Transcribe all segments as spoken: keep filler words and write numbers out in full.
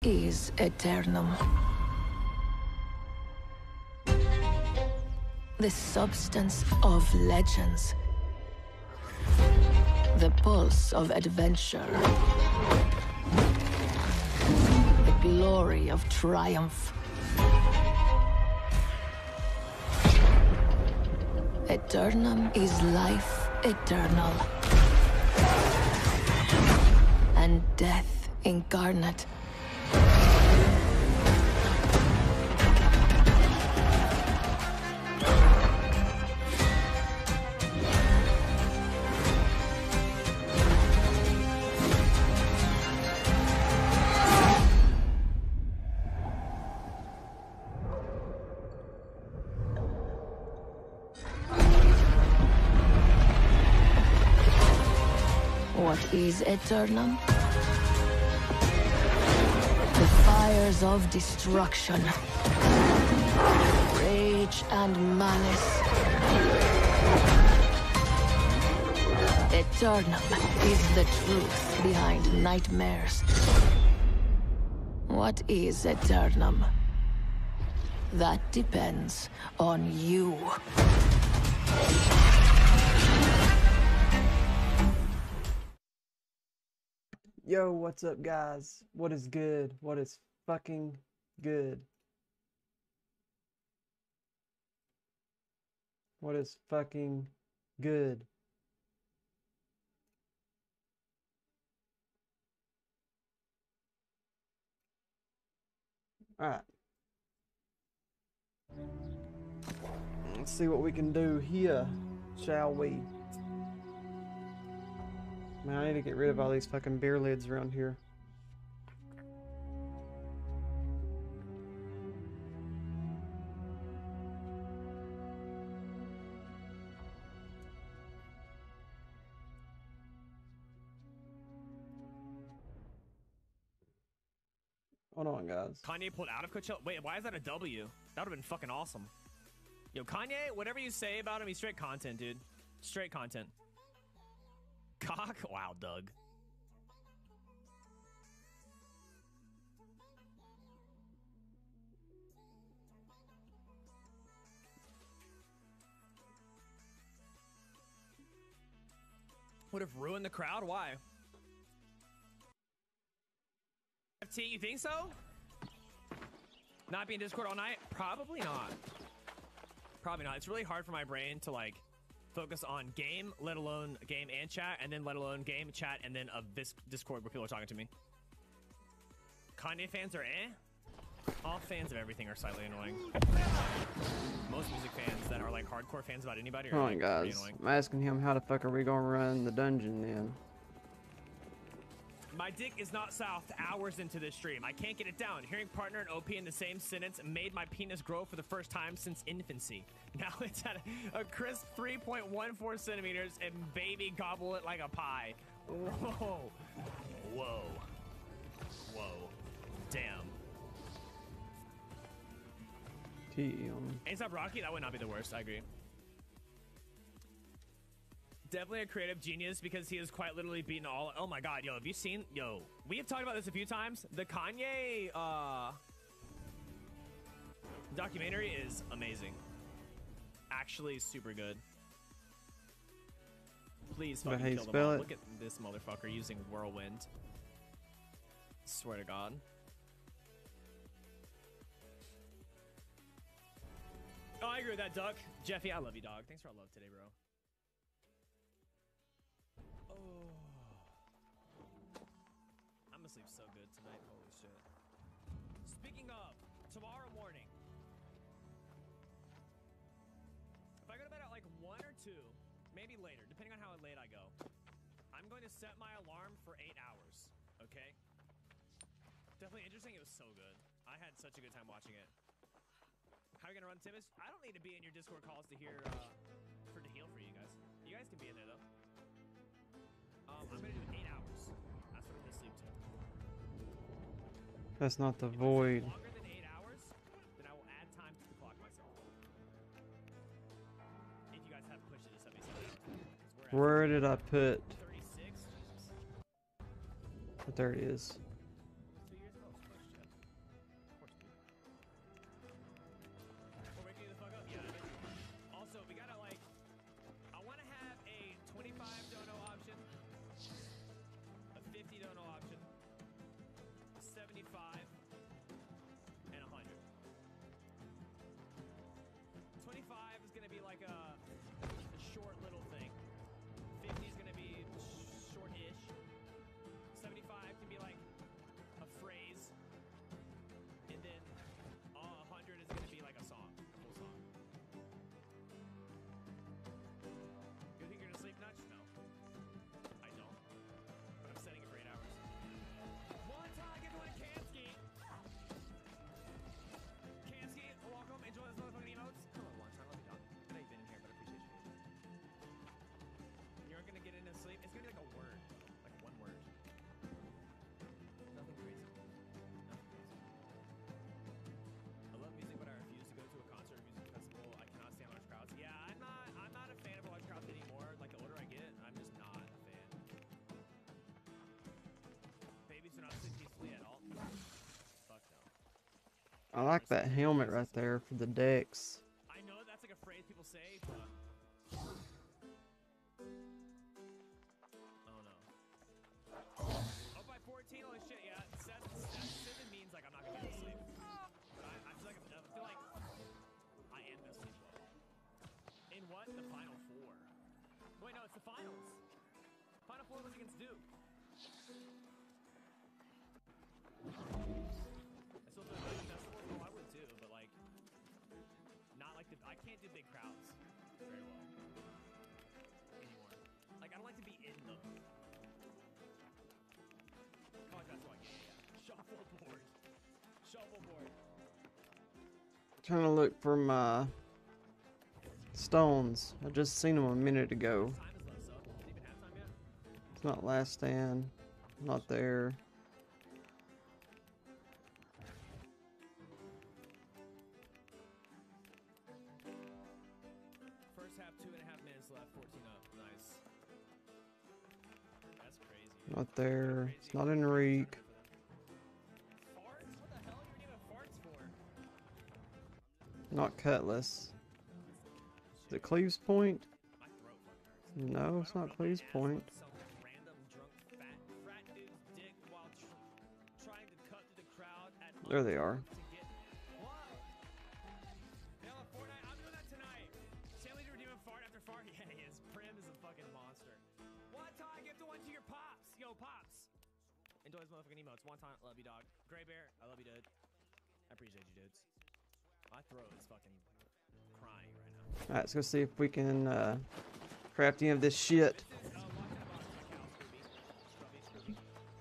is Aeternum. The substance of legends. The pulse of adventure. The glory of triumph. Aeternum is life eternal. And death incarnate. What is Aeternum? The fires of destruction, rage and malice. Aeternum is the truth behind nightmares. What is Aeternum? That depends on you. Yo, what's up, guys? What is good? What is fucking good? What is fucking good? Alright. Let's see what we can do here, shall we? Man, I need to get rid of all these fucking beer lids around here. Hold on, guys. Kanye pulled out of Coachella. Wait, why is that a W? That would have been fucking awesome. Yo, Kanye, whatever you say about him, he's straight content, dude. Straight content. Cock? Wow, Doug. Would have ruined the crowd? Why? F T, you think so? Not be in Discord all night? Probably not. Probably not. It's really hard for my brain to, like, focus on game, let alone game and chat, and then let alone game, chat, and then of this Discord where people are talking to me. Kanye fans are eh? All fans of everything are slightly annoying. Most music fans that are like hardcore fans about anybody are Hold on, like, guys. annoying. I'm asking him how the fuck are we gonna run the dungeon then? My dick is not south hours into this stream. I can't get it down. Hearing partner and O P in the same sentence made my penis grow for the first time since infancy. Now it's at a, a crisp three point one four centimeters and baby gobble it like a pie. Whoa. Whoa. Whoa. Damn. Damn. A$AP Rocky, that would not be the worst. I agree. Definitely a creative genius because he has quite literally beaten all. Oh my god, yo, have you seen? Yo, we have talked about this a few times. The Kanye uh, documentary is amazing. Actually, super good. Please fucking But hey, kill them spell all. it. Look at this motherfucker using whirlwind. Swear to God. Oh, I agree with that, Duck. Jeffy, I love you, dog. Thanks for all love today, bro. I'm gonna sleep so good tonight. Holy shit. Speaking of, tomorrow morning, if I go to bed at like one or two, maybe later, depending on how late I go, I'm going to set my alarm for eight hours. Okay? Definitely interesting. It was so good. I had such a good time watching it. How are you gonna run Tibbs? I don't need to be in your Discord calls to hear, uh, for to heal for you guys. You guys can be in there though. Um, I'm gonna do eight hours. That's what this sleep took. That's not the If I sleep void. longer than eight hours, then I will add time to the clock myself. If you guys have pushed it to seventy-seven. Where did I put? thirty-six. But there it is. Two years ago, it was pushed, I like that helmet right there for the decks. I know that's like a phrase people say, but oh no. Oh, by fourteen, holy shit, yeah. Seven, seven means like I'm not gonna be able to sleep. But I, I feel like I'm, I feel like I am gonna sleep well. In what? The final four. Wait, no, it's the finals. Final four was against Duke. I still feel like that's four. Well, I would too, but like, not like the. I can't do big crowds very well anymore. Like, I don't like to be in them. College basketball, yeah, yeah, yeah. Shuffleboard. Shuffleboard. Trying to look for my stones. I just seen them a minute ago. Time is left, so is it even halftime yet? It's not last stand. Not there. First half, two and a half minutes left, fourteen up. Nice. That's crazy. Not there. It's not in Reek. Farts? What the hell are you even farts for? Not Cutlass. Is it Cleves Point? My throat fucking hurts. No, it's not Cleves Point. Some random drunk fat frat dude's dick while tr trying to cut through the crowd at There they are. to get what? Hell, Fortnite, I'm doing that tonight. Stanley redeeming fart after fart. Yeah, he is. Prim is a fucking monster. One time, give the one to your pops. Yo, pops. Enjoy his motherfucking emotes. One time, love you, dog. Gray Bear, I love you, dude. I appreciate you, dudes. My throat is fucking crying right now. Alright, let's go see if we can uh, craft any of this shit. This is, uh, watch that box of my cow, Scooby. Scrubby, Scooby.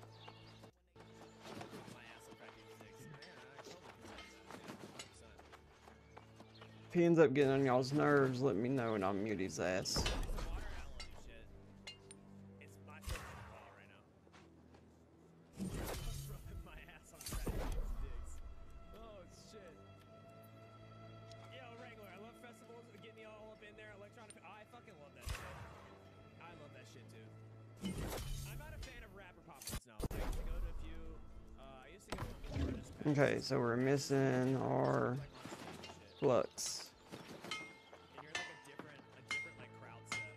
My ass will crack you six. Man, I totally can do that. one hundred percent. If he ends up getting on y'all's nerves, let me know and I'll mute his ass. It's the water allergy shit. It's my favorite ball right now. Rubbing my ass on crack sticks. Oh shit. Yo, Wrangler, I love festivals. Get me all up in there. Electronic. I fucking love that shit. I love that shit too. I'm not a fan of rapper pop ups now. I used to go to a few. Uh, I used to go to a few artist fest. Okay, so we're missing our Like on stage and shit. flux. And you're like a different, a different like crowd set.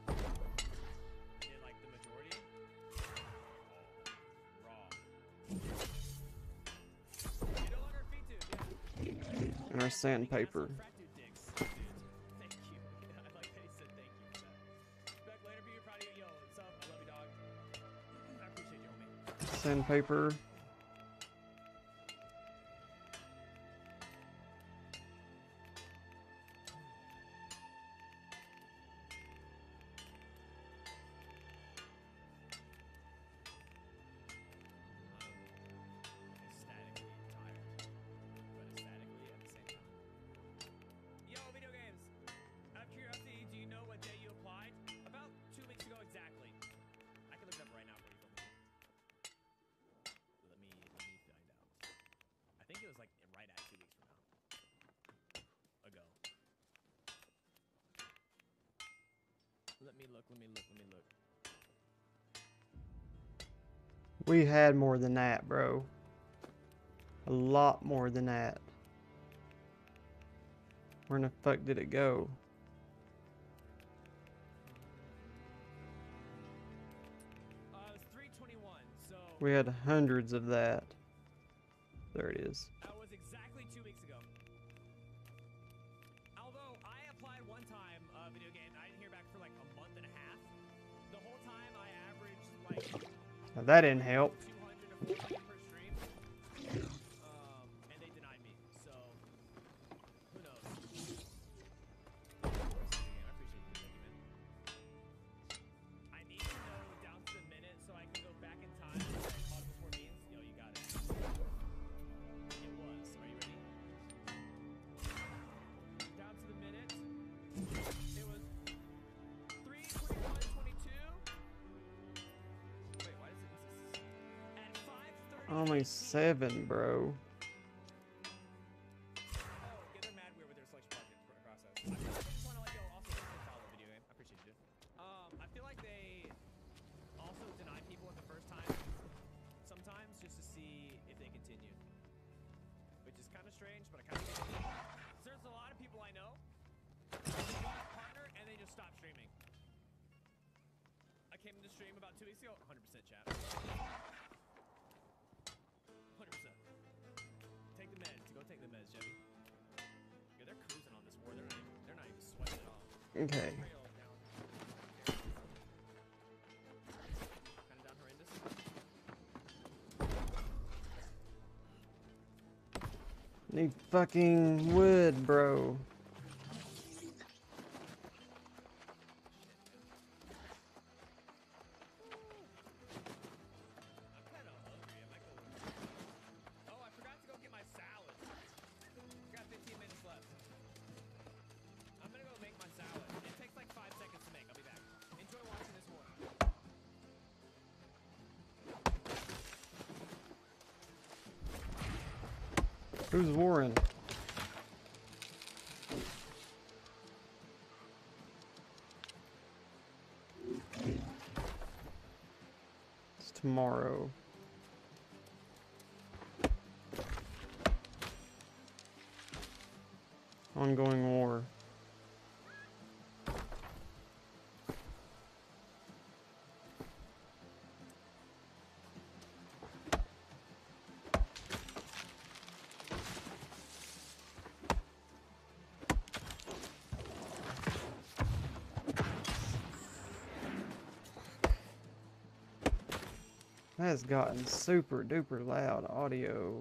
In like the majority. Oh, raw. You no longer feet dude, yeah. And our sandpaper. Frat dude dicks, dude. Thank you. I like that he said thank you for that. Back later, be proud of you. Yo, what's up? I love you, dog. I appreciate you, homie. Sandpaper. Ecstatically tired, but ecstatically at the same time. Yo, video games. Out of curiosity, do you know what day you applied? About two weeks ago exactly. I can look it up right now for you. Let me let me find out. I think it was like right at two weeks from now. Ago. Let me look. Let me look. Let me look. We had more than that, bro. A lot more than that. Where in the fuck did it go? Uh, it was three twenty-one. So We had hundreds of that. There it is. that was exactly two weeks ago. Although I applied one time, uh, video game, I didn't hear back for like a month and a half. The whole time I averaged like Now, that didn't help. two hundred to four hundred per stream. Um, and they denied me. So who knows? I appreciate you, thank you, man. I need to know down to the minute so I can go back in time and say call it before means. Yo, you got it. It was. Are you ready? Down to the minute. It was three twenty-one twenty-two. Wait, why does it insist? At five thirty. Only seven, bro. Oh, yeah, they're mad weird with their selection pro- process. I feel like they just want to like go also just to follow the video game. I appreciate you. Um, I feel like they also deny people at the first time sometimes just to see if they continue, which is kind of strange, but I kind of get it. There's a lot of people I know who got a partner and they just stopped streaming. I came to stream about two weeks ago. one hundred percent chat. one hundred percent. Take the meds. Go take the meds, Jimmy. Yeah, they're cruising on this war. They're not even, they're not even sweating it off. Okay. Kind of down horrendous. Need fucking wood, bro. I'm kind of hungry. I might go. Oh, I forgot to go get my salad. I got fifteen minutes left. I'm gonna go make my salad. It takes like five seconds to make. I'll be back. Enjoy watching this war. Who's Warren? It's tomorrow. Ongoing war. That has gotten super duper loud audio.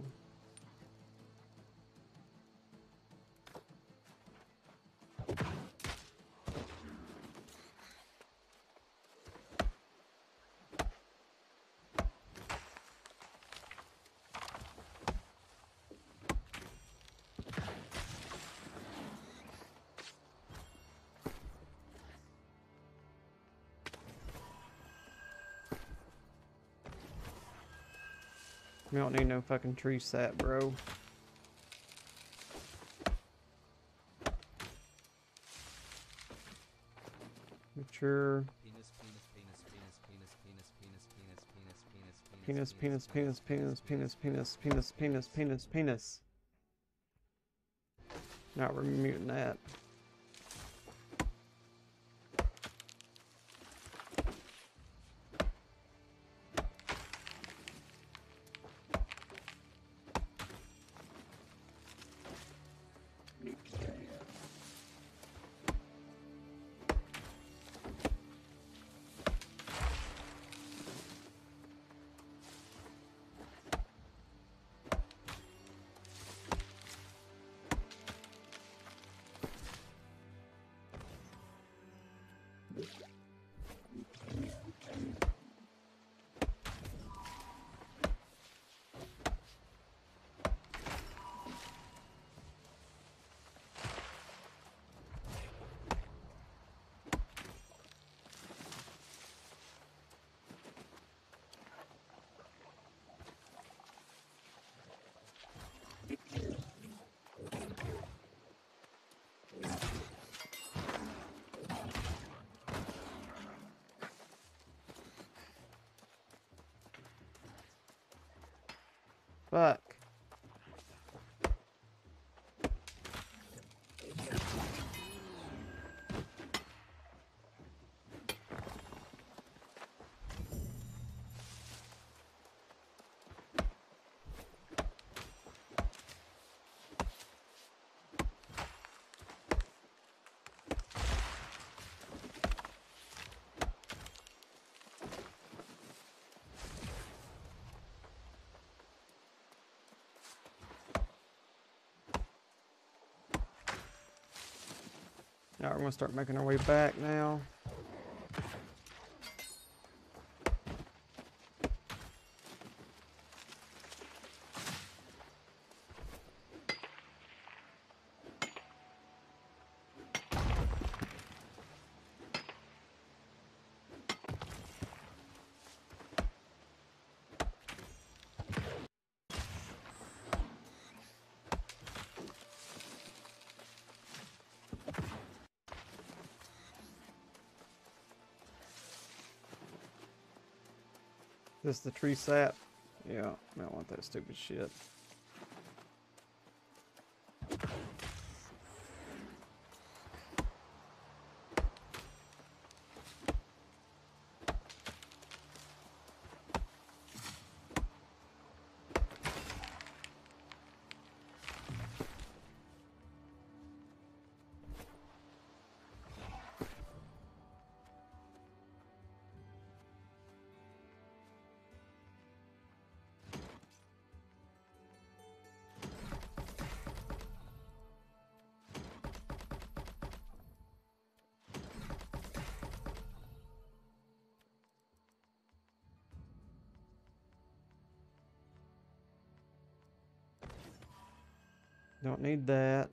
We don't need no fucking tree sap, bro. Mature. Penis, penis, penis, penis, penis, penis, penis, penis, penis, penis, Penis, penis, penis, penis, penis, penis, penis, penis, penis, penis. Now we're muting that. Fuck. Alright, we're gonna start making our way back now. This the tree sap? Yeah, I don't want that stupid shit. Don't need that.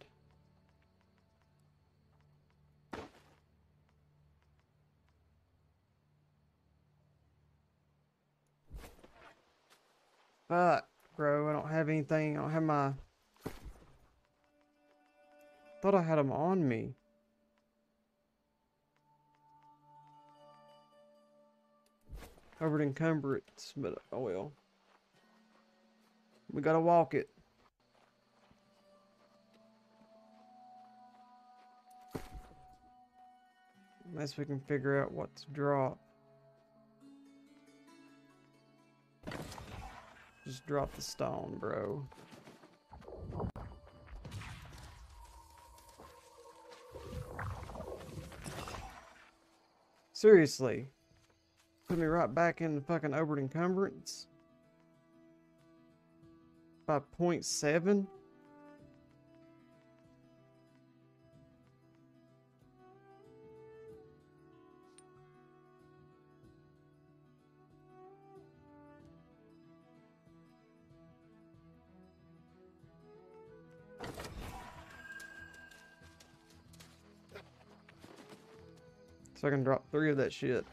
Fuck, bro. I don't have anything. I don't have my... Thought I had them on me. Covered encumbrance, but oh well. We gotta walk it. Unless we can figure out what to drop. Just drop the stone, bro. Seriously. Put me right back in the fucking Obert encumbrance. By point seven. So I can drop three of that shit.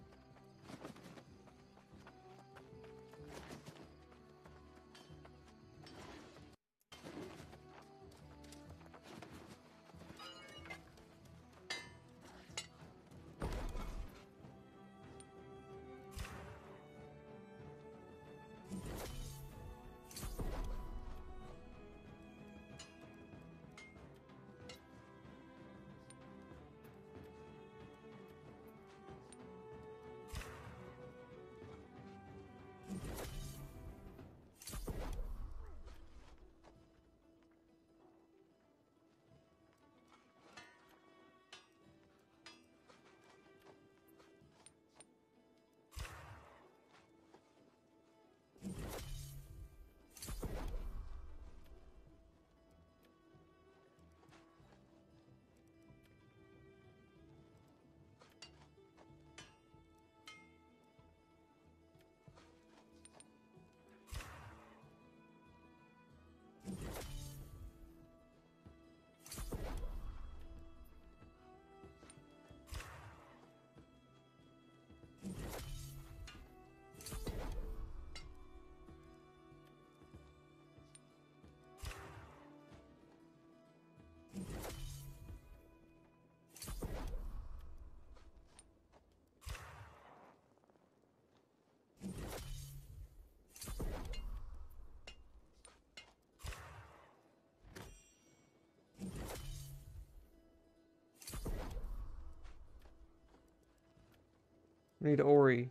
We need Ori.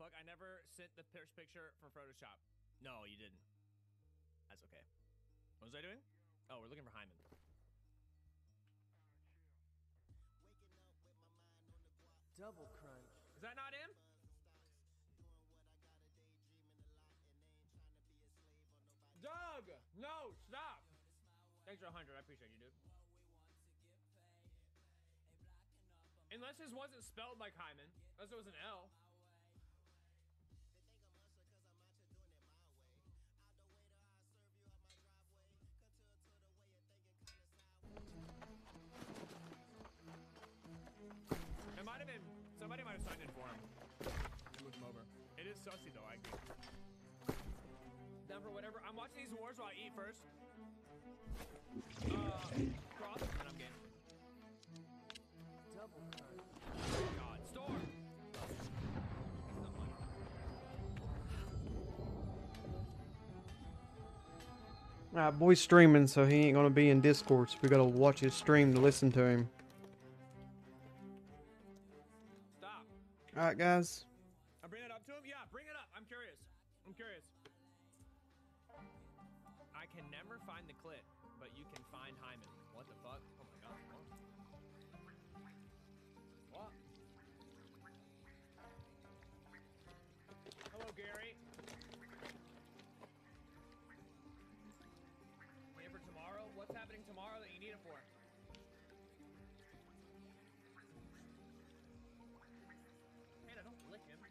fuck? I never sent the first picture for Photoshop. No, you didn't. That's okay. What was I doing? Oh, we're looking for Hyman. Double crunch. Is that not him? Doug! No, stop! Thanks for a hundred. I appreciate you, dude. Unless his wasn't spelled like Hyman. Unless it was an L. It might have been, somebody might have signed in for him. I moved him over. It is sussy though, I agree. Down for whatever. I'm watching these wars while I eat first. Uh, cross, and I'm game. Double crunch. Oh God, storm! Not mine. Alright, boy's streaming, so he ain't gonna be in Discord, so we gotta watch his stream to listen to him. Stop. Alright, guys. I'm bringing it up to him? Yeah, bring it up. I'm curious. I'm curious. I can never find the clit, but you can find Hyman. What the fuck? Oh my God. What? What? Hello, Gary. Waiting for tomorrow? What's happening tomorrow that you need it for? Hannah, don't lick him.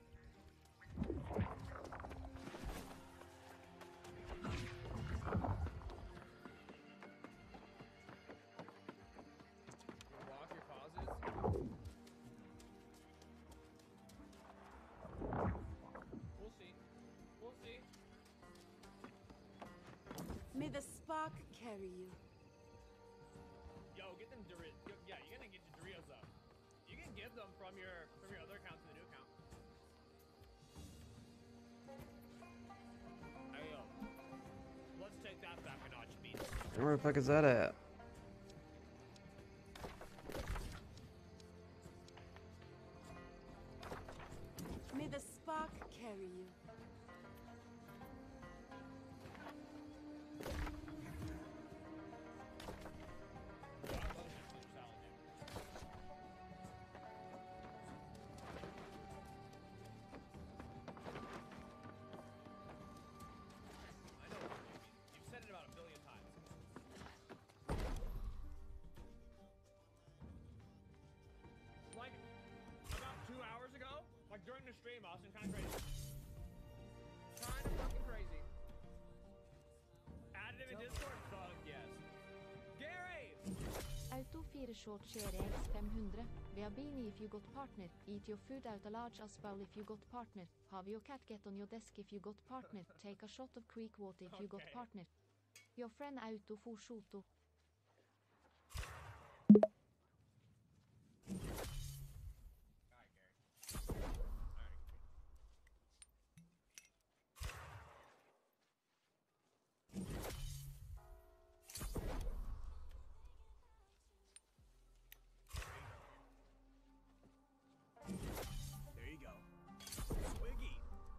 Walk your pauses. We'll see. We'll see. May the spark carry you. Yo, get them Doritos. Yeah, you're gonna get your Doritos up. You can give them from your from your other account to the new account. Hey, yo. Let's take that back a notch, beat. Where the fuck is that at? May the spark carry you. I love this Caesar salad, dude. I know what you mean. You've said it about a billion times. Like, about two hours ago, like during the stream, Austin, kind of crazy. Kind of fucking crazy. Added him in Discord? Fuck yes. Gary! Auto fire short share X fem hundred. Beabini if you got partner. Eat your food out a large as bowl if you got partner. Have your cat get on your desk if you got partner. Take a shot of creek water if you got Okay. partner. Your friend Auto for shoto. Alright, Gary. Alright. There you go. Swiggy.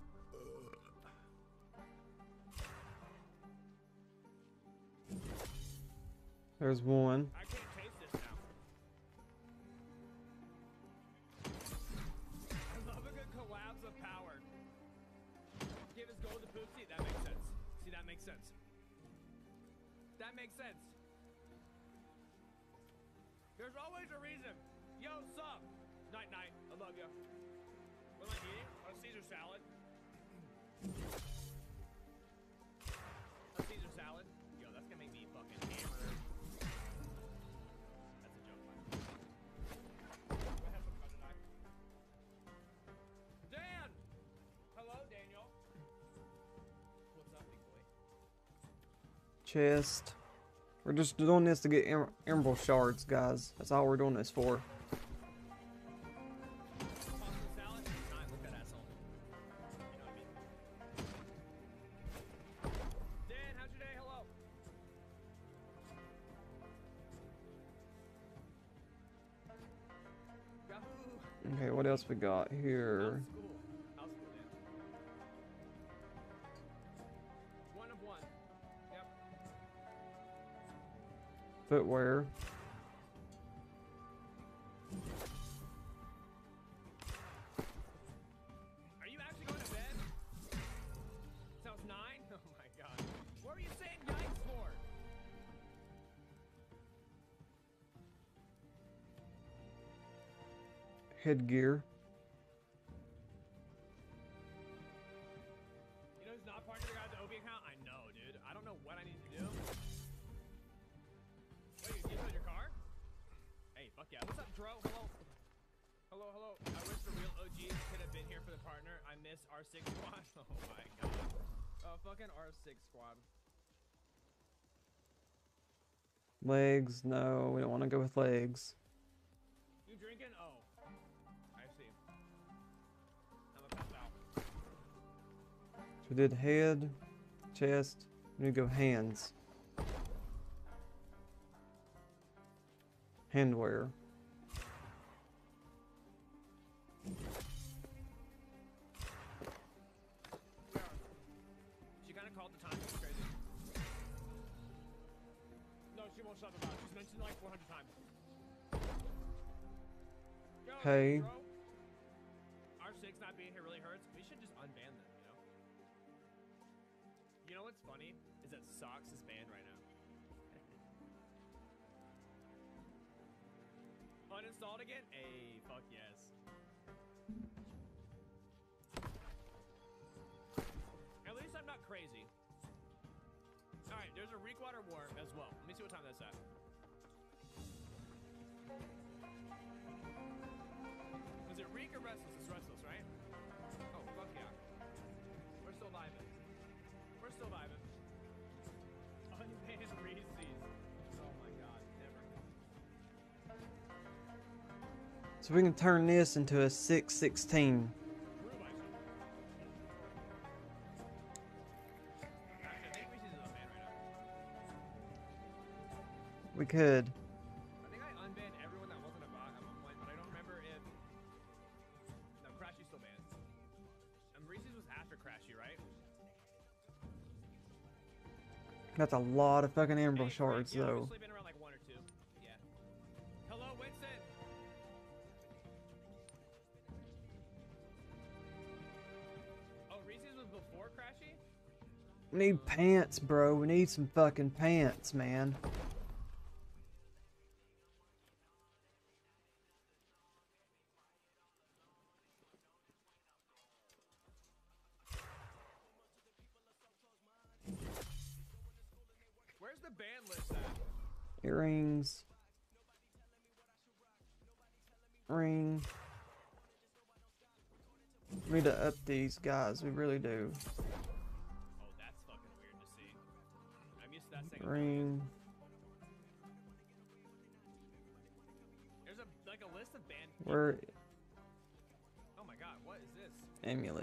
There's one. I can't taste this now. I love a good collapse of power. Give his gold to Poopsie. That makes sense. See, that makes sense. That makes sense. There's always a reason. Yo, sup? Night, night. I love you. What am I eating? A Caesar salad. A Caesar salad. Yo, that's gonna make me fucking hammer. That's a joke. Go ahead, some fun tonight. Dan! Hello, Daniel. What's up, big boy? Chest. We're just doing this to get em emerald shards, guys. That's all we're doing this for. Pasta salad? Nah, look at that asshole. You know what I mean? Dan, how's your day? Hello. Yahoo! Okay, what else we got here? How's school? How's Footwear. Are you actually going to bed? So it's nine? Oh my god. What were you saying yikes for? Headgear. You know who's not part of the guy's O B account? I know, dude. I don't know what I need to do. Wait, you put your car? Hey, fuck yeah. What's up, Dro? Hello. Hello, hello. I wish the real O Gs could have been here for the partner. I miss R six squad. Oh my god. Oh, fucking R six squad. Legs. No, we don't want to go with legs. You drinking? Oh. I see. I'm a pass out. So we did head, chest. We need to go hands. Handwear. She kind of called the time. It was crazy. No, she won't shut them out. She's mentioned it like four hundred times. Yo, Hey. bro. R six not being here really hurts. We should just unban them, you know? You know what's funny? Is that Socks is banned right now. Uninstalled again? Hey, fuck yes. At least I'm not crazy. Alright, there's a Reekwater War as well. Let me see what time that's at. Was it Reek or Restless? It's Restless, right? Oh, fuck yeah. We're still vibing. We're still vibing. Unbanned Reese's. Oh my god, never. So we can turn this into a six sixteen. Brew Bison. Actually, I think Reese's is unbanned right now. We could. I think I unbanned everyone that wasn't a bot at one point, but I don't remember if... No, Crashy's still banned. And Reese's was after Crashy, right? That's a lot of fucking amber Hey, shards, yeah, though. I've been around like one or two. Yeah. Hello, Winston. Oh, Reese's was before Crashy? We need pants, bro. We need some fucking pants, man. Where's the band list at? Earrings. Ring. We need to up these guys. We really do. Oh, that's fucking weird to see. I'm used to that saying. Ring. There's a like a list of band. Where? Oh my god, what is this? Amulet.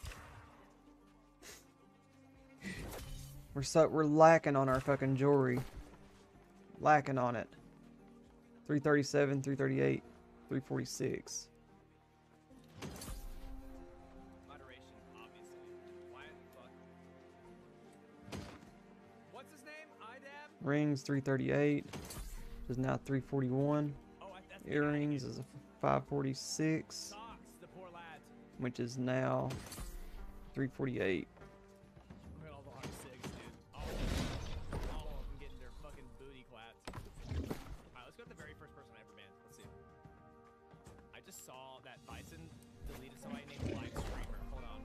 We're so we're lacking on our fucking jewelry. Lacking on it. three thirty-seven, three thirty-eight, three forty-six. Moderation, obviously. Why the fuck? What's his name? Idab? Rings three thirty-eight. Which is now three forty-one. Oh, I, that's Earrings is a five forty-six. Socks, the poor lads. Which is now three forty-eight. Look at all the hard sigs, dude. All of them, all of them getting their fucking booty clapped. Alright, let's go to the very first person I ever banned. Let's see. I just saw that Bison deleted somebody named Live Streamer. Hold on.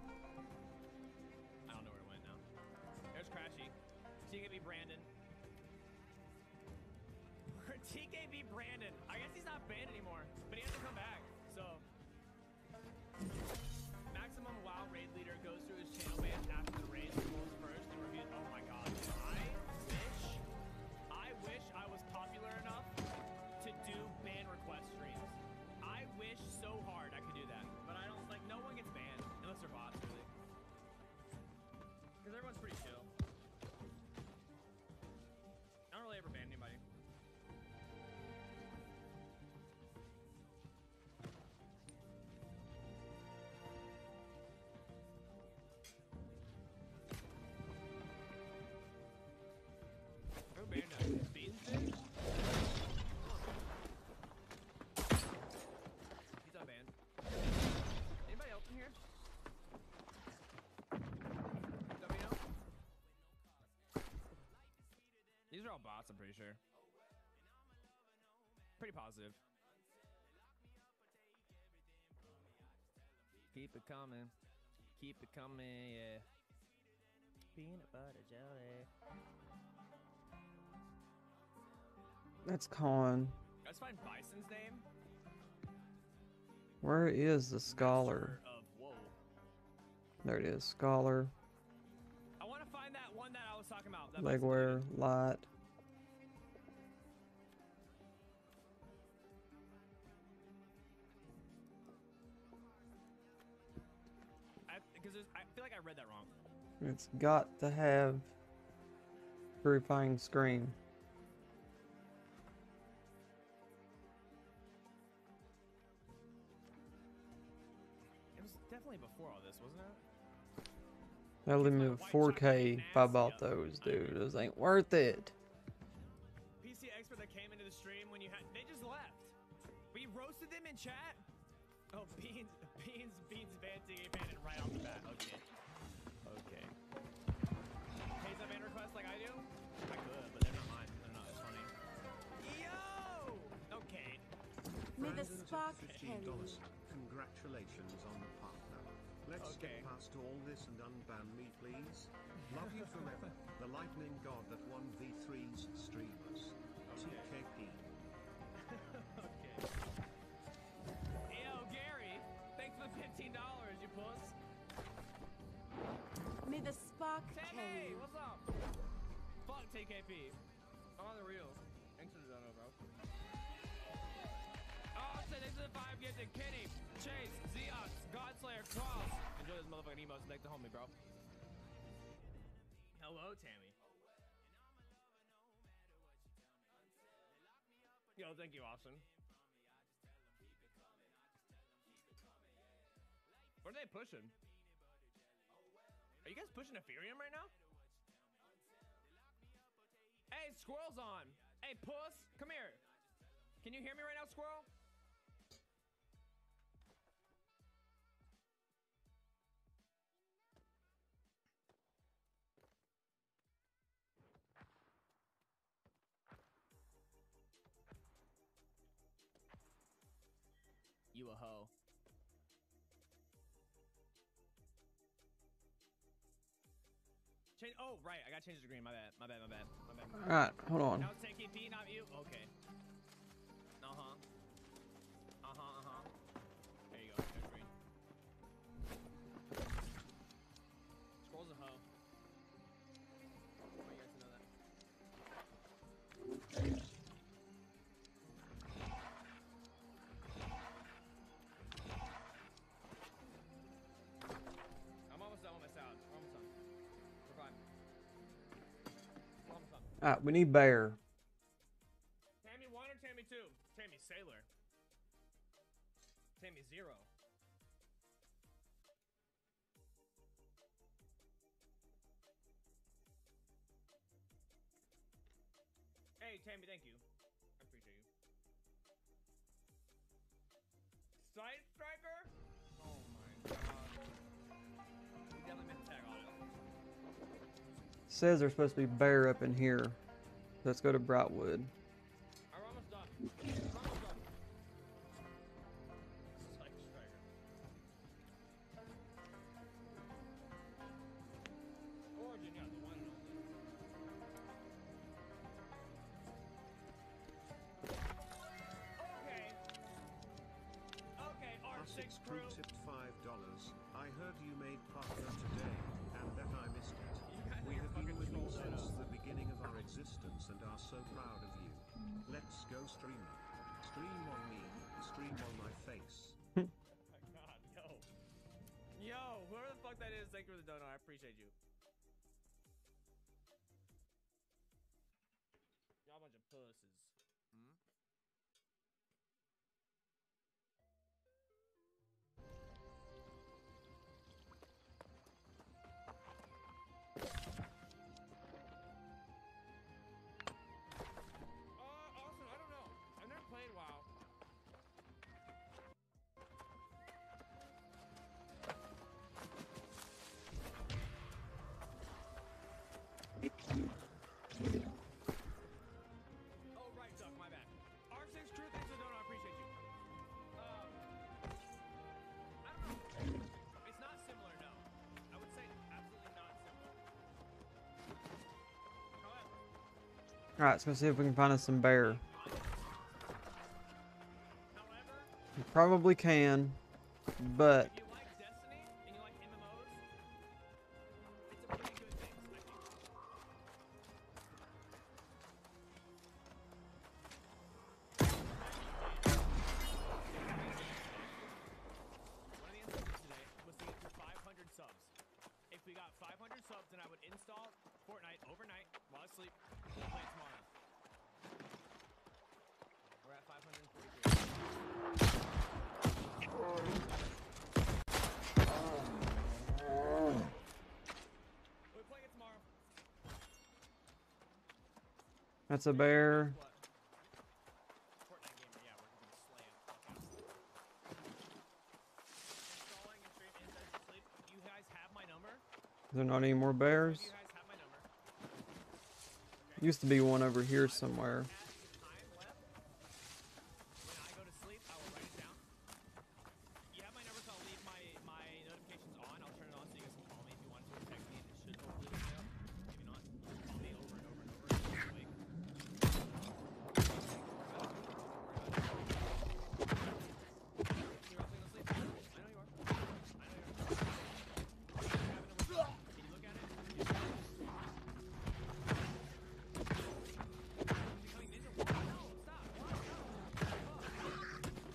I don't know where it went now. There's Crashy. T K B Brandon. T K B Brandon. I guess he's not banned anymore, but he has to come back. So, Maximum WoW raid leader goes through his channel ban after the raid goes first and reviews. Oh my god, I wish, I wish I was popular enough to do ban request streams. I wish so hard I could do that, but I don't. Like, no one gets banned unless they're bots, really. Because everyone's pretty chill. bots, I'm pretty sure. Pretty positive. Keep it coming. Keep it coming, yeah. Peanut butter jelly. That's Con. Let's find Bison's name. Where is the scholar? Master of Woe. There it is. Scholar. I want to find that one that I was talking about. That Legwear. Light. Because I feel like I read that wrong. It's got to have purifying screen. It was definitely before all this, wasn't it? That'll leave me with four K if I bought those, dude. Those ain't worth it. P C expert that came into the stream when you had, they just left. We roasted them in chat. Oh, beans, beans, beans, fancy, abandoned right off the bat. Okay, okay. Pays up and requests like I do. I could, but they're not mine. They're not as funny. Yo. Okay. May the Brandon spark at carry fifteen dollars. you. Congratulations on the partner. Let's Okay. get past all this and unban me, please. Love you forever. The lightning god that one v threes streamers. T K P. Okay. Yo, Gary, thanks for the fifteen dollars, you puss. May the spark carry Timmy, you. what's up? Fuck T K P. I'm on the real. Thanks for the dono, bro. Oh, shit, thanks for the five gifted Kenny, Chase, Zeox, Godslayer, Cross. Enjoy this motherfucking emotes. Thanks to homie, bro. Hello, Tammy. Yo, thank you, Austin. What are they pushing? Are you guys pushing Ethereum right now? Hey, Squirrel's on. Hey, puss, come here. Can you hear me right now, Squirrel? You a hoe. Change. Oh, right. I gotta change the green. My bad. My bad. My bad. My bad. My bad. Alright, hold on. Now it's T K P, not you. Okay. Uh huh. Uh huh. Uh huh. There you go. There's green. Scroll's a hoe. I want you guys to know that. I'm almost done with my salad. We're almost done. We're fine. We're almost done. Alright, we need bear. Tammy one or Tammy two? Tammy Sailor. Tammy zero. Hey, Tammy, thank you. I appreciate you. Side Striker? Oh my god. We definitely meant to tag on it. Says there's supposed to be bear up in here. Let's go to Brightwood. We're almost done. We're almost done. Side Striker. Origin, yeah, the one and only. Okay. Okay, R Plus six six crew. crew tipped five dollars. I heard you made partner today, and that I missed it. You guys We are have been fucking with you trolls, I since know. the beginning of our existence and are so proud of you. Let's go streamer. Stream on me, stream on my face. Oh my god, yo. Yo, whoever the fuck that is, thank you for the dono. I appreciate you. Y'all a bunch of pusses. Hmm? Uh, Austin, I don't know. I've never played WoW. Alright, let's go see if we can find us some bear. We probably can, but If you like Destiny and you like M M Os, it's a pretty good mix, I think. One of the incentives today was to get to five hundred subs. If we got five hundred subs, then I would install Fortnite overnight while I sleep and play it tomorrow. We're at five hundred forty-three. We're playing it tomorrow. that's a bear. What? Fortnite gamer, yeah, we're gonna slam. Installing and stream inside to sleep. You guys have my number? Is there not any more bears? You guys have my number. Used to be one over here somewhere. Time left. When I go to sleep, I will write it down. You have my number, so I'll leave my, my notifications on. I'll turn it on so you guys can call me if you want to, or text me. It should hopefully wake up. Maybe not. Call me over and over and over until I'm awake. You're also gonna sleep. I know you are. I know you are. You have a number. Can you look at it? You have it. Becoming miserable. No, stop. Why? No.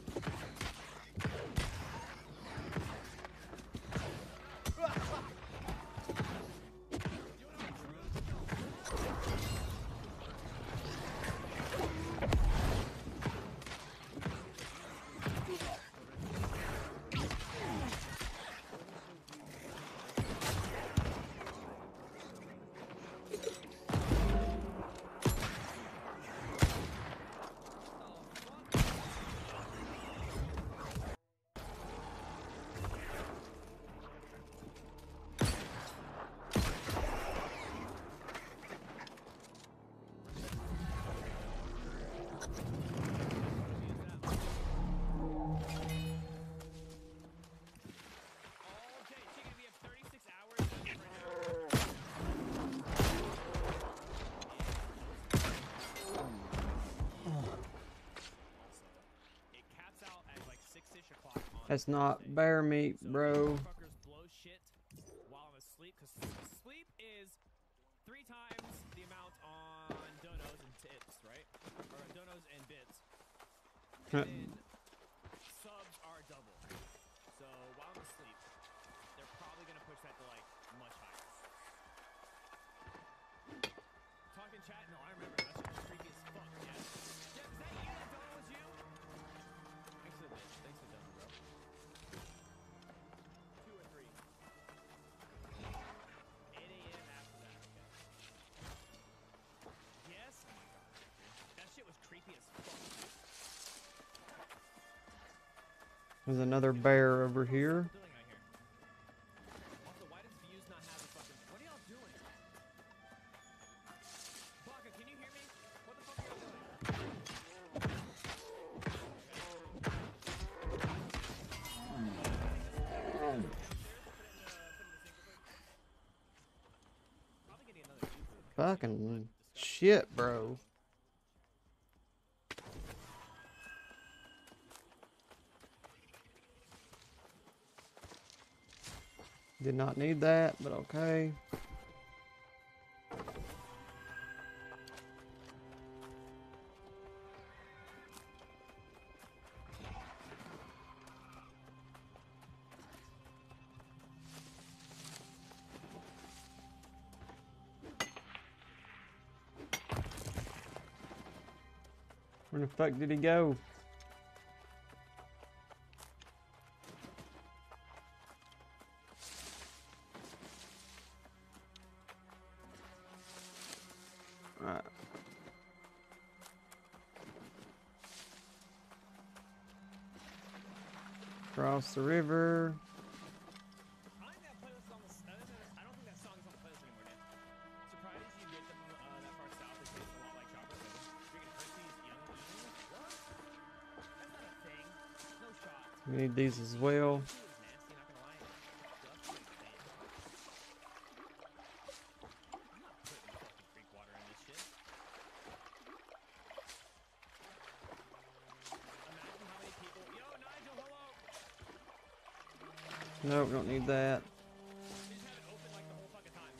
Okay, chicken, we have thirty-six hours right now. It caps out at like six-ish o'clock on That's not Thursday. bear meat, So bro. motherfuckers blow shit while I'm asleep, because sleep is three times the amount on donos and tips, right? Or donos and bits. And then subs are double. So while I'm asleep, they're probably gonna push that to like much higher. Talking chat? No, I remember that shit was freaky as fuck. Yes. Jeff, is that you? That Dono was you? Thanks for the bitch. Thanks for the Dono, bro. Two or three. eight A M after that. Okay. Yes. Oh my god. That shit was creepy as fuck. There's another bear over What's here. doing out here? Also, why does Views not have the fucking? What are y'all doing? Baka, can you hear me? What the fuck are y'all doing? Probably getting another view for the Fucking shit, bro. Did not need that, but okay. Where the fuck did he go? Alright. Cross the river. I think that playlist on the. I don't think that- I don't think that song is on the playlist anymore, Dan. Surprised you get them uh, that far south. It tastes a lot like chocolate pudding. Drinking Hershey's Young Beans. What? That's not a thing. No shot. We need these as well. It was nasty, not gonna lie. Disgusting as damn. I'm not putting fucking freak water in this shit. Nope, don't need that. They just have it open like the whole fucking time.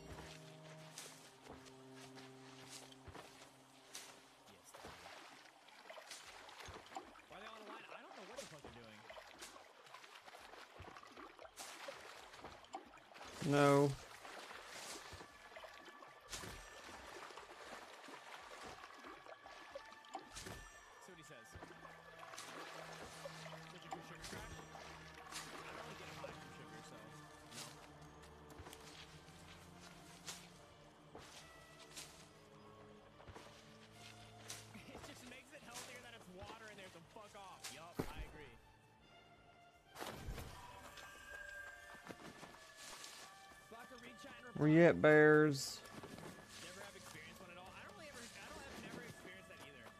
Yes. Why are they on the line? I don't know what the fuck they're doing. No. See what he says. Did you do sugar crash? I don't really get high from sugar, so no. It just makes it healthier that it's water in there, so fuck off. Yup, I agree. Blocker, read chat and reply. Where you at, Bears? Never have experienced one at all. I don't really ever, I don't have never experienced that either.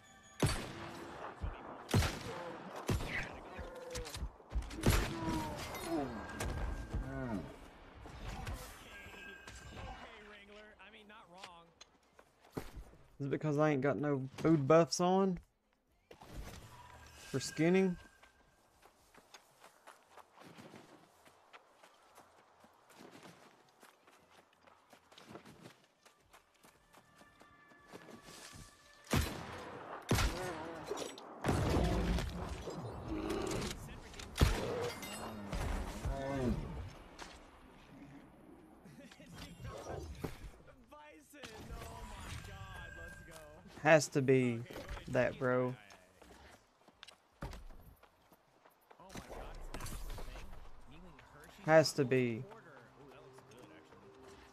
Okay, okay, Wrangler. I mean, not wrong. Is it because I ain't got no food buffs on? For skinning? Bison. Oh my god, let's go. Has to be Okay, wait, that, wait, bro. wait, wait, wait. Oh my god, it's an actual thing. Kneeling Hershey Has to Waffles be. Porter. Ooh, that looks good, actually.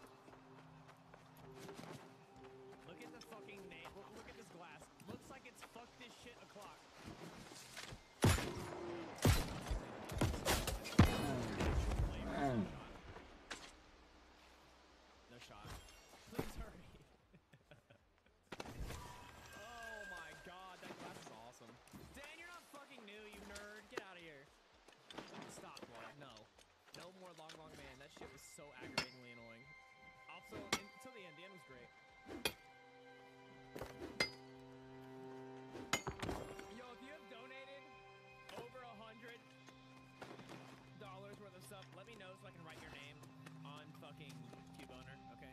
Look at the fucking name. Look, look at this glass. Looks like it's fuck this shit o'clock. No shot. Please hurry. Oh my god, that glass is awesome. Dan, you're not fucking new, you nerd. Get out of here. Stop, Lord. No. No more long, long man. That shit was so aggravatingly annoying. Also, until the end, the end was great. Yo, if you have donated over a hundred dollars worth of stuff, let me know so I can write your name on fucking Cuboner, okay?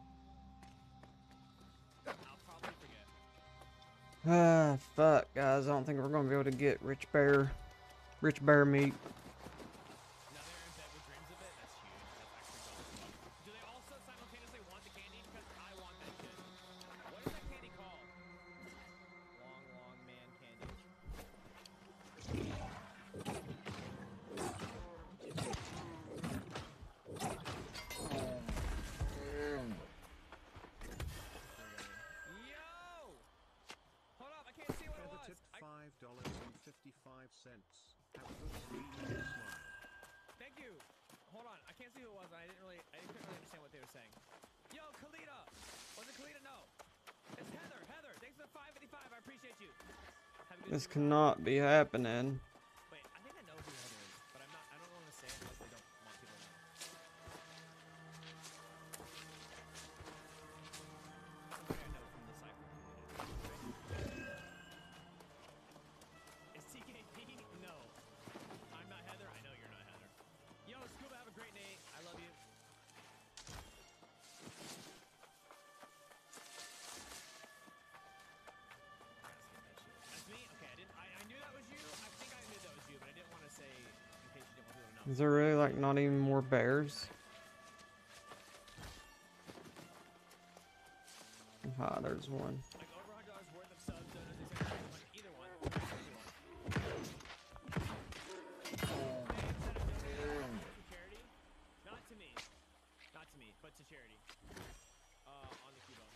I'll probably forget. Ah, fuck, guys. I don't think we're gonna be able to get rich bear, rich bear meat. Now they're in bed with dreams of it. That's huge. That's actually dumb as fuck. Do they also simultaneously want the candy? Because I want that shit. What is that candy called? Long, long man candy. Yo! Hold up, I can't see what it Feather was. tip I, five dollars and fifty-five cents. Have a good stream and smile. thank you. Hold on, I can't see who it was. And I didn't really, I couldn't really understand what they were saying. Yo, Kalita! Was it Kalita? No. It's Heather. Heather, thanks for the five fifty-five. I appreciate you. Have a good This stream. cannot be happening. Wait, I think I know who Heather is, but I'm not. I don't want to say it unless they don't want people to know. Somebody I know from the Cypher community. Is T K P? No. I'm not Heather. I know you're not Heather. Yo, Scuba, have a great day. I love you. That's me? Okay, I didn't. I, I knew that was you. I think I knew that was you, but I didn't want to say in case you didn't want people to know. Is there really like not even more bears? Ah, there's one. Like over one hundred dollars worth of subs, donuts, et cetera. Like either one. Either one. They instead of donating to charity, not to me, not to me, but to charity. Uh, on the Cubone.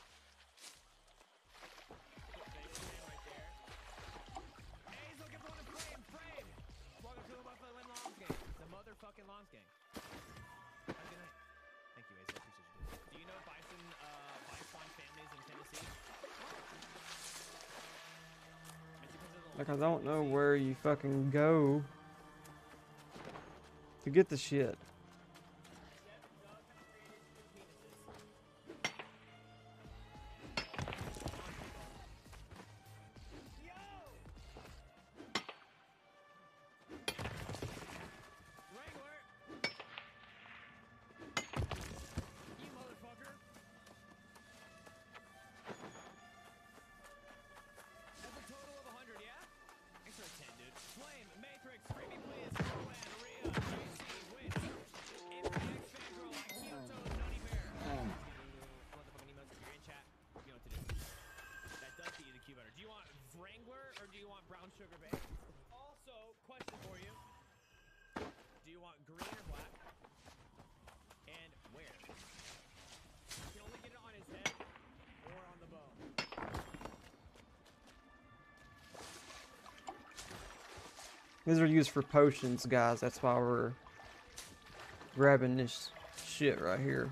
Put Vegas man right there. Hey, he's looking for one to frame, frame. Welcome to the Buffalo Lawns game. The motherfucking Lawns game. Have a good night. Thank you, Ace. I appreciate you. Do you know bison, uh, bison families in Tennessee? It's because of the Like I don't know where you fucking go to get the shit. Wrangler, Sugar Bay. Also, question for you. Do you want green or black? And where? You can only get it on his head or on the bow. These are used for potions, guys. That's why we're grabbing this shit right here.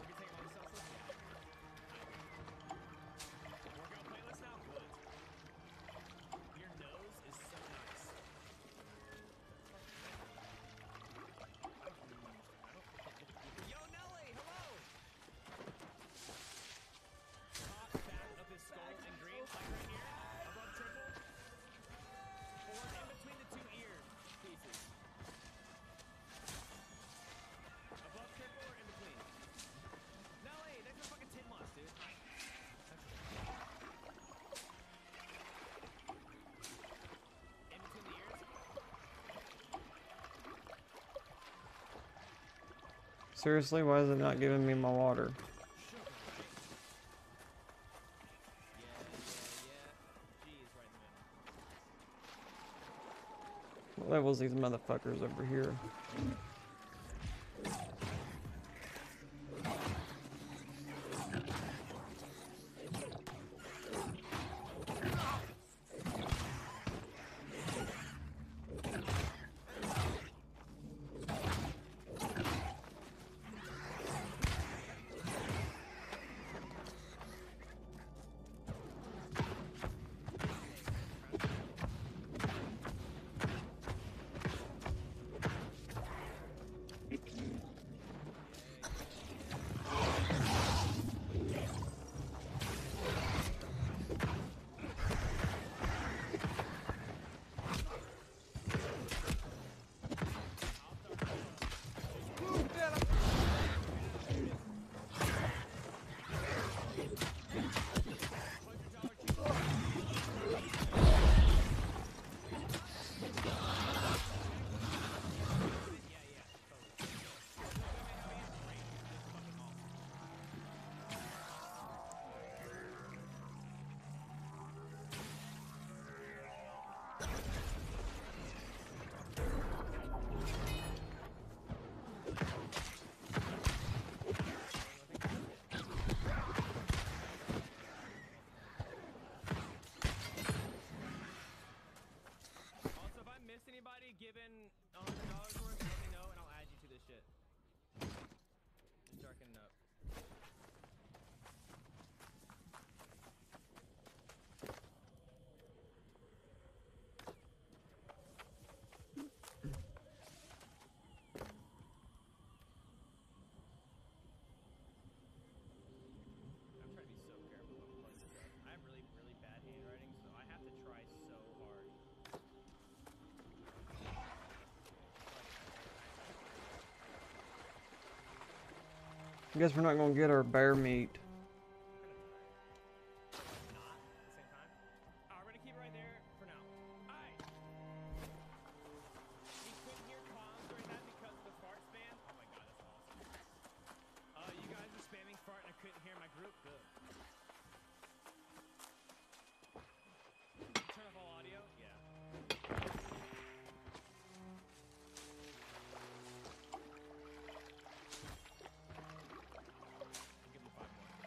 Seriously, why is it not giving me my water? What level's these motherfuckers over here? Given a hundred dollars worth, let me know and I'll add you to this shit. Just darkening up. I'm trying to be so careful when I'm playing this up. I have really, really bad handwriting, so I have to try so hard. I guess we're not gonna get our bear meat. Not at the same time. Uh, we're gonna keep it right there for now. Alright. He couldn't hear comms during that because of the fart spam. Oh my god, that's awesome. Uh, you guys were spamming fart and I couldn't hear my group. Good. Turn off all audio? Yeah. Give him five more.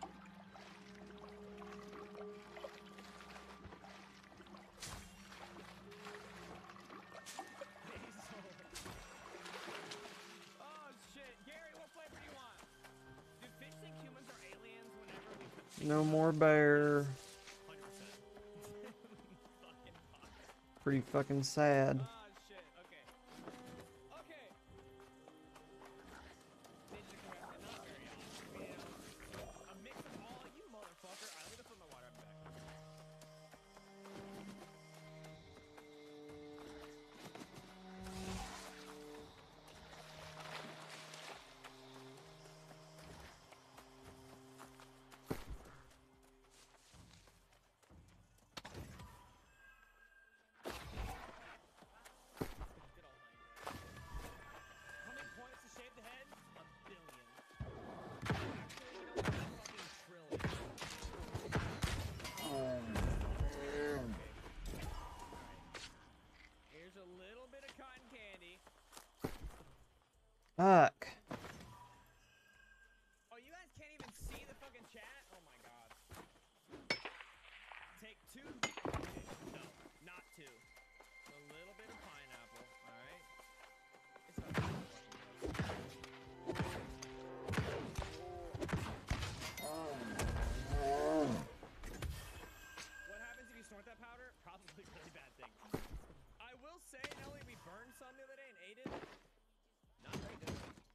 Oh shit, Gary, what flavor do you want? Do fish think humans are aliens whenever we put No more bear. one hundred percent. Fucking fuck. Pretty fucking sad. Oh shit, okay. Okay. Ninja correct, not very often. You know, a mix of all you motherfucker. I'm gonna put my water up back. Fuck. Oh, you guys can't even see the fucking chat? Oh my god. Take two. No, not two. A little bit of pineapple, alright? It's not bad. What happens if you snort that powder? Probably really bad thing. I will say, Ellie, we burned some the other day and ate it. Not very good.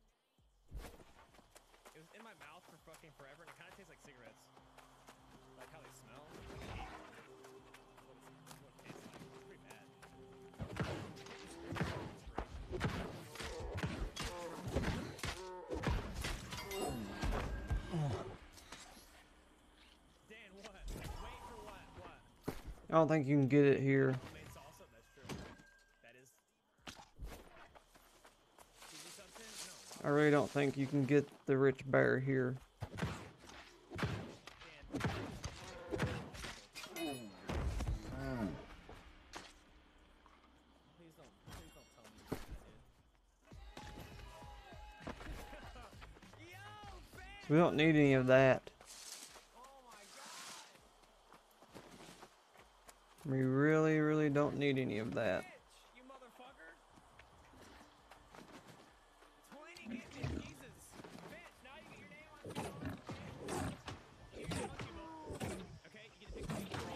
It was in my mouth for fucking forever, and it kind of tastes like cigarettes. Like how they smell. Like I hate what, it's, what it tastes like. It's pretty bad. Dan, what? Wait for what? What? I don't think you can get it here. Homemade salsa? That's true. That is. Did you substance? No. I really don't think you can get the rich bear here. Please don't, please don't tell me that, dude. Yo, fam! We don't need any of that. Oh my god! We really, really don't need any of that. Bitch, you motherfucker! twenty get me, Jesus! Bitch, now you get your name on the phone, okay? You get your monkey vote. Okay, you get to pick the okay.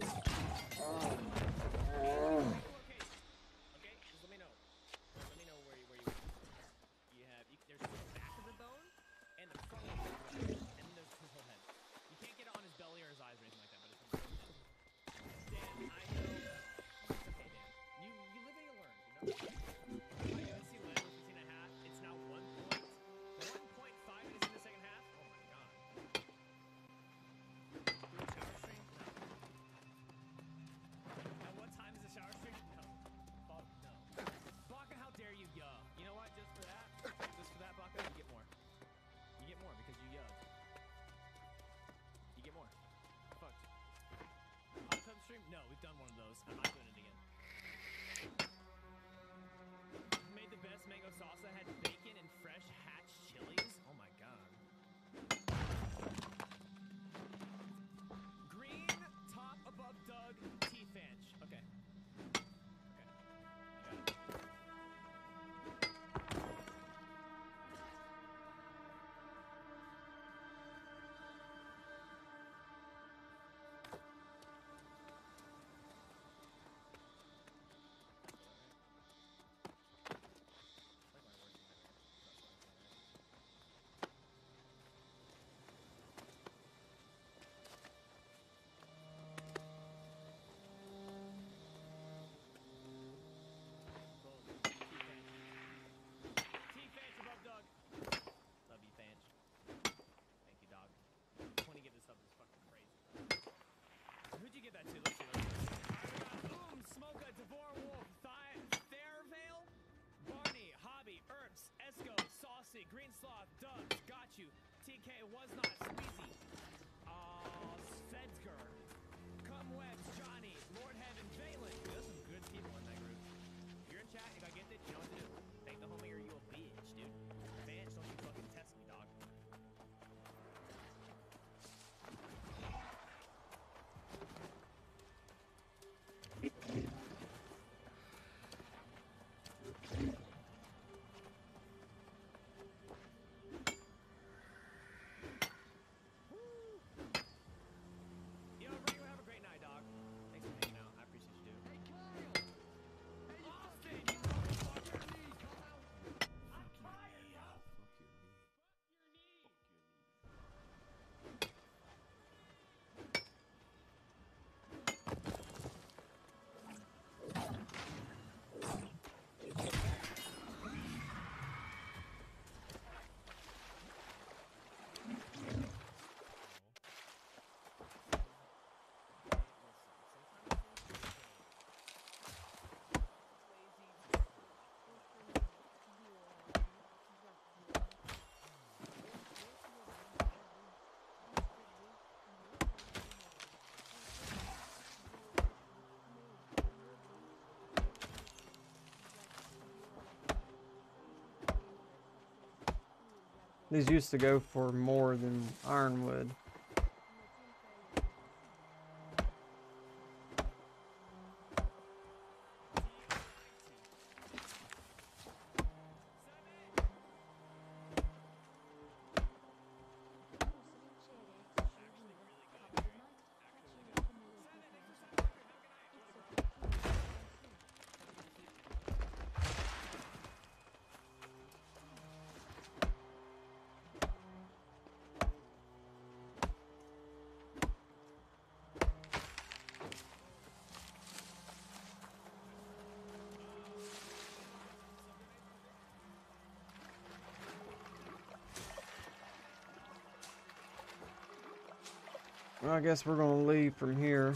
Okay, just let me know. Let me know where you, where you, you have, you, there's the back of the bone, and the front of the bone, and then there's his whole head. You can't get it on his belly or his eyes or anything like that, but it's his whole head. Dan, I know. It's okay, Dan. You, you live and you learn, you know? My U N C led with fifteen and a half. It's now one point. one point five minutes in the second half? Oh my god. Do a shower stream? No. At what time is the shower stream? No. Fuck no. Baka, how dare you yuh? You know what? Just for that, just for that, Baka, you get more. You get more because you yuh. You get more. Fuck. Hot tub stream? No, we've done one of those. I'm not doing it again. Made the best mango salsa, had bacon and fresh hatch chilies. Oh my god. Green, top above Doug, T-Fanch. Okay. Okay. I got it. T-Fanch above Doug. Love you, Fanch. Thank you, dog. twenty get this up is fucking crazy. Who'd you get that to? Let's see. Let's see. Alright, we got Oom, Smoka, Devore Wolf, Thi- Fairvale, Barney, Hobby, Herbs, Esco, Saucy, Green Sloth, Dubs, Got You, T K Was Not, Squeezy, uh, Svedsker, Come Webs, Johnny, Lord Heaven, Valen. Dude, there's some good people in that group. If you're in chat, you gotta get it, you know what to do. Thank the homie or you a bitch, dude. Fanch, don't you fucking test me, dog. These used to go for more than ironwood. Well, I guess we're gonna leave from here.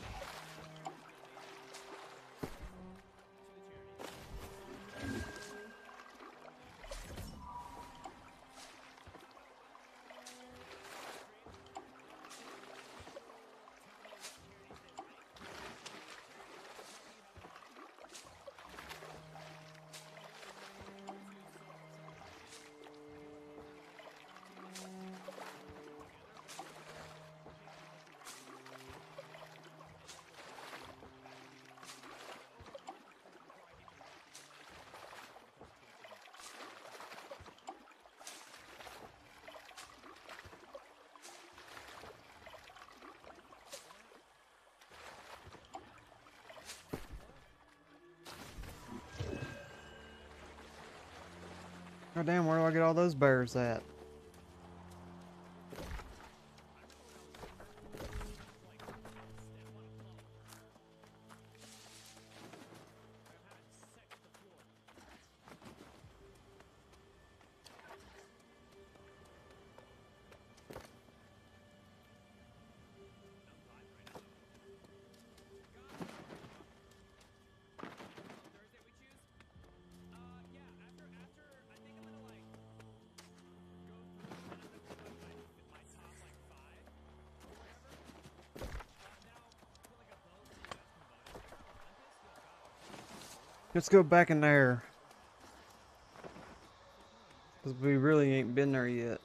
God damn, where do I get all those bears at? Let's go back in there. Because we really ain't been there yet.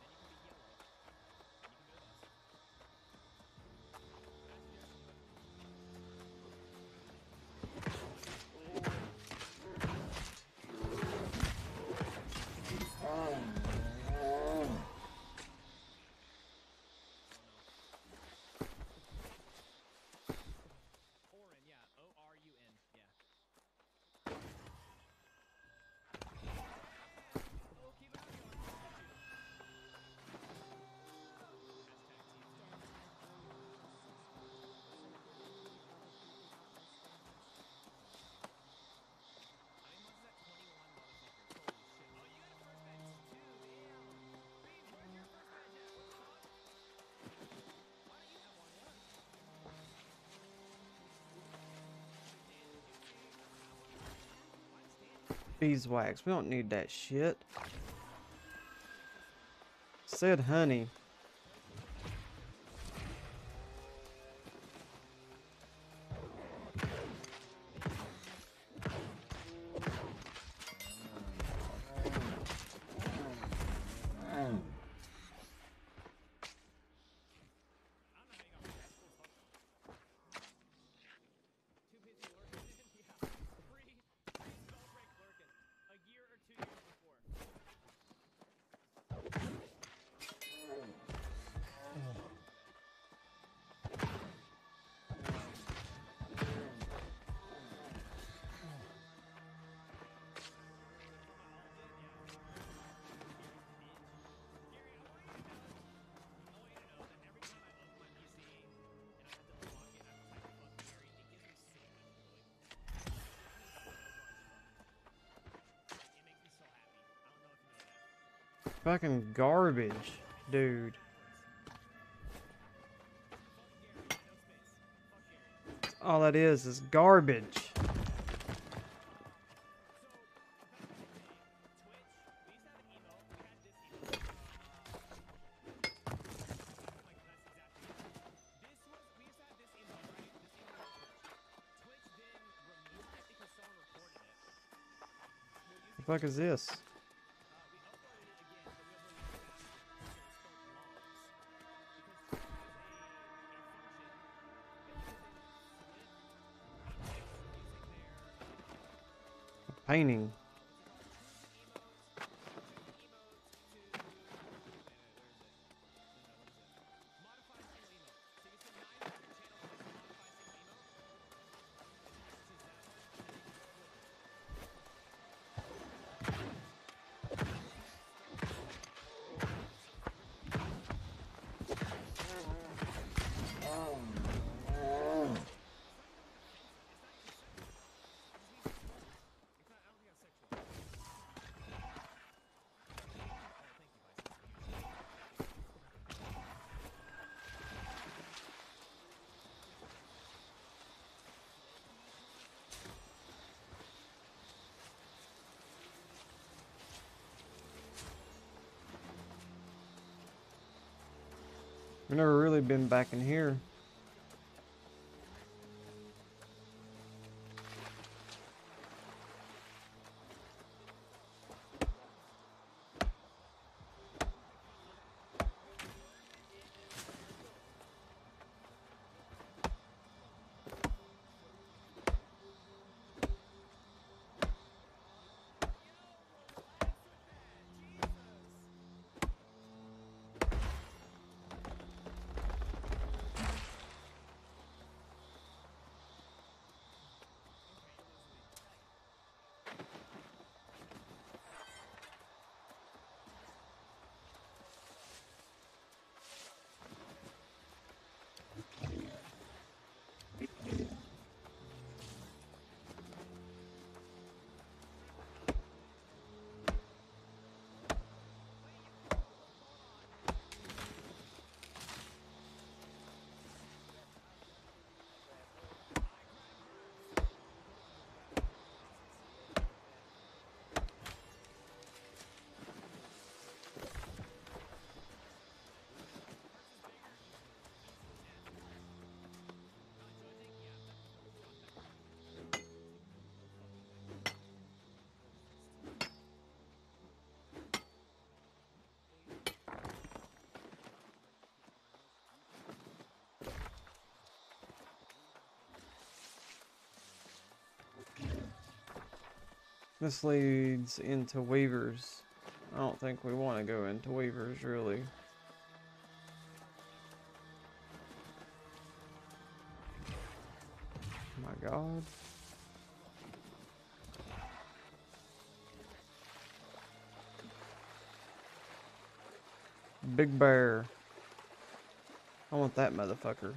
Beeswax, we don't need that shit. Said honey. Fucking garbage, dude. All that is is garbage. The fuck is this? painting. We've never really been back in here. This leads into Weavers. I don't think we want to go into Weavers, really. Oh my God. Big bear. I want that motherfucker.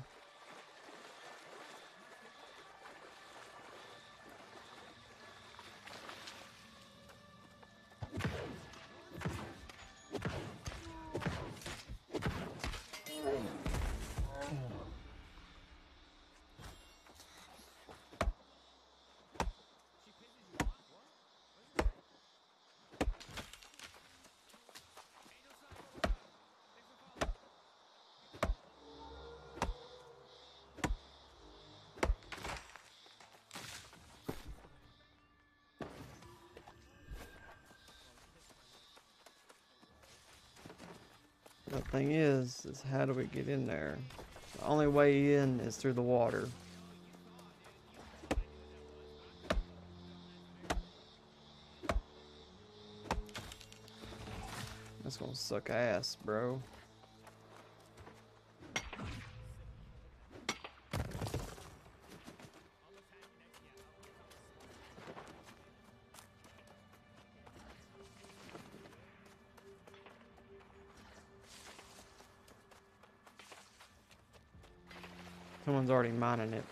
The thing is, is how do we get in there? The only way in is through the water. That's gonna suck ass, bro. Someone's already mining it.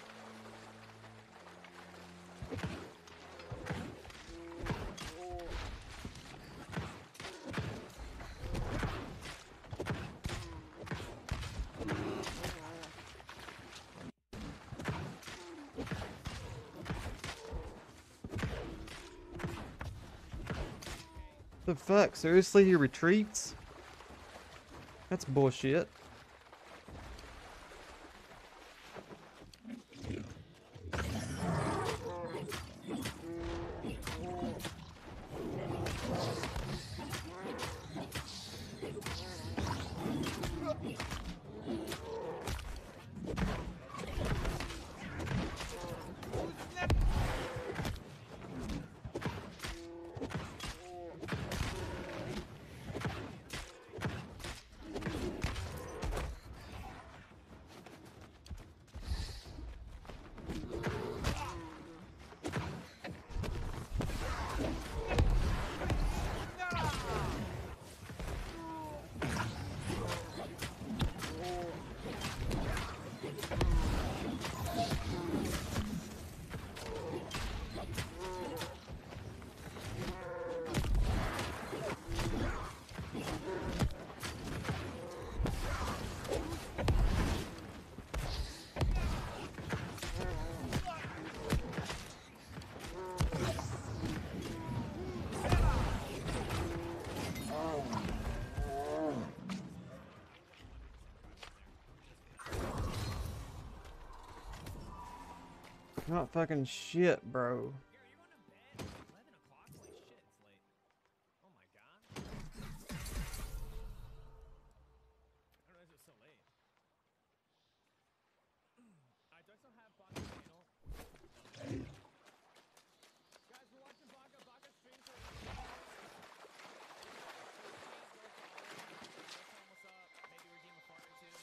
The fuck? Seriously, he retreats? That's bullshit. Not fucking shit, bro. eleven o'clock? Holy shit, it's late. Oh my god. I don't realize it was so late. Alright, do I still have Baka channel? Guys, we're watching Baka. Baka stream for what's up? Maybe redeem a fart or two.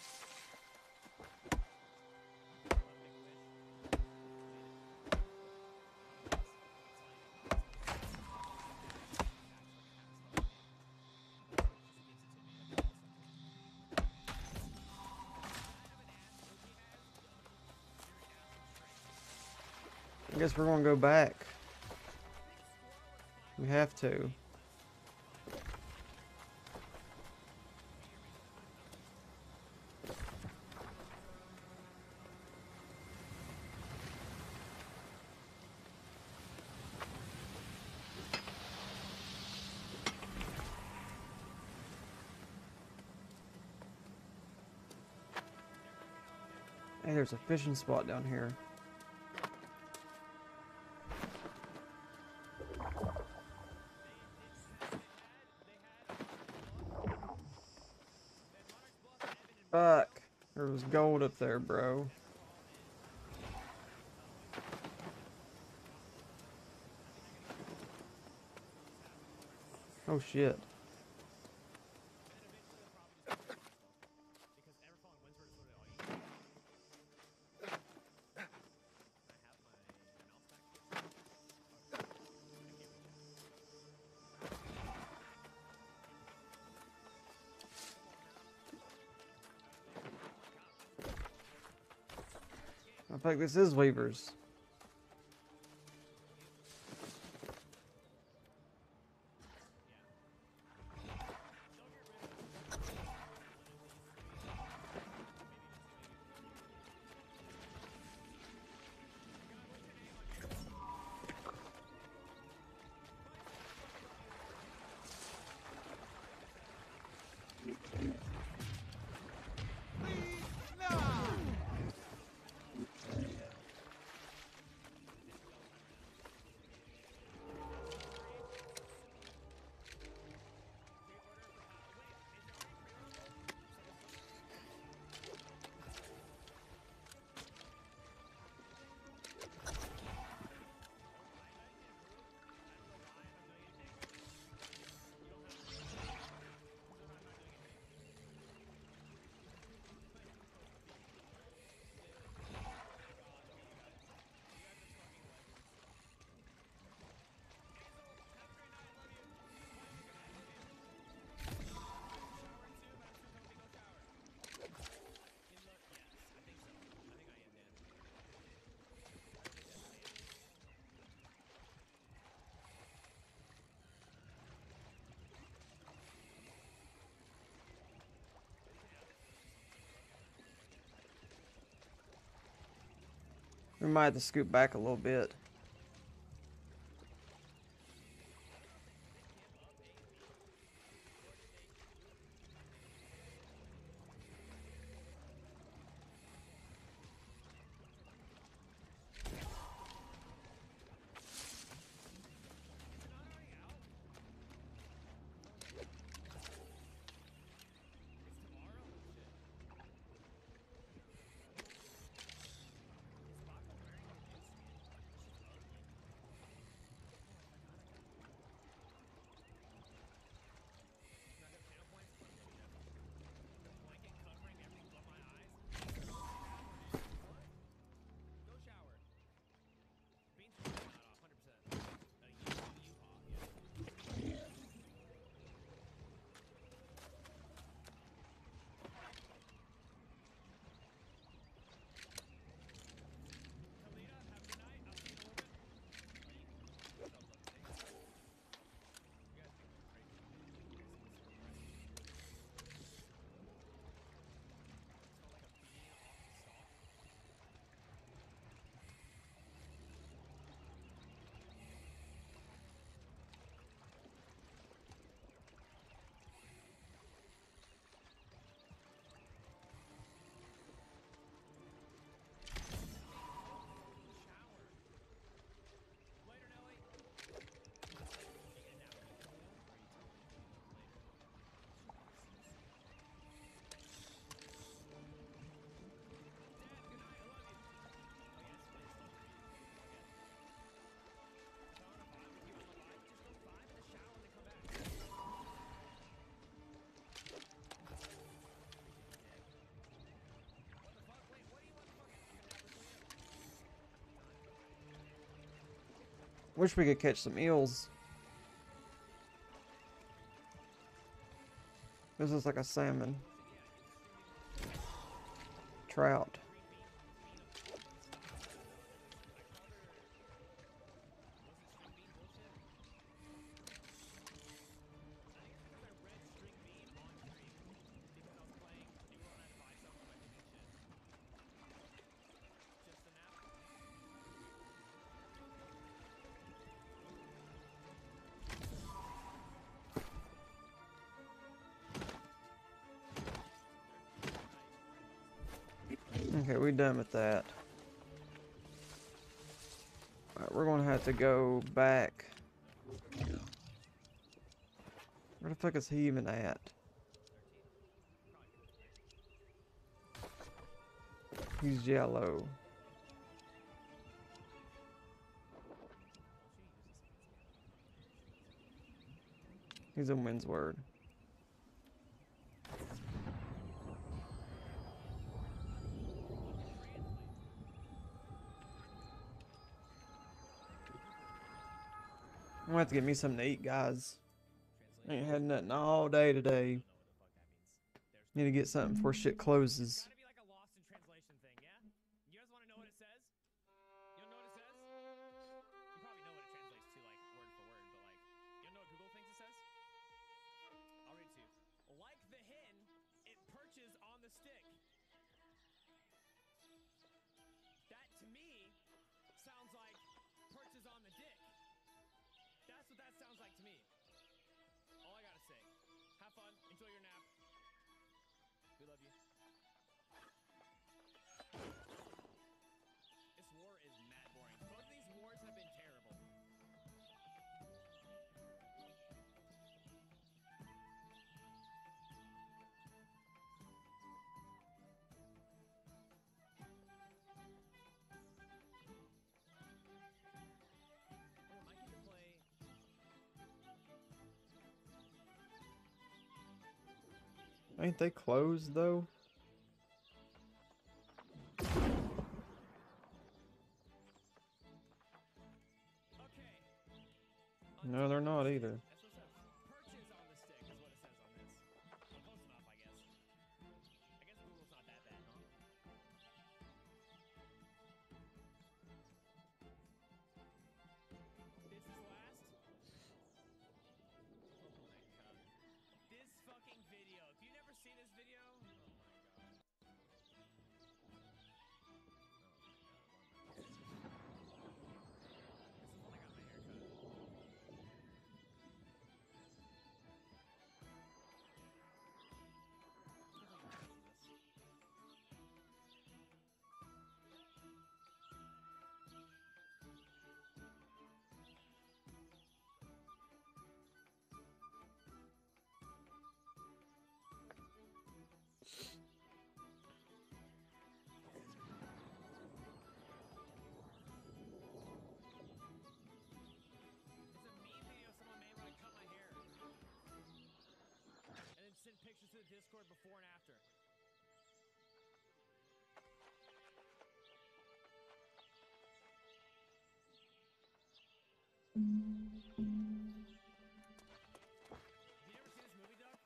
I guess we're gonna go back. We have to. Hey, there's a fishing spot down here. Fuck. There was gold up there, bro. Oh shit. I think this is Weavers. We might have to scoot back a little bit. Wish we could catch some eels. This is like a salmon. Trout. Okay, we done with that. Alright, we're gonna have to go back. Where the fuck is he even at? He's yellow. He's in Windsward. I'm gonna have to get me something to eat, guys. I ain't had nothing all day today. Need to get something before shit closes. Gotta be like a lost in translation thing, yeah? You guys want to know what it says? You don't know what it says? You probably know what it translates to, like word for word, but like, you don't know what Google thinks it says? I'll read it to you. Like the hen, it perches on the stick. That to me sounds like perches on the dick. That's what that sounds like to me. All I gotta say. Have fun. Enjoy your nap. We love you. This war is mad boring. Both of these wars have been terrible. Oh, Mikey can play. Ain't they closed though? Okay. No, they're not either. That's what it says. Perches on the stick is what it says on this. I'm close enough, I guess. I guess Google's not that bad, huh? This is last. Oh my god. This fucking video. If you've never seen this video, oh my god. This is when I got my hair cut. It's a meme video someone made when I cut my hair. And then send pictures to the Discord before and after. Have you never seen this movie, Doug?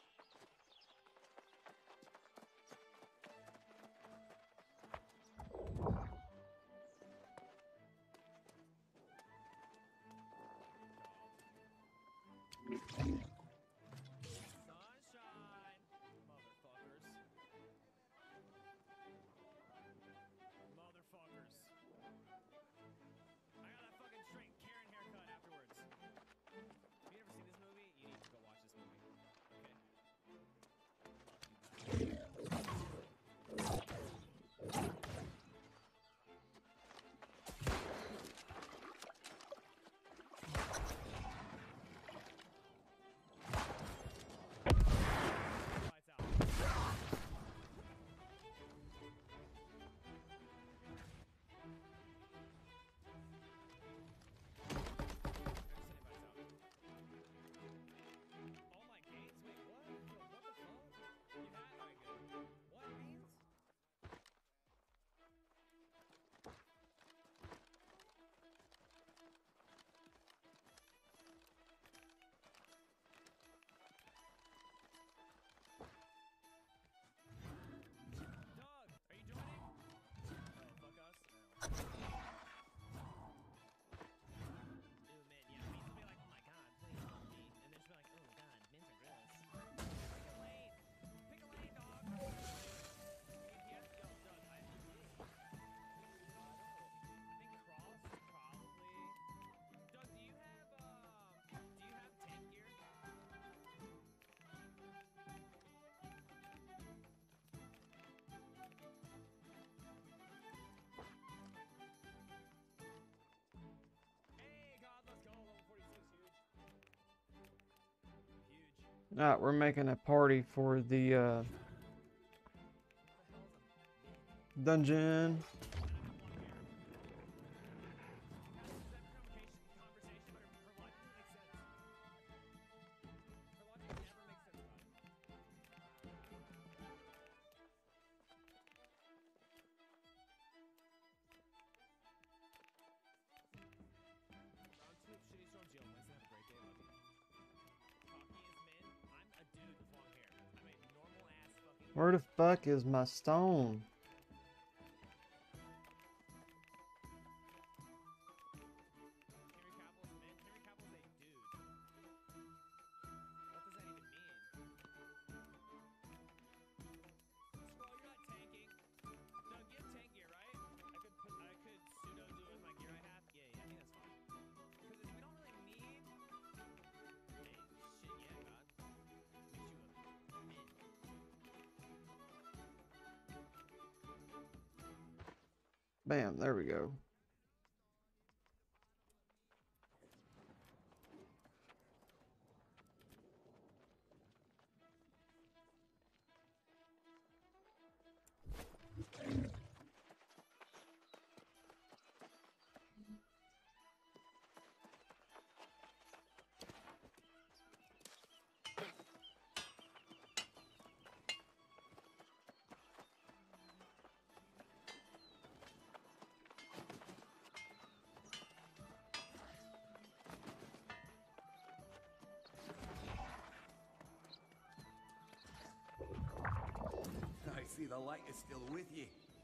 Sunshine! Motherfuckers. Motherfuckers. I got that fucking straight Karen haircut afterwards. Alright, we're making a party for the uh, dungeon. Where the fuck is my stone? Bam, there we go. I see the light is still with you.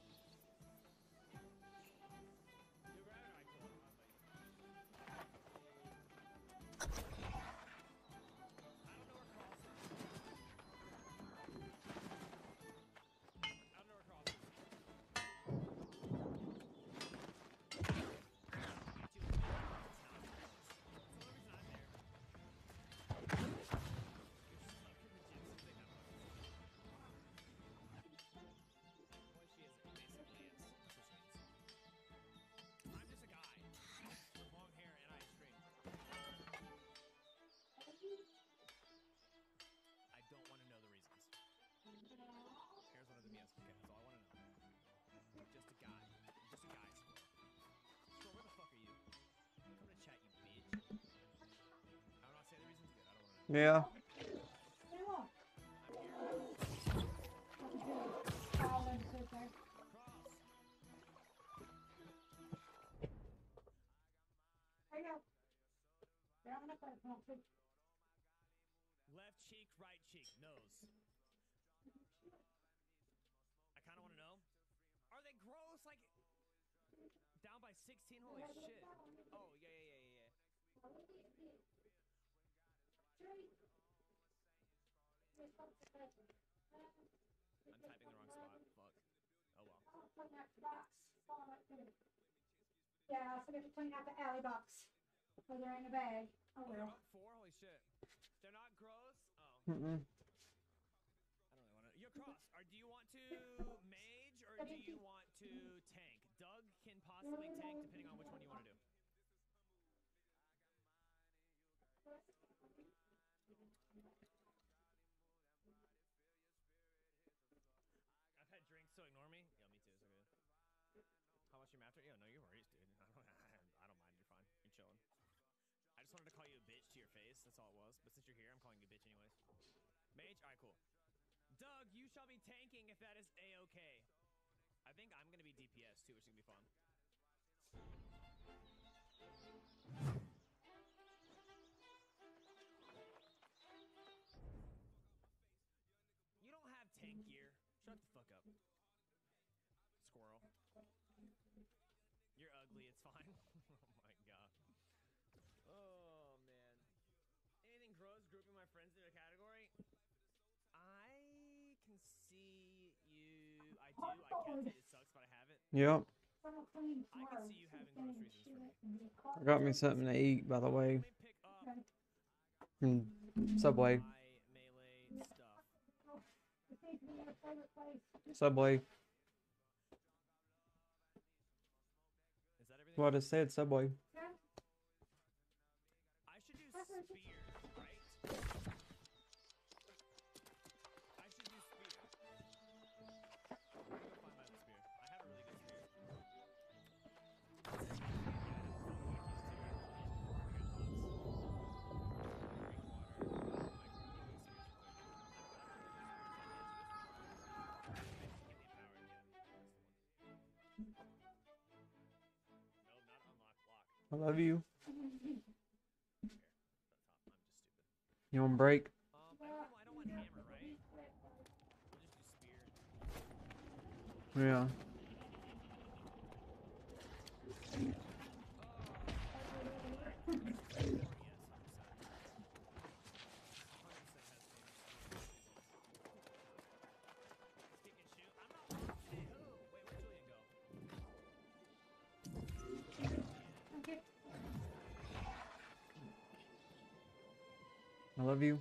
Yeah. Left cheek, right cheek, nose. I kind of want to know. Are they gross? Like, down by sixteen? Holy shit. Oh, yeah, yeah, yeah, yeah, yeah. I'm typing the wrong spot. Fuck. Oh well. Yeah, so we have to clean out the alley box. So they're in the bag. Oh Oh, they're well. up four? Holy shit. They're not gross? Oh. Mm-mm. I don't really want to. You're cross. Or do you want to mage or do you want to tank? Doug can possibly tank depending on which one you want to do. I've had drinks, so ignore me. Yeah, me too. So good. How much your master? Yeah, no, you're worries, dude. I don't. I don't mind. You're fine. You're chilling. I just wanted to call you a bitch to your face. That's all it was. But since you're here, I'm calling you a bitch anyways. Mage? Alright, cool. Doug, you shall be tanking if that is A-okay. I think I'm going to be D P S too, which is going to be fun. You don't have tank gear. Shut the fuck up. Squirrel. You're ugly, it's fine. Oh my god. Oh man. Anything gross grouping my friends into a category? I can see you. I do. I can't say it sucks, but I have it. Yep. I can see you having gross reasons for me. I got me something to eat, by the way. Let me pick up From Subway. my melee stuff. Subway. Is that everything? What I said, Subway. I should do spears, right? I love you. You on break? Um, I don't, I don't want hammer, right? We'll just do spear. Yeah. I love you.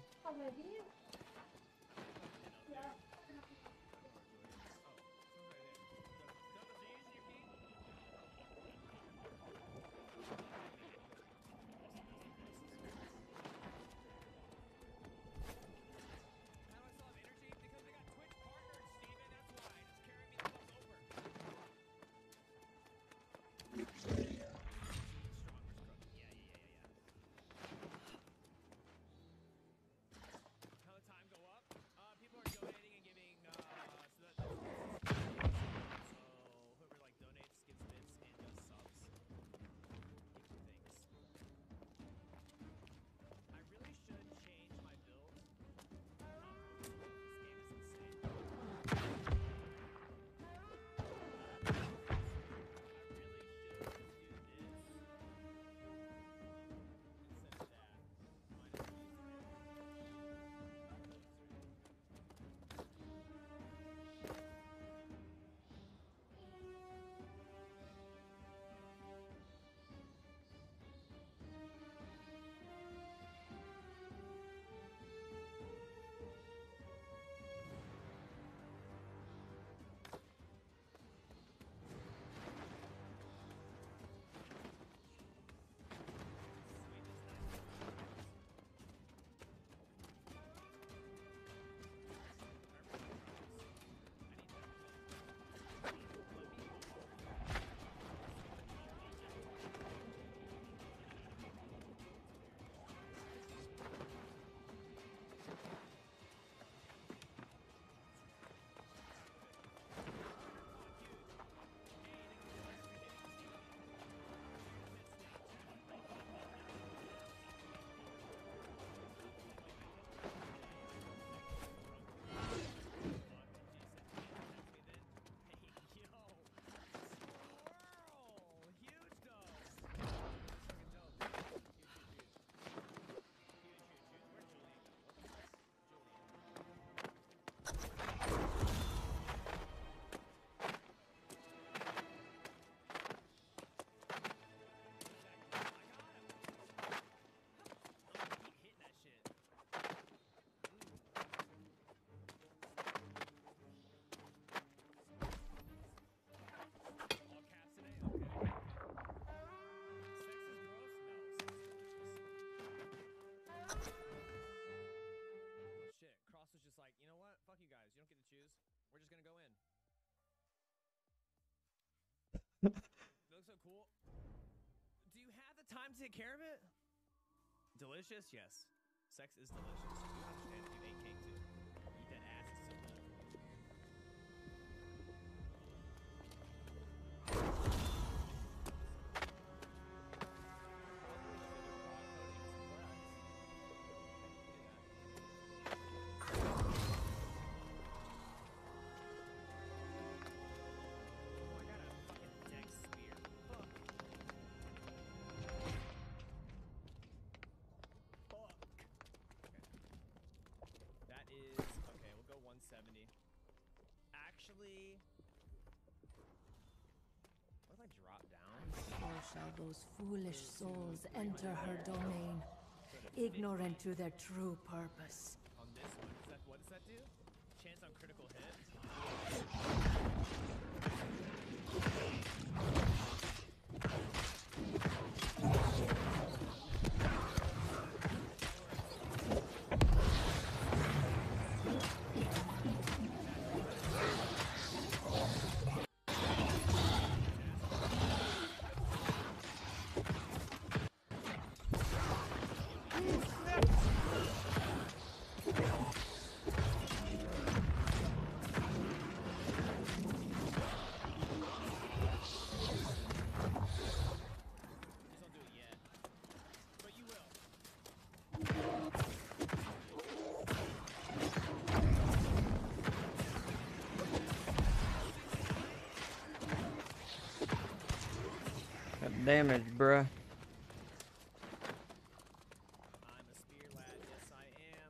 Looks so cool. Do you have the time to take care of it? Delicious? Yes. Sex is delicious. You understand if you ate cake too. Eat that ass, it's so good. seventy. Actually, what if I drop down? Or shall those foolish souls enter her domain, ignorant to their true purpose? On this one, is that, what does that do? Chance on critical hit? damage, bruh. I'm a spear lad, yes I am.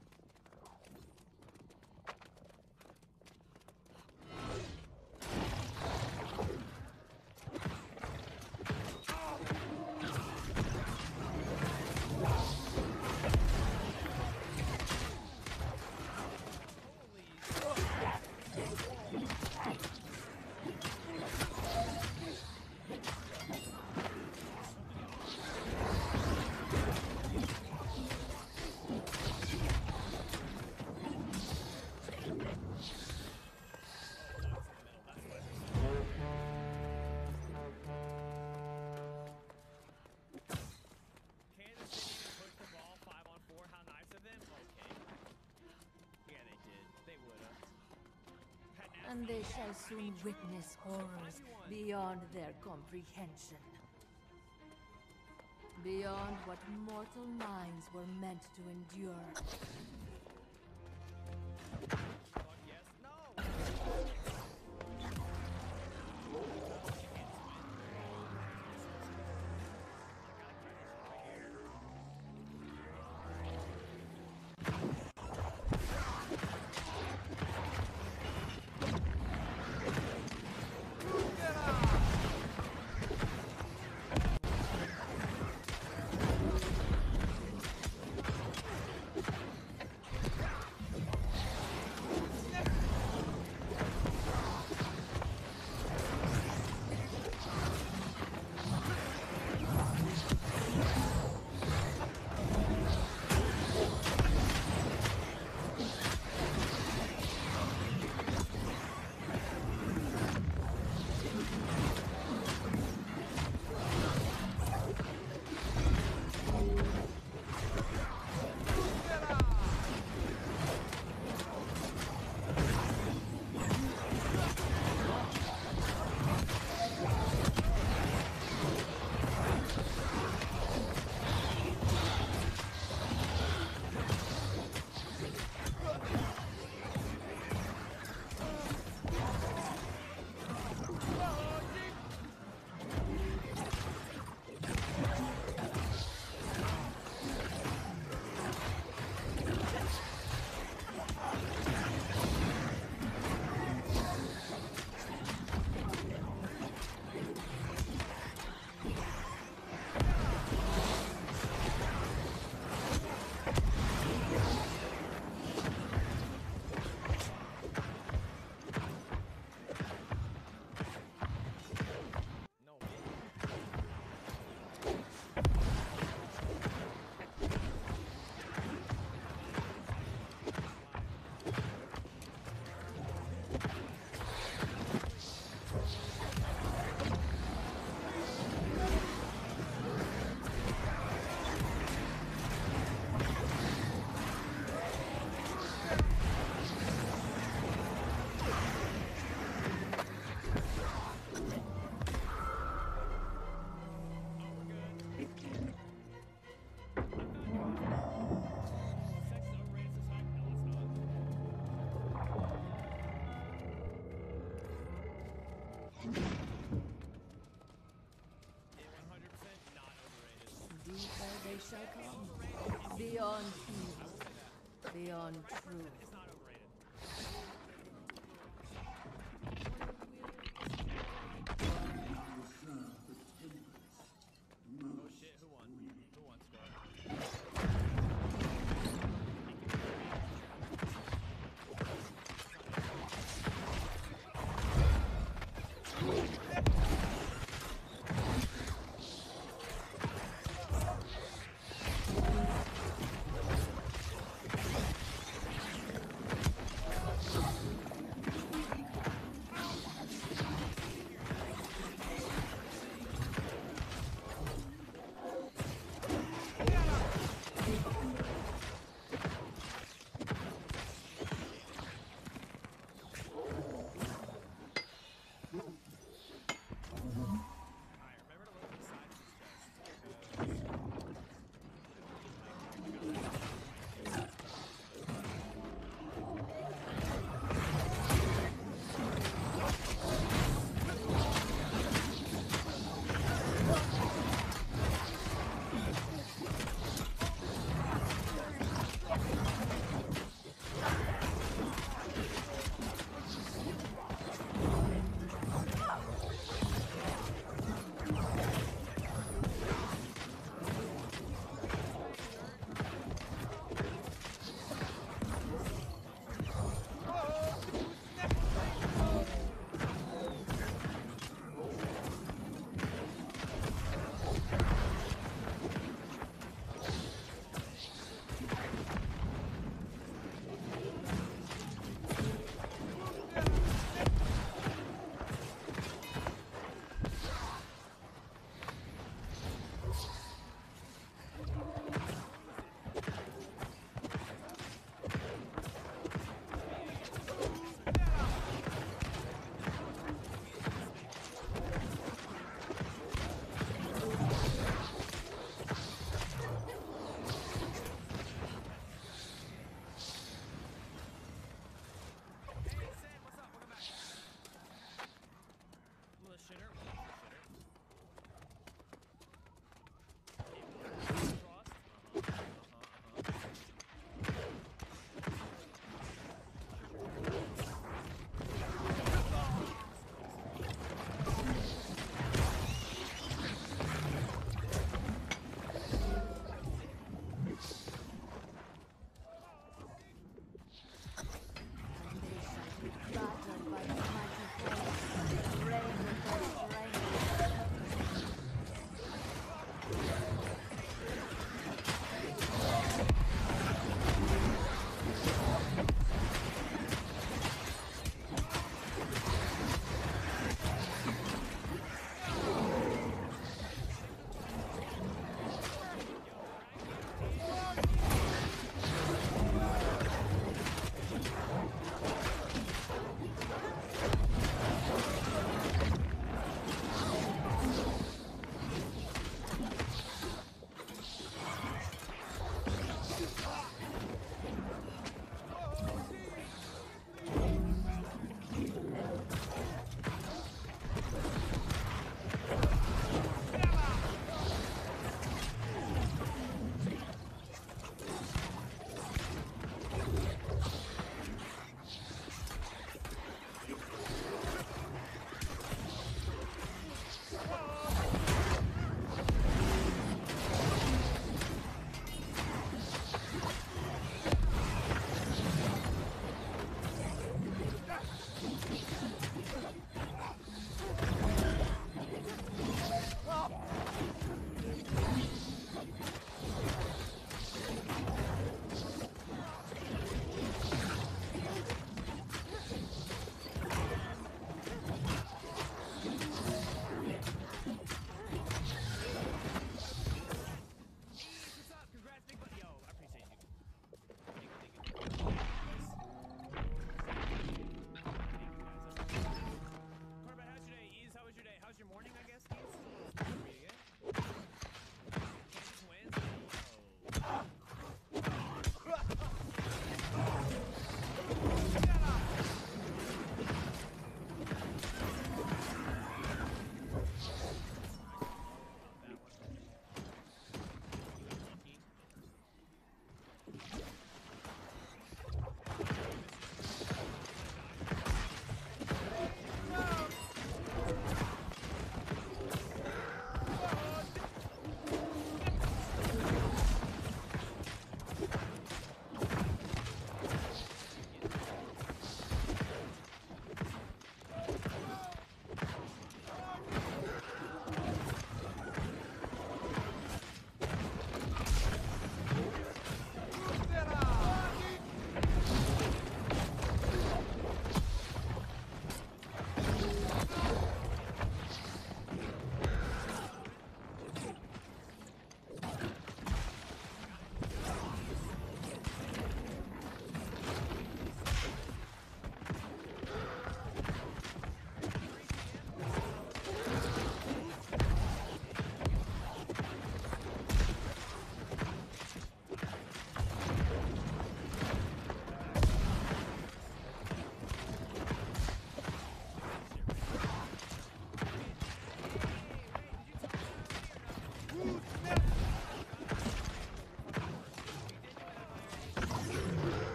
And they shall soon witness horrors beyond their comprehension. Beyond what mortal minds were meant to endure. They shall come beyond evil, beyond truth.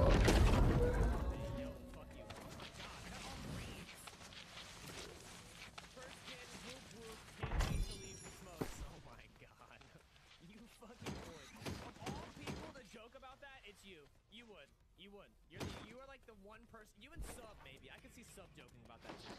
You would. You're the, you are like the one person. You and Sub maybe. I could see Sub joking about that too.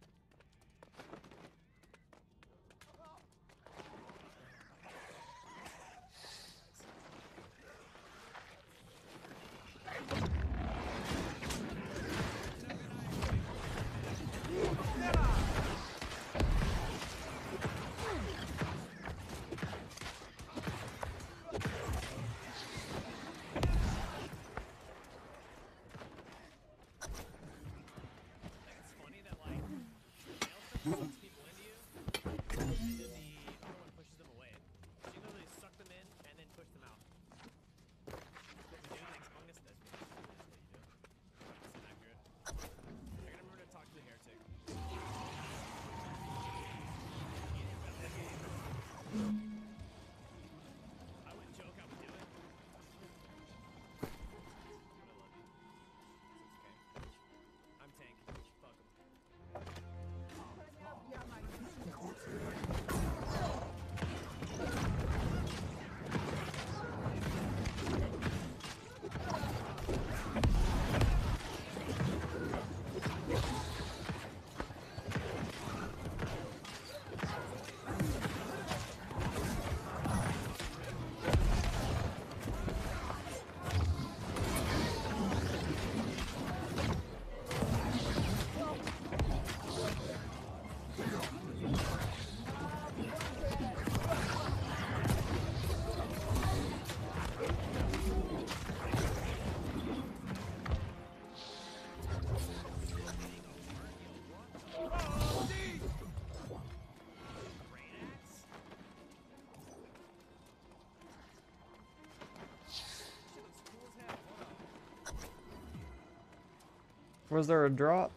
Was there a drop?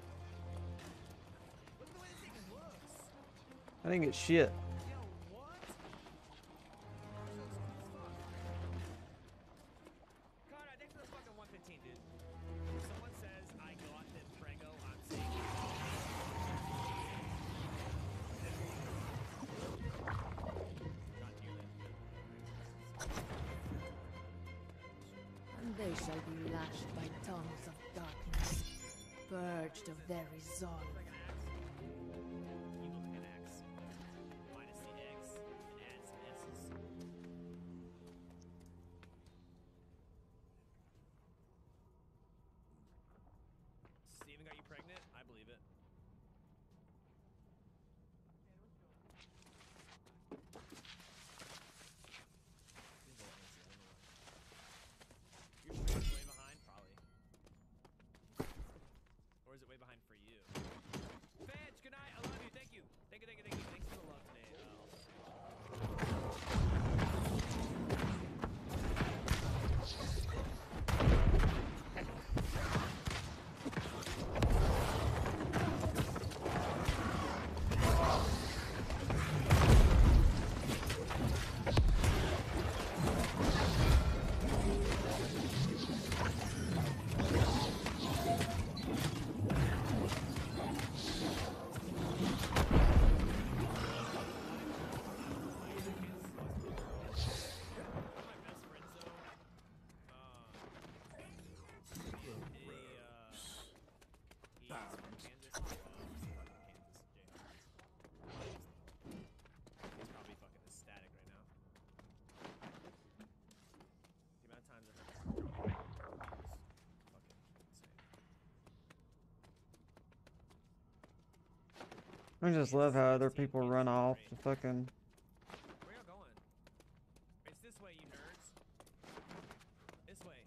I didn't get shit. And they shall be lashed by tongues of darkness, purged of their resolve. Steven got you pregnant? I believe it. You're sure it's way behind? Probably. Or is it way behind for you? Fedge, good night. I love you. Thank you. Thank you, thank you, thank you. Thanks for the love today. I just love how other people run off the fucking. Where y'all going? It's this way, you nerds. This way.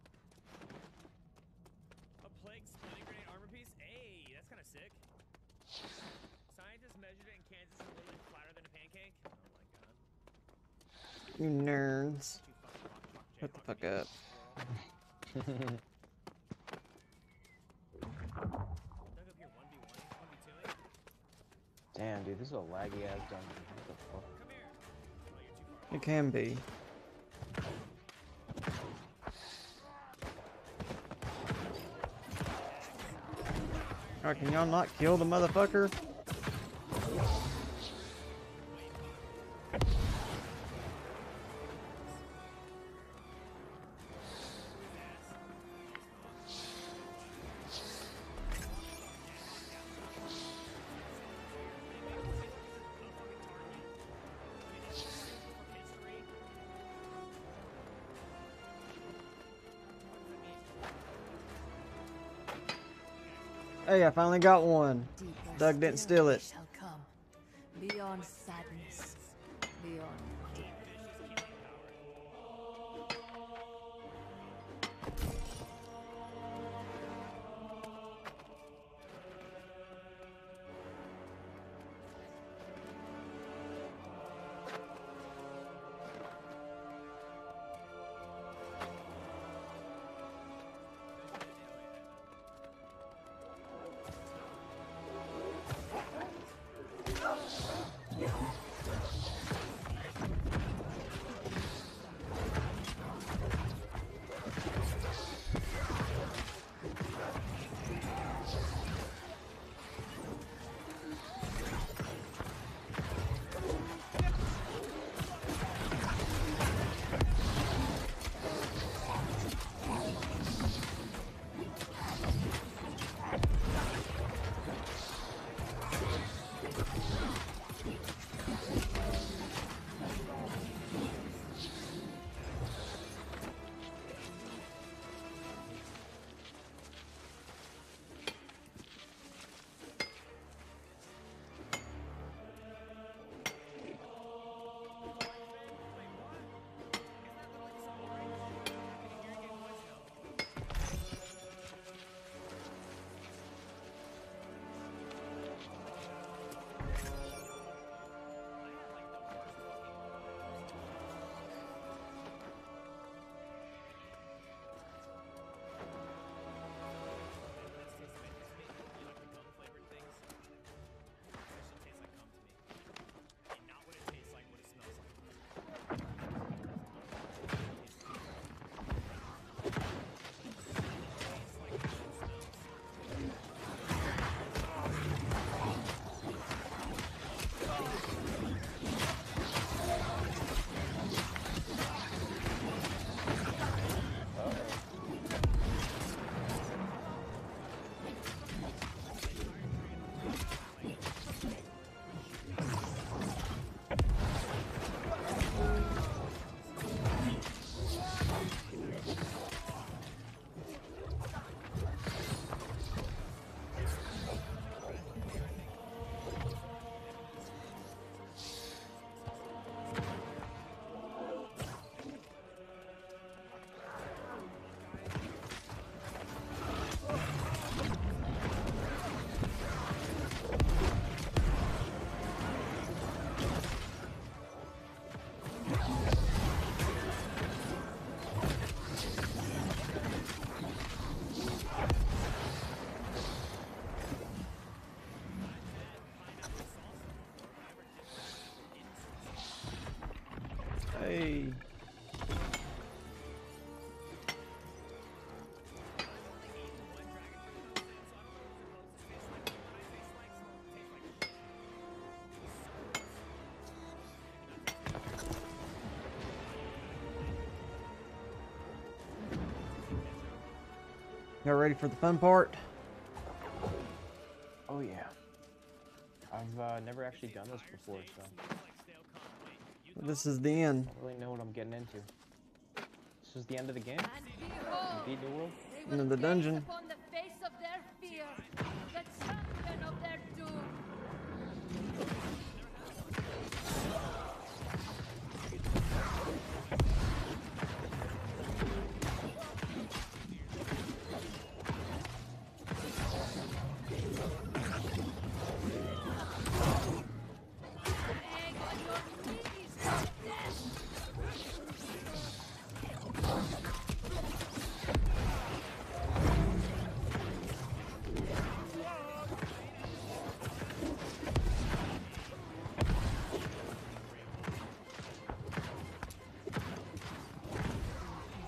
A plague splitting grenade armor piece? Hey, that's kind of sick. Scientists measured it in Kansas and literally flatter than a pancake. Oh my god. You nerds. Shut the fuck up. Damn, dude, this is a laggy ass dungeon. What the fuck? It can be. Alright, can y'all not kill the motherfucker? Hey, I finally got one. Doug didn't steal it. Shall come. Beyond sadness, beyond death. Hey. Y'all ready for the fun part? Oh yeah. I've uh, never actually done this before, so This is the end. I don't really know what I'm getting into. This is the end of the game. And Beat the world. End of the dungeon. upon the face of their fear, the champion of their doom.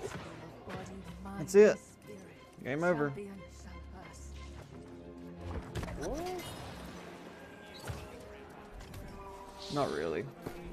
That's it. Game over. Champion shall pass. Not really.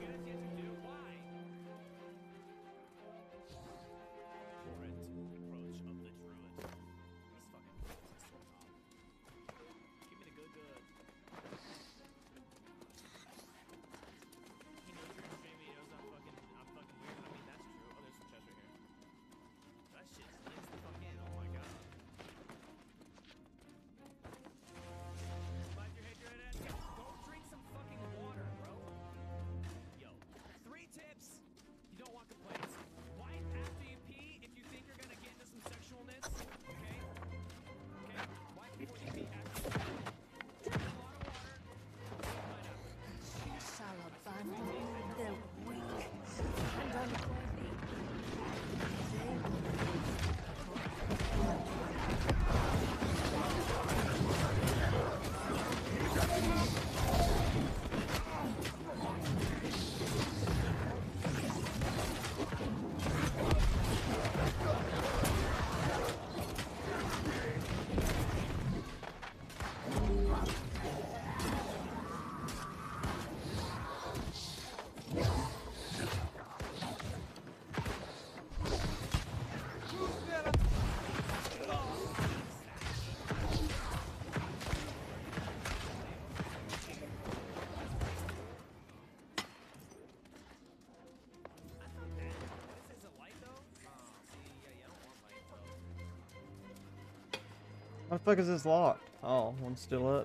What the fuck is this locked? Oh, one's still up.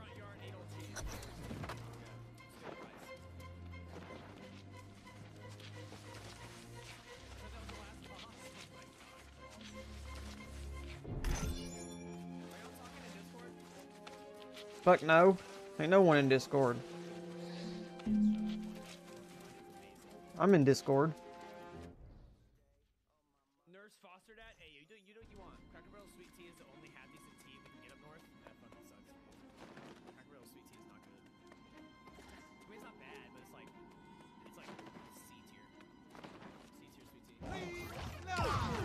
Fuck no. Ain't no one in Discord. I'm in Discord. Nurse Foster Dad, hey, you do you know what you want? Cracker Barrel sweet tea is the only half decent tea we can get up north. That fucking sucks. Cracker Barrel sweet tea is not good. I mean, it's not bad, but it's like it's like C tier. C tier sweet tea. No!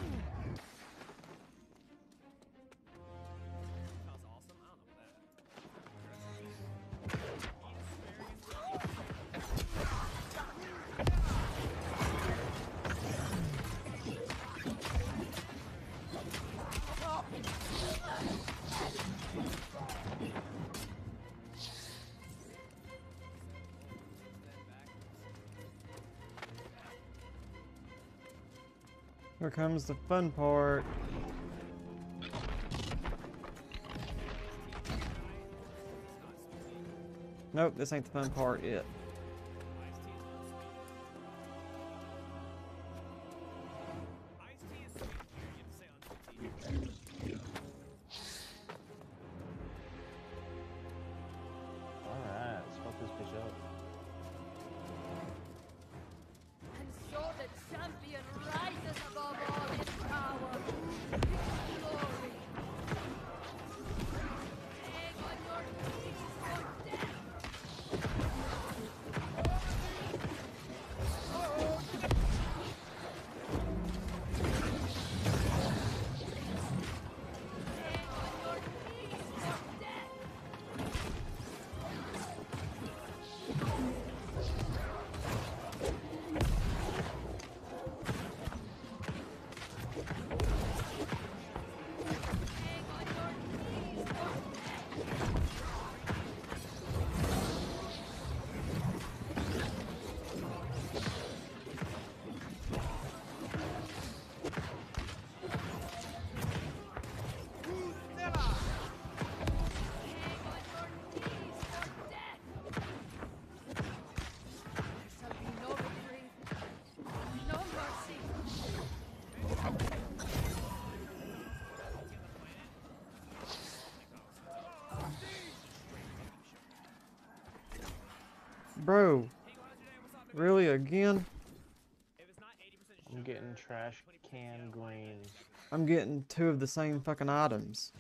Smells awesome. I don't know about that. Here comes the fun part. Nope, this ain't the fun part yet. Alright, smoke this bitch up. And so the champion rises above all his power, his glory. Egg on your knees for death. Bro, really again? I'm getting trash can green. I'm getting two of the same fucking items.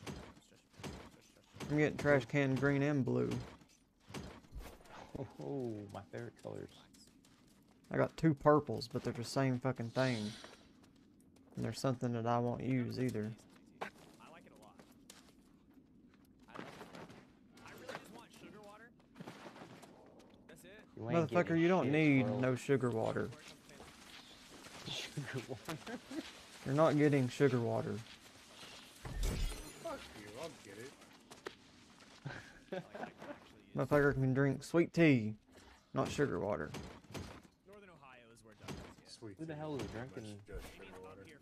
I'm getting trash can green and blue. Oh, my favorite colors. I got two purples, but they're the same fucking thing. And there's something that I won't use either. I like it a lot. I like it. I You ain't Motherfucker, getting you don't shit, need bro. no sugar water. Sugar water. You're not getting sugar water. Fuck you, I'll get it. Motherfucker can drink sweet tea, not sugar water. Northern Ohio is where Doug is. Yeah. Sweet. Who the tea, hell is pretty much drinking- just I mean, sugar up water. here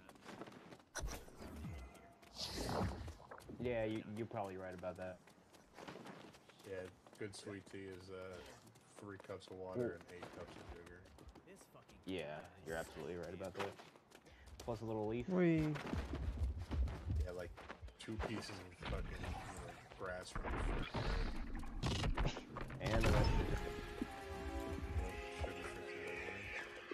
from where I'm at. Yeah, you, you're probably right about that. Yeah, good sweet tea is uh, three cups of water and eight cups of sugar. This fucking. Yeah, you're absolutely right about that. Plus a little leaf. We. Yeah, like two pieces of fucking you know, grass from the fruit. And the rest of it. Sugar fixes everything.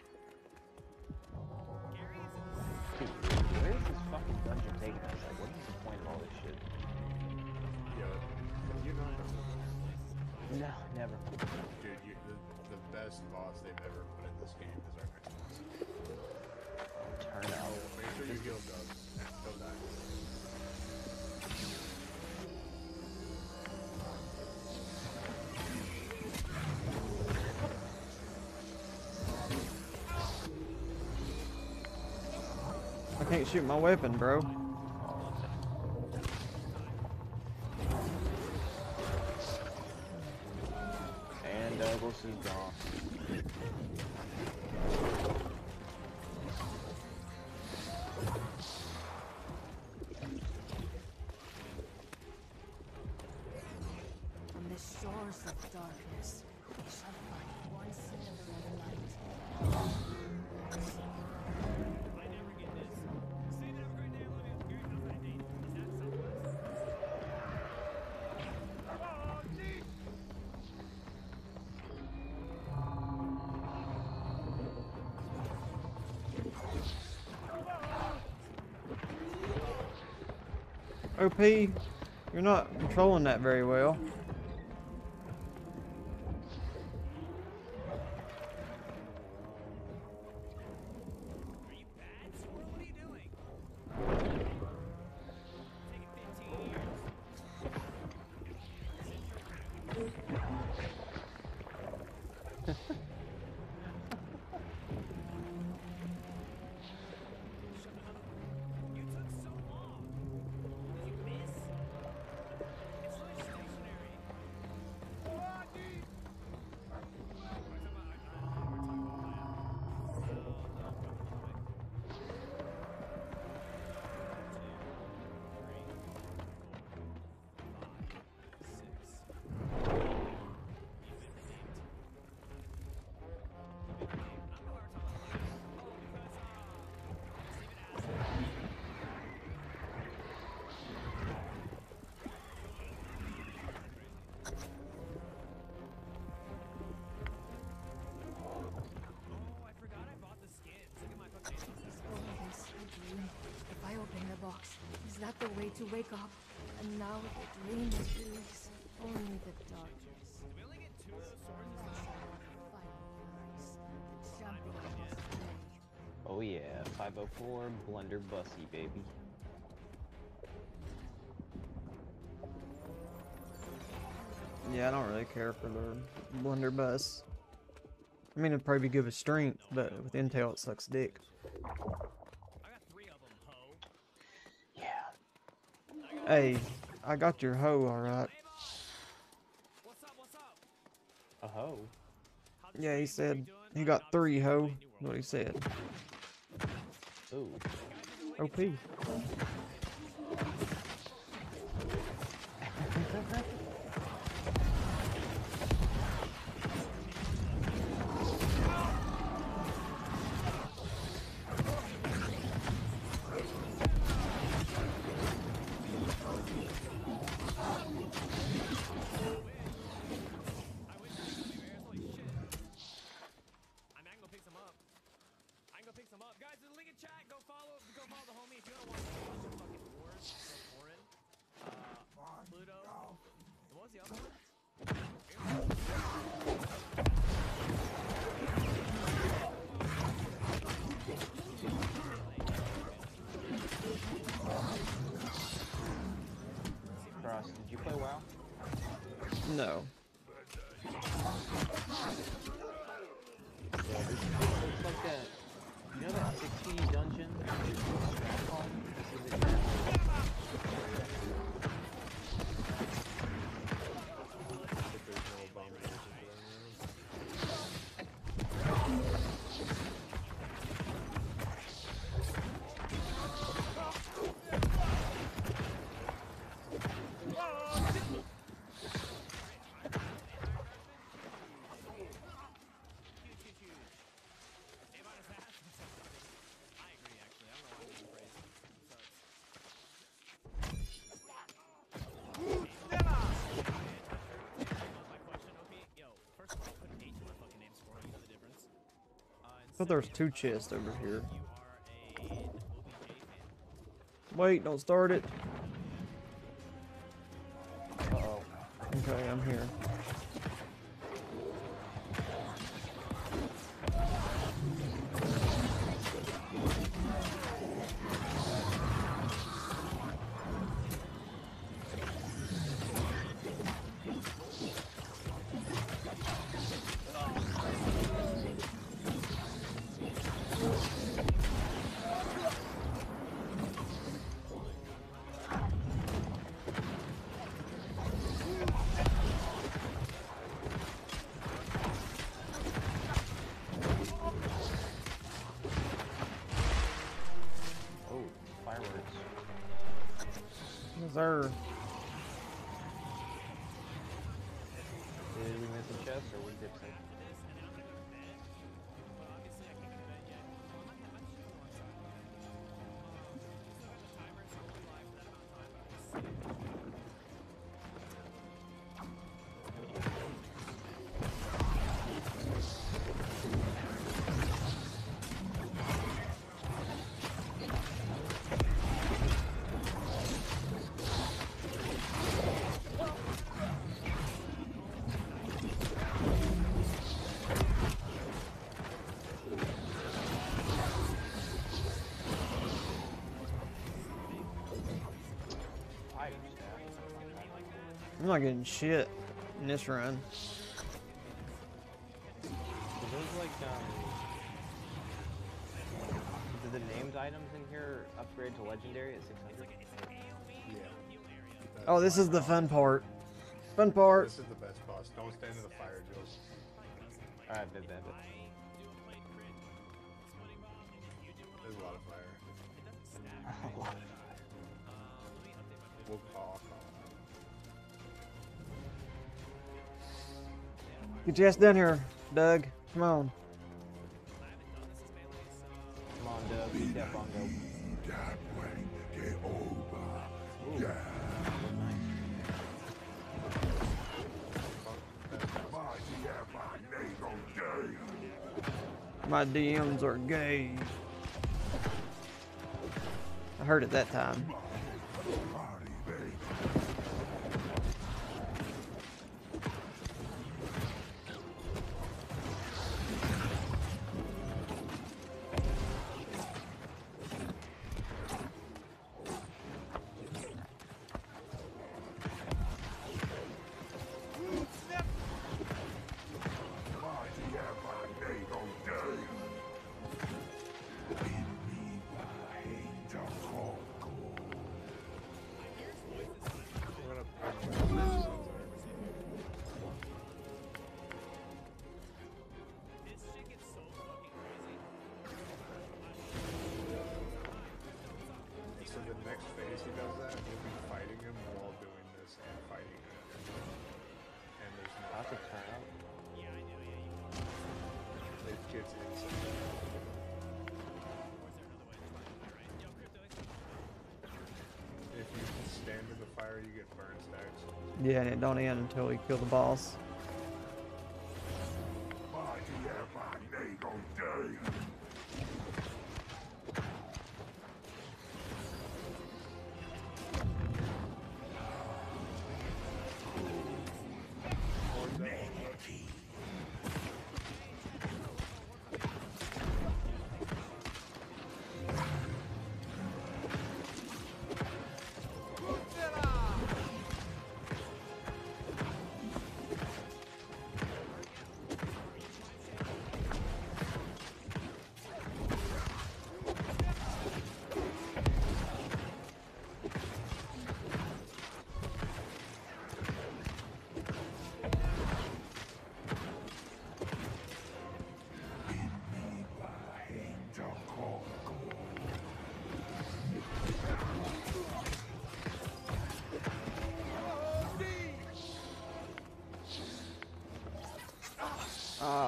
Dude, where is this fucking dungeon taking us? Like, what is the point of all this shit? Yo, you know, No, never. dude, you, the, the best boss they've ever put in this game is our next boss. Turn out. Make sure you heal Doug. He'll die. I can't shoot my weapon, bro. And Douglas is gone. On the shores of darkness, we shall find one sliver of light. I never get this. Save it. Have a great day. I love you. Gary, I'm ready. Is that Southwest? Oh, geez. O P, you're not controlling that very well. Are you bad, Squirrel? What are you doing? Taking fifteen years. You took so long. Did you miss? It's literally stationary. Oh, geez. We're talking about, I, I, we're talking about that. Oh, I forgot I bought the skins. Look at my fucking All this a dream. If I open the box, is that the way to wake up? And now the dream is released. Only the darkness. Did we only get two of those swords? The shadow of the final prize. The champion must play. Oh yeah, five oh four blunderbussy, baby. Yeah, I don't really care for the blunderbuss. I mean, it'd probably be good with strength, but with intel, it sucks dick. I got three of them, ho. Yeah. Hey, I got your hoe, alright. What's up? What's up? A hoe. How'd the Yeah, he stream? How you said doing? he I'm got Doug. three, hoe. New World What he Order. said. Ooh. O P. I wish I could be bears. Holy shit. I mean, I can go pick some up. I can go pick some up. Guys, there's a link in chat. Go follow, go follow the homie if you don't want to watch the fucking wars. So foreign. Uh, Pluto. What was the other one? Cross, did you play WoW? No. Yeah, this, this looks like that. You know that sixty dungeon? This is exactly. If there's no abominations I thought there was two chests over here. Wait, don't start it. Uh-oh. Okay, I'm here. Yes, sir. Did we miss a chest or we did something? I'm not getting shit in this run. Do those like um do the named items in here upgrade to legendary at six hundred? Yeah. Oh, this is the fun part. Fun part. This is the best boss. Don't stand in the fire, Jules. Alright, bet, bet, bet. There's a lot of fire. A lot of fire. We'll call. Get your ass down here, Doug. Come on. Come on, Doug. Step on, go. My D Ms are gay. I heard it that time. So the next phase he does that, we'll be fighting him while doing this and fighting him. And there's no That's a fire. turn out. Yeah, I do. Yeah, you. It gets insane. If you stand in the fire, you get burn stacks. Yeah, and it don't end until we kill the boss.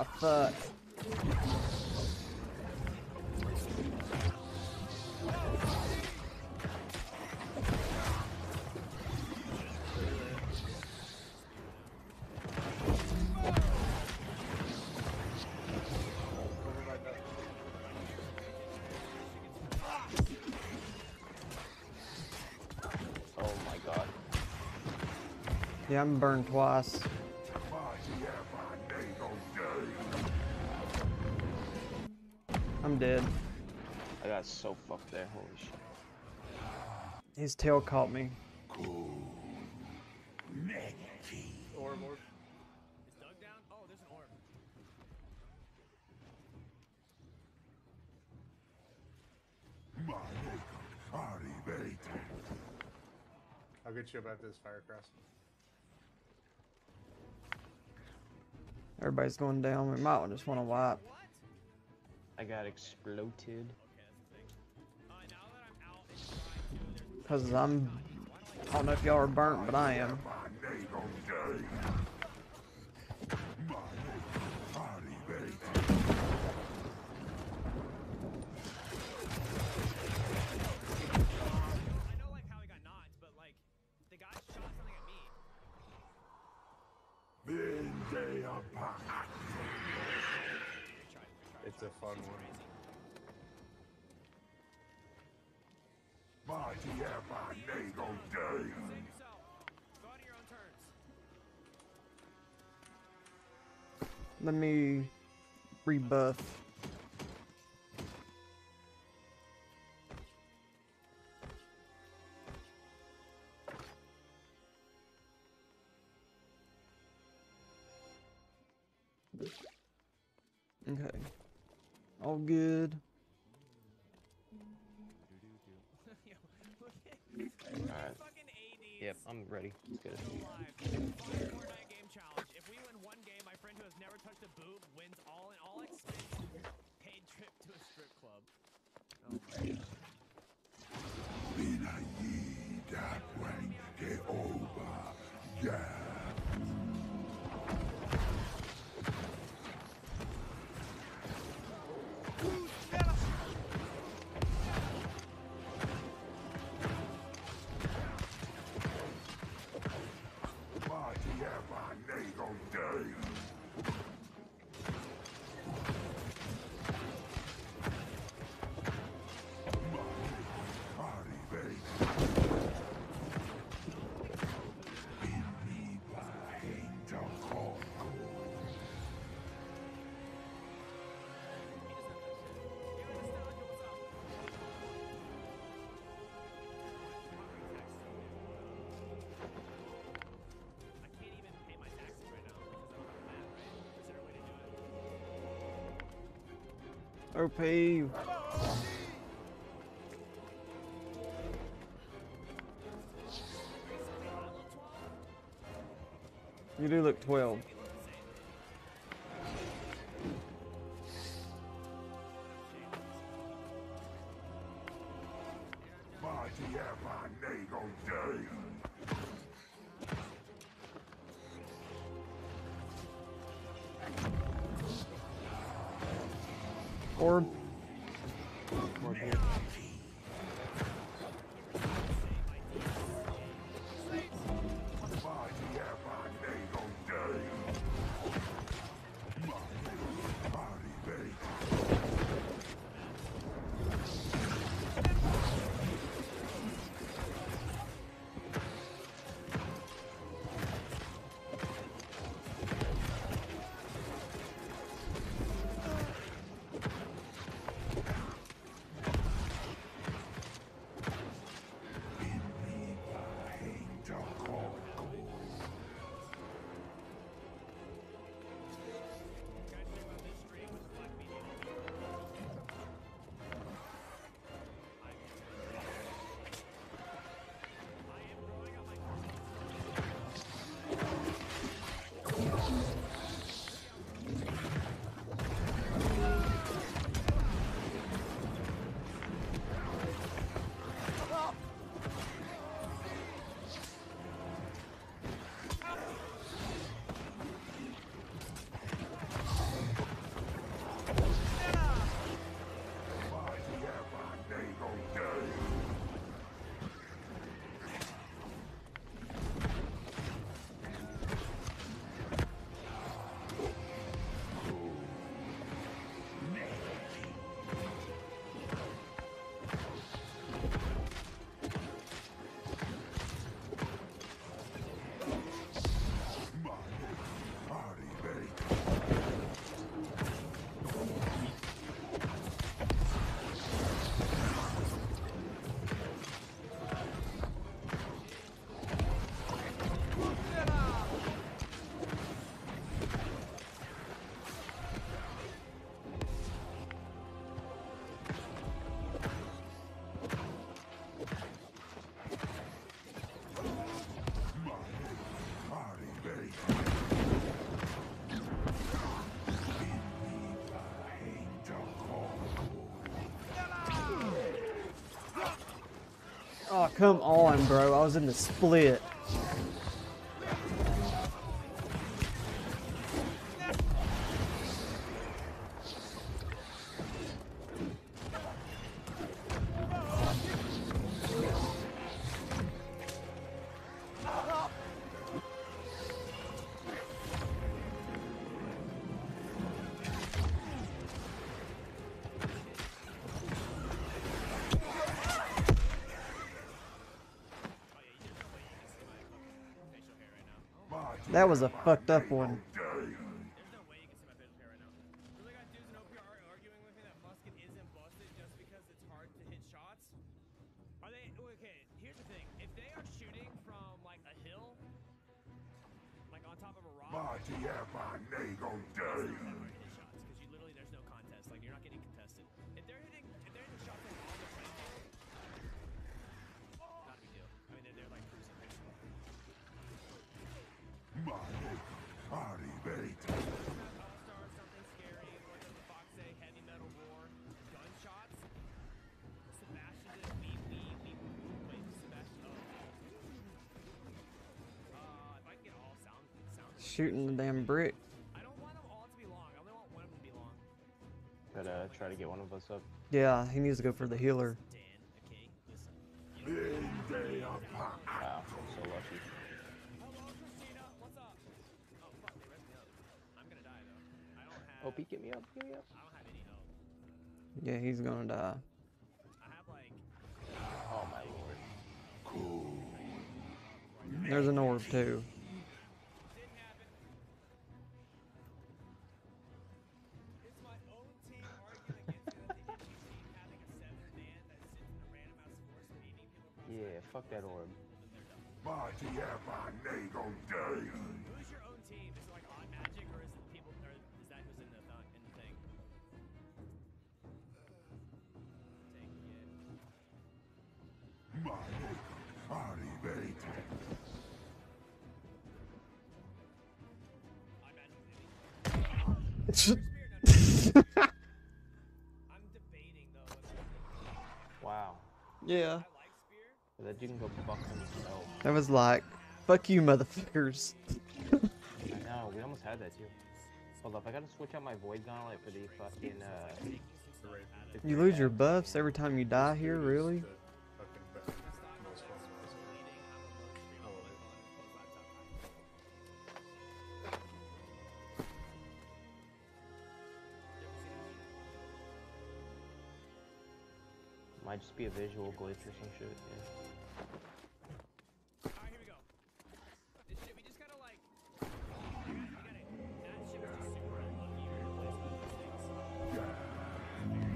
Oh, fuck. Oh my god. Yeah, I'm burned twice. I'm dead. I got so fucked there, holy shit. His tail caught me. Orb, orb. Is Doug down? Oh, there's an orb. I'll get you up at this Firecrest. Everybody's going down. We might just want to wipe. I got exploded. Because I'm... I don't know if y'all are burnt, but I am. It's a fun one. Let me rebuff. Okay. All good. Alright. Yep, I'm ready. Let's get it. Fortnite game challenge. If we win one game, my friend who has never touched a boob wins all in all expense paid trip to a strip club. Oh my god. O P. You do look twelve. Orb. Orb here. Come on, bro. I was in the split. That was a fucked up one. Shooting the damn brick. Gotta try to get one of us up. Yeah, he needs to go for the healer. Wow, I'm so lucky. Oh, Pete, get me up, get me up. Yeah, he's gonna die. Oh my lord. There's an orb too. Yeah, fuck that orb. Who's your own team? Is it like on Magic, or is it people, or is that who's in the th in the thing? I'm debating though. Wow. Yeah. That you can go fuck himself. That was like, fuck you, motherfuckers. I know, we almost had that too. Hold up, I gotta switch out my Void Gauntlet for the fucking, uh... You lose your buffs every time you die here, really? Might just be a visual glitch or some shit, yeah. Alright, here we go. This shit, we just gotta like... We gotta... That shit was just super unlucky or replace those things.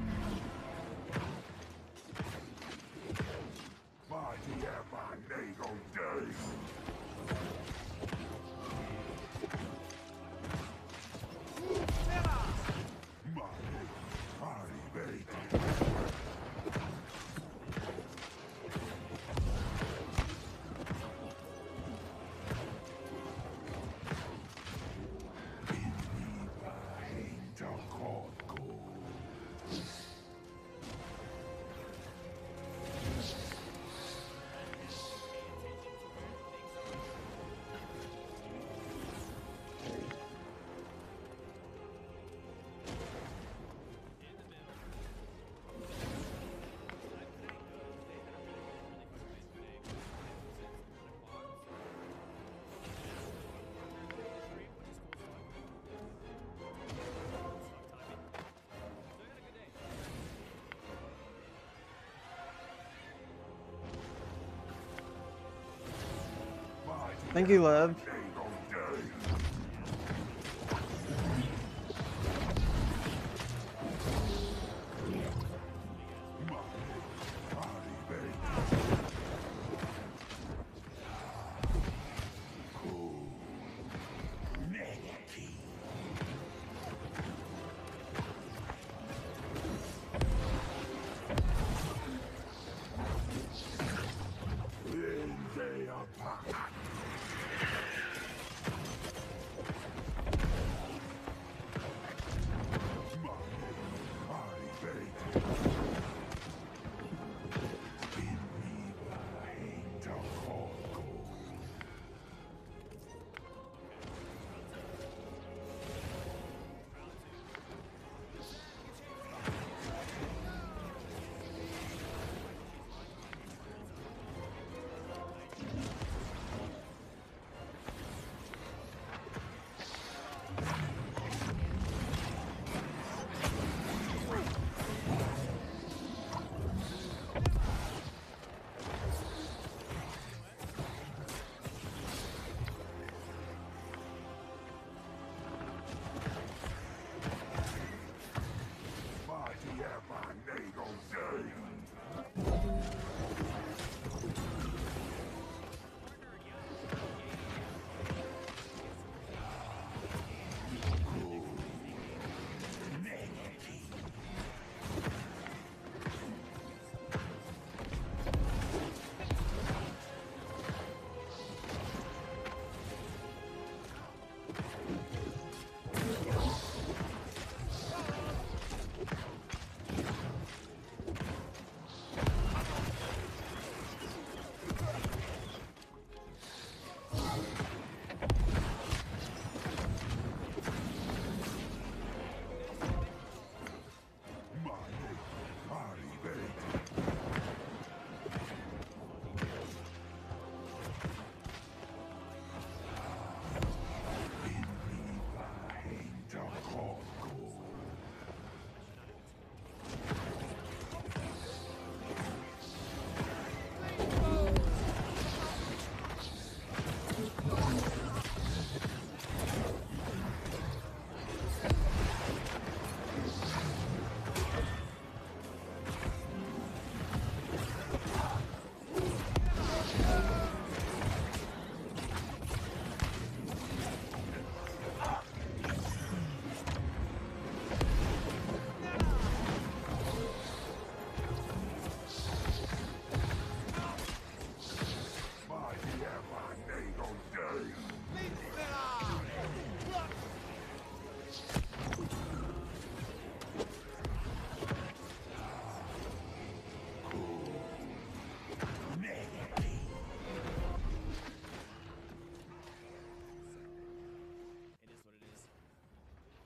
Thank you, love.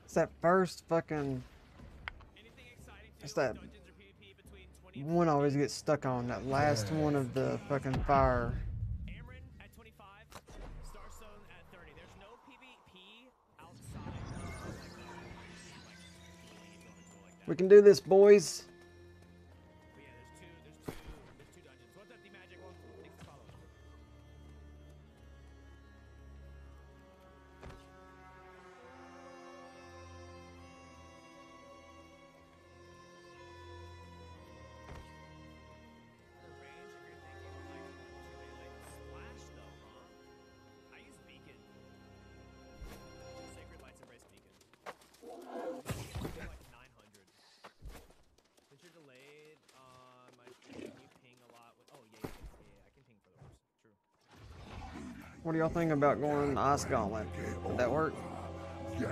It's that first fucking. It's that one I always get stuck on. That last one of the fucking fire. Amron at twenty-five, Starstone at thirty. There's no PvP outside. We can do this, boys. But yeah, there's two, there's two, there's two dungeons. What's up, D-Magic? Well, thanks for following. The range, if you're thinking like to a like splash though, huh? I use Beacon. Sacred Lights Embrace Beacon. They're like nine hundred. Since you're delayed, uh, my can you ping a lot with? Oh yeah, yeah, yeah, yeah, I can ping for the orbs. True. What do y'all think about going Ice Gauntlet? Would that work? Yeah.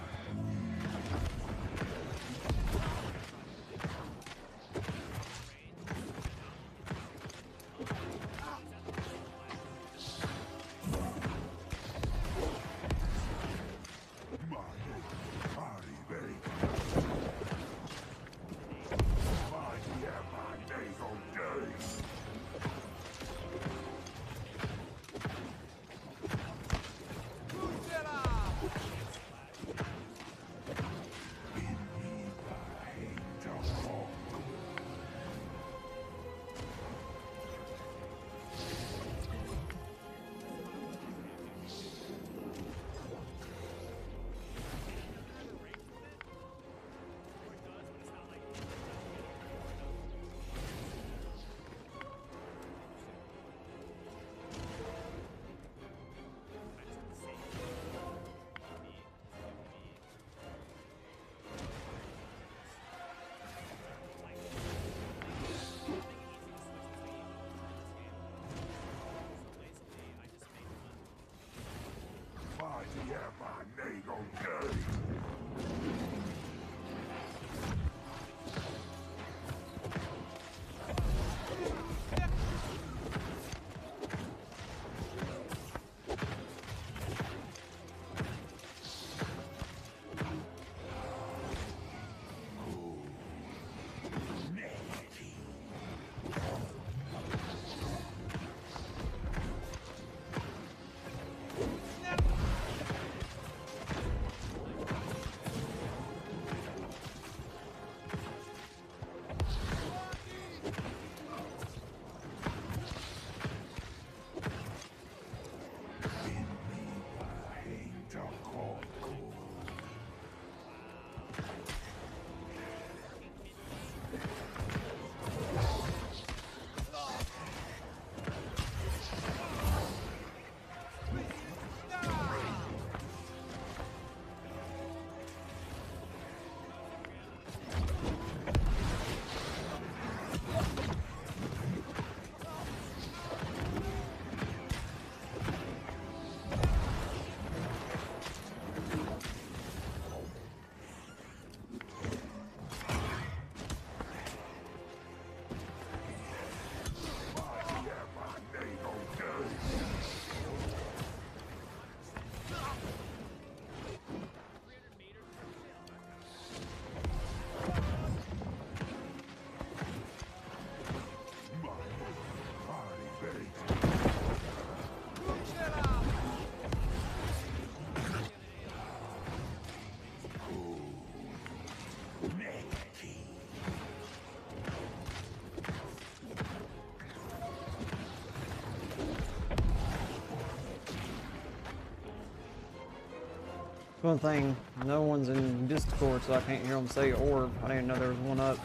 One thing, no one's in Discord, so I can't hear them say orb. I didn't know there was one up.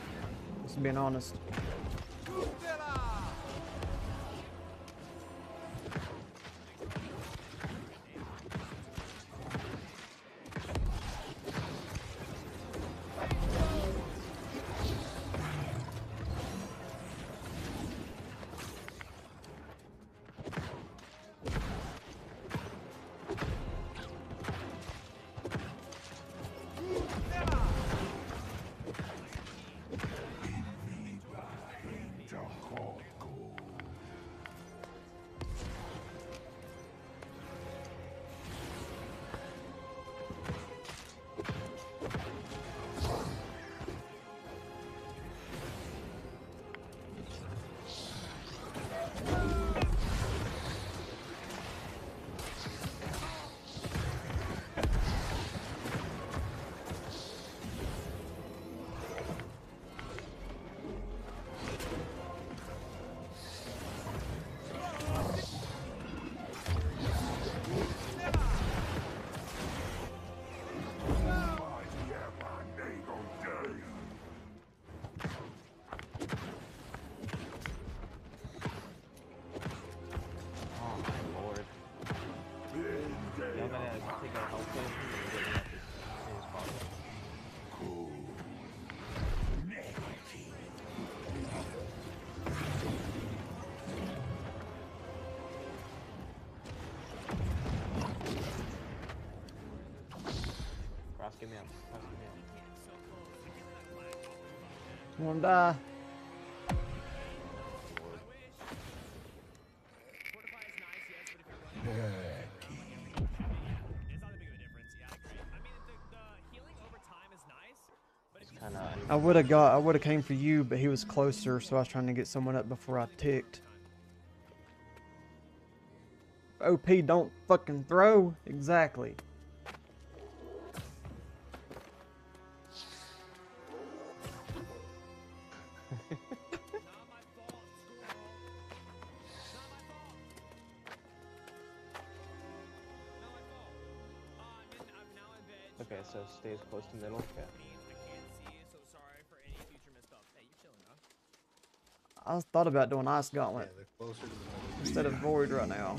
Just being honest. House, get me up. House, get me up. You wanna die? I would have got, I would have came for you, but he was closer, so I was trying to get someone up before I ticked. O P, don't fucking throw. Exactly. Okay, so stays close to middle. Okay. I thought about doing Ice Gauntlet Yeah, they're closer to the middle. instead of Void right now.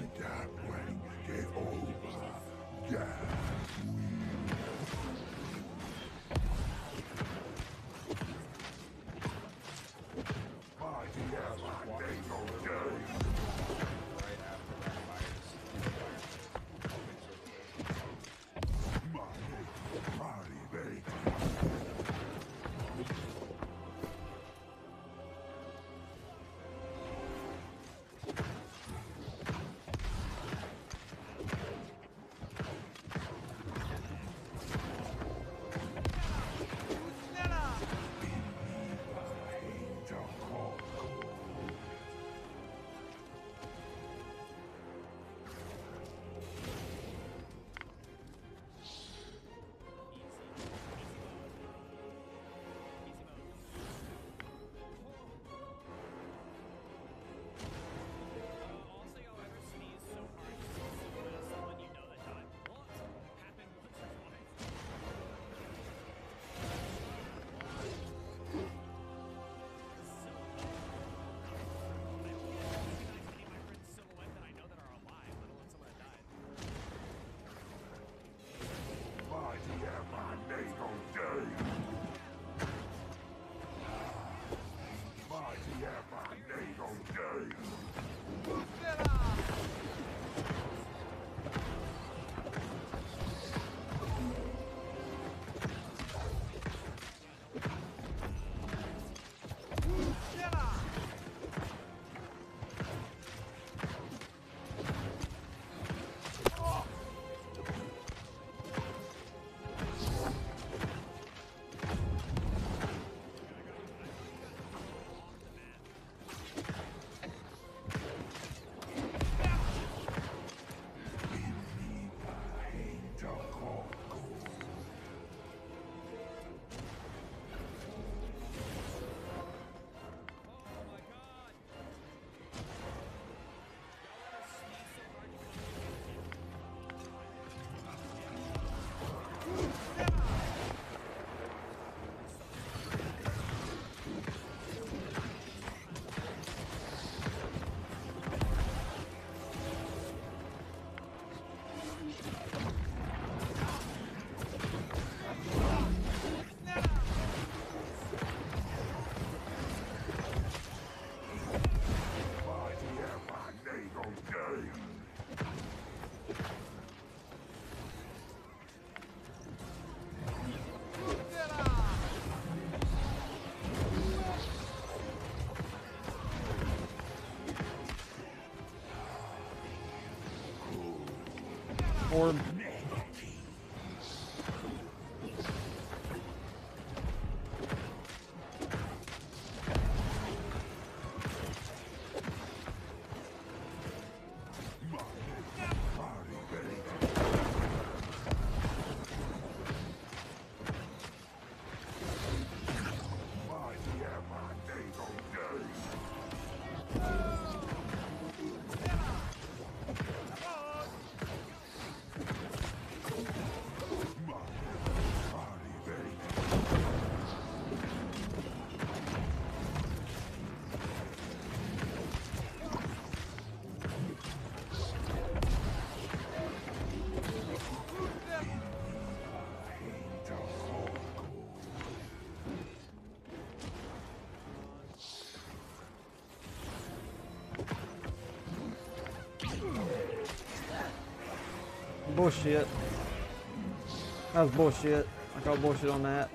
Orb. Bullshit. That was bullshit. I call bullshit on that.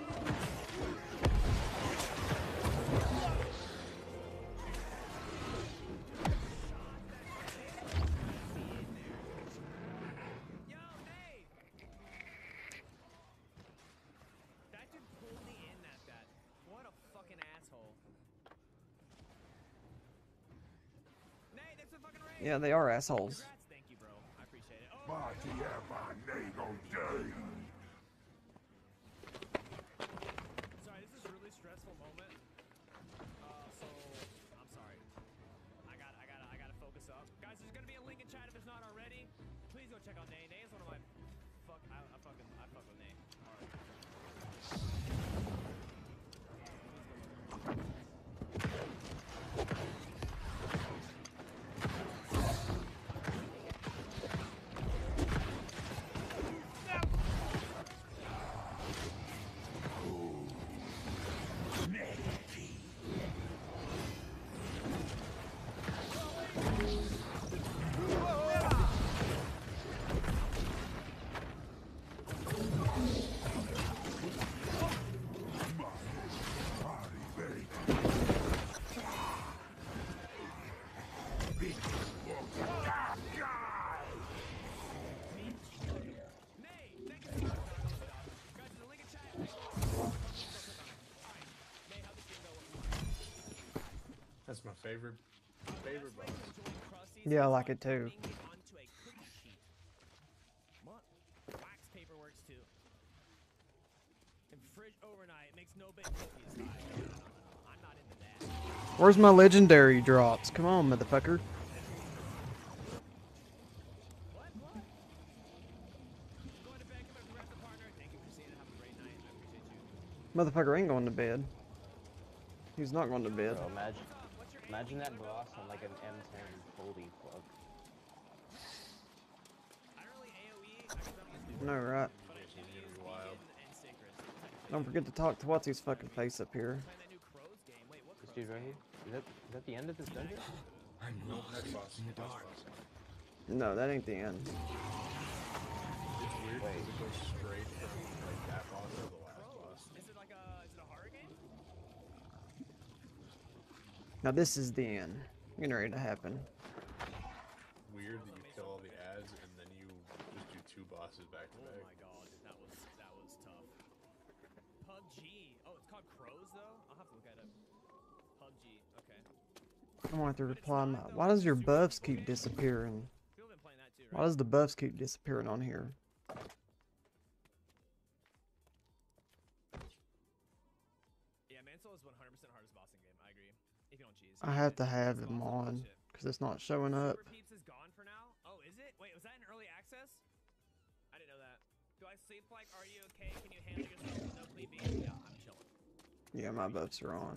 Yeah, they are assholes. Thank you, bro. I appreciate it. Oh, sorry, this is a really stressful moment. Uh, so I'm sorry. I got, I got, I got to focus up, guys. There's gonna be a link in chat if it's not already. Please go check out Nay. Nay is one of my fuck. I, I fucking, I fuck with Nay. All right. That's my favorite favorite boss. Yeah, I like it too. Wax paper works too. And fridge overnight makes no big cookies. I'm not into that. Where's my legendary drops? Come on, motherfucker. Motherfucker ain't going to bed. He's not going to bed. Bro, imagine, imagine that boss on like an M ten. Holy fuck. No, right? Don't forget to talk to what's his fucking face up here. This dude right here? Is that, is that the end of this dungeon? No, next boss. In the dark. No, that ain't the end. It's weird because it goes straight from like that boss to the last boss. Is it like a, is it a horror game? Now this is the end. Getting ready to happen. Weird that you kill all the ads and then you just do two bosses back to back. Oh my god, that was that was tough. P U B G. Oh, it's called Crows though. I'll have to look at it. P U B G. Okay. I want to reply. My, why does your buffs keep disappearing? Why does the buffs keep disappearing on here? Yeah, Mansell is one hundred percent hardest boss in game. I agree. If you don't cheese. I have to have them on because it's not showing up. Super Peeps is gone for now. Oh, is it? Wait, was that in early access? I didn't know that. Do I sleep like? Are you okay? Can you handle yourself with no clean beans? Yeah, I'm chilling. Yeah, my buffs are on.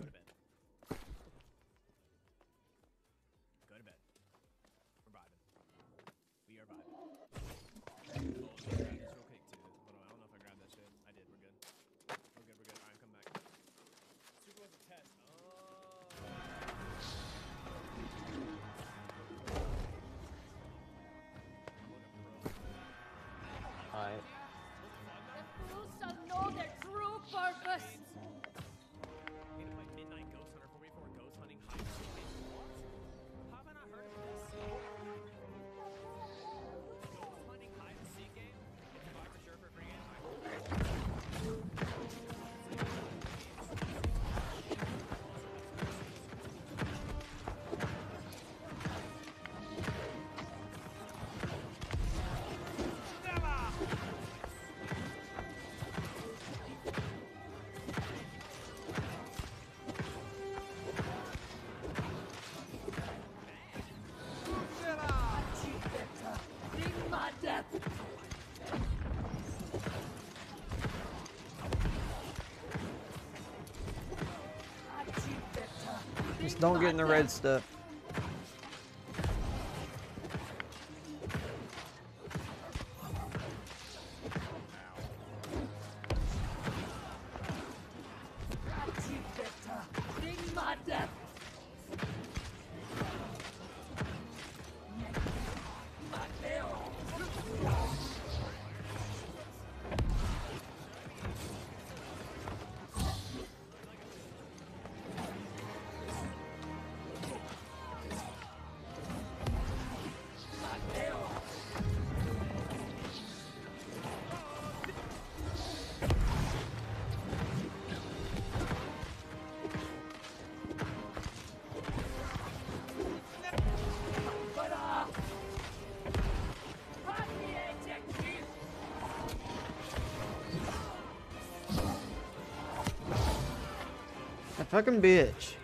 Go to bed. We're vibing. We are vibing. Oh, just real quick too. Hold on, I don't know if I grabbed that shit. I did. We're good. We're good. We're good. Alright, come back. Super was a test. Oh. Alright. The fools shall know their true purpose. Need to play Midnight Ghost Hunter four v four ghost hunting high school. What? How have I not heard of this? Ghost hunting hide and seek game? It's five for sure for free game. Just don't get in the red stuff. Fucking bitch.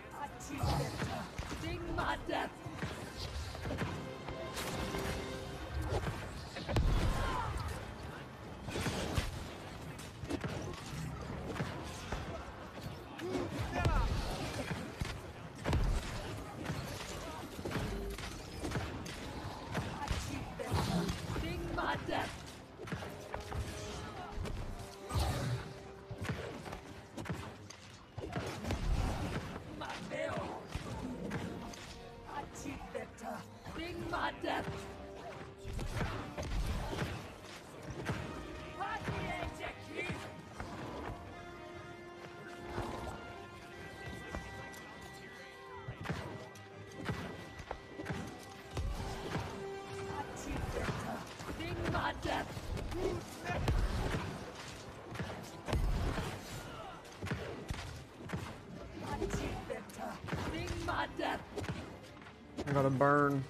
I gotta burn.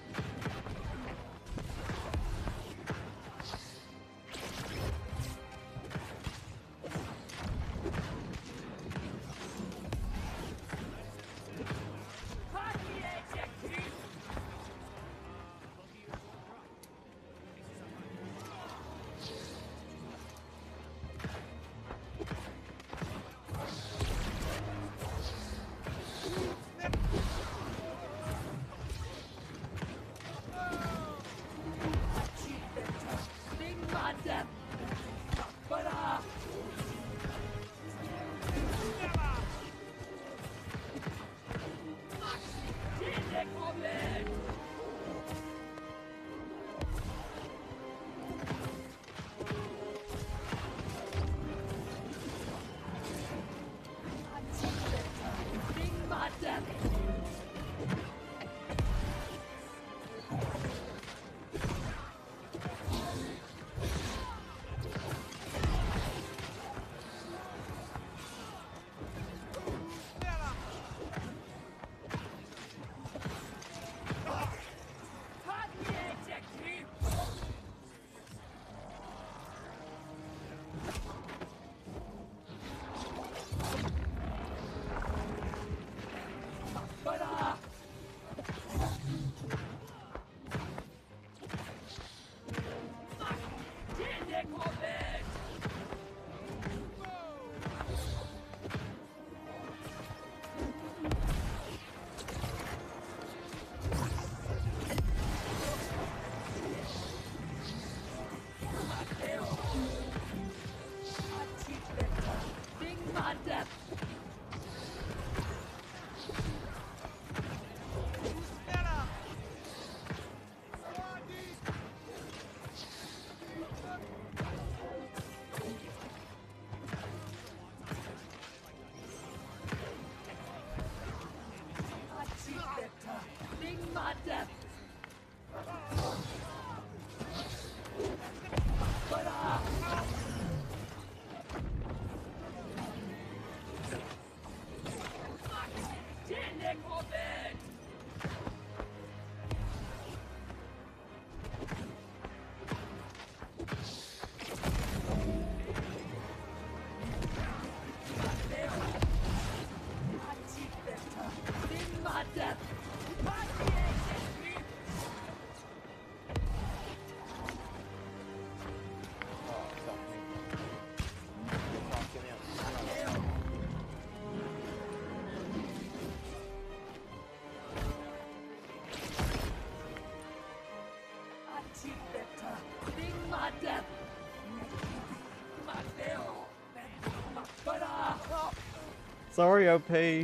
Sorry, O P.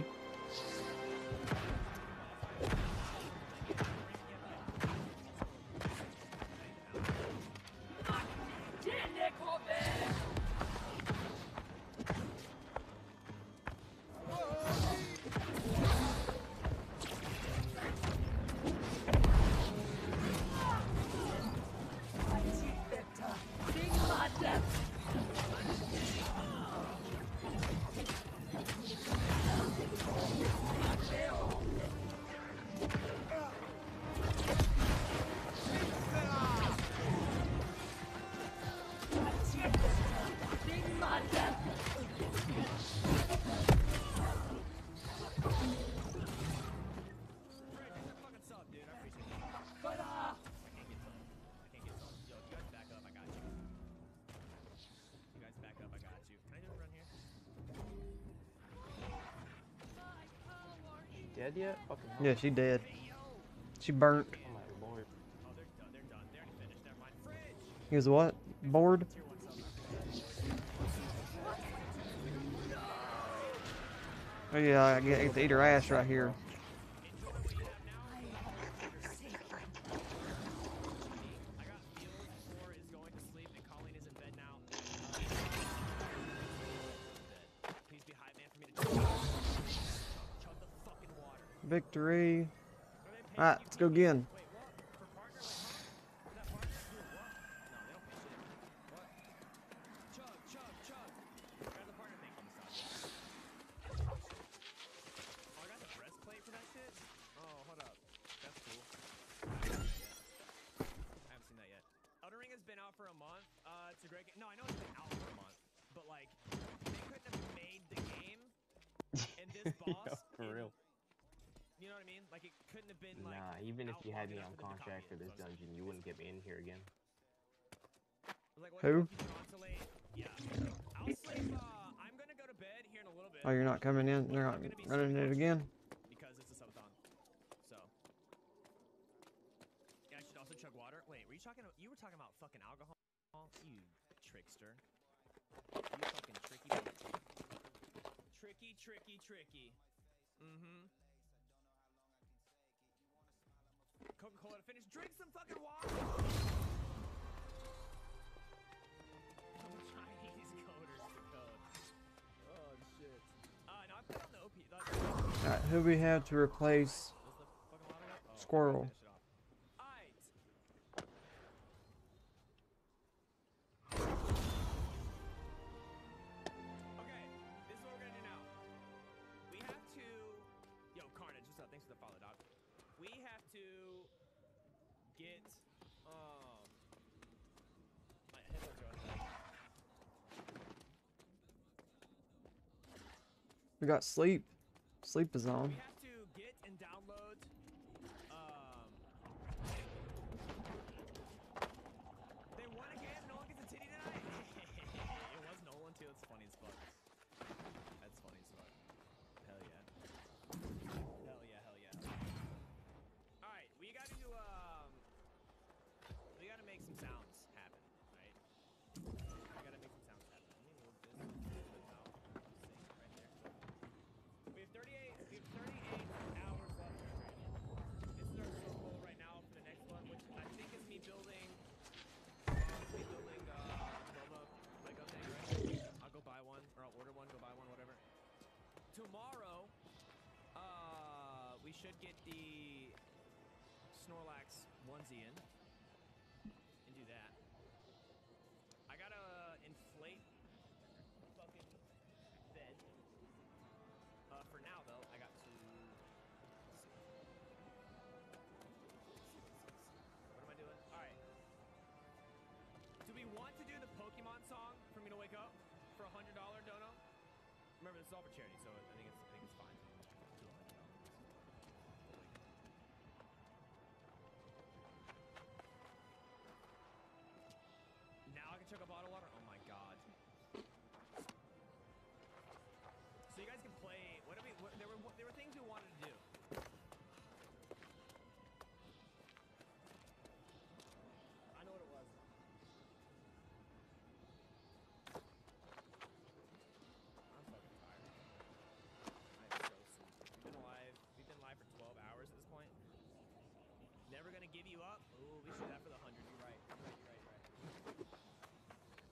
dead yet? Fucking hell. Yeah, she dead. She burnt. Oh my lord. He was what? Bored? Oh yeah, I get to eat her ass right here. Victory. Alright, let's go again. For a month, uh, it's a great game. No, I know it's been out for a month, but like, they couldn't have made the game and this boss. Yeah, for in, real. You know what I mean? Like, it couldn't have been like. Nah, even if you had me on for contract for this dungeon, you wouldn't get me in here again. Like, what Who? Yeah. I'll sleep. Uh, I'm gonna go to bed here in a little bit. Oh, you're not coming in? You're not running it again? Because it's a subathon. So. Yeah, I should also chug water. Wait, were you talking? About, you were talking about fucking alcohol? You trickster. You fucking tricky. Tricky, tricky, tricky. Mm-hmm. Coca-Cola to finish. Drink some fucking water. Chinese coders to code. Oh shit. Uh, no, I put on the O P. Alright, who we have to replace Squirrel? Get, um, my headphones are on. We got sleep. Sleep is on. We have to get and download, um, they won again, Nolan gets a titty tonight? It was Nolan too, it's funny as fuck. That's funny as fuck. Hell yeah. Hell yeah, hell yeah. Alright, we gotta do, um, we gotta make some sounds happen, right? We gotta make some sounds happen. Let me move this a little bit out. Sync right there. We have thirty-eight, we have thirty-eight hours left in our training. This is our sub goal right now for the next one, which I think is me building, uh, me building, uh, Doma Lego thing, right? I'll go buy one, or I'll order one, go buy one, whatever. Tomorrow, uh, we should get the Snorlax onesie in and do that. I gotta inflate fucking bed. Uh, for now though, I got to. What am I doing? All right. Do we want to do the Pokemon song for me to wake up for a hundred dollar dono? Remember, this is all for charity, so I think it's I think it's fine. Now I can chug a bottle of water. Oh my god. So you guys can play. What do we? What, there were there were things we wanted to do. I know what it was. I'm fucking tired. I'm so sleepy. We've been alive. We've been live for twelve hours at this point. Never gonna give you up. Ooh, we should do that for the hundred. You're right. You're right. You're right. You're right.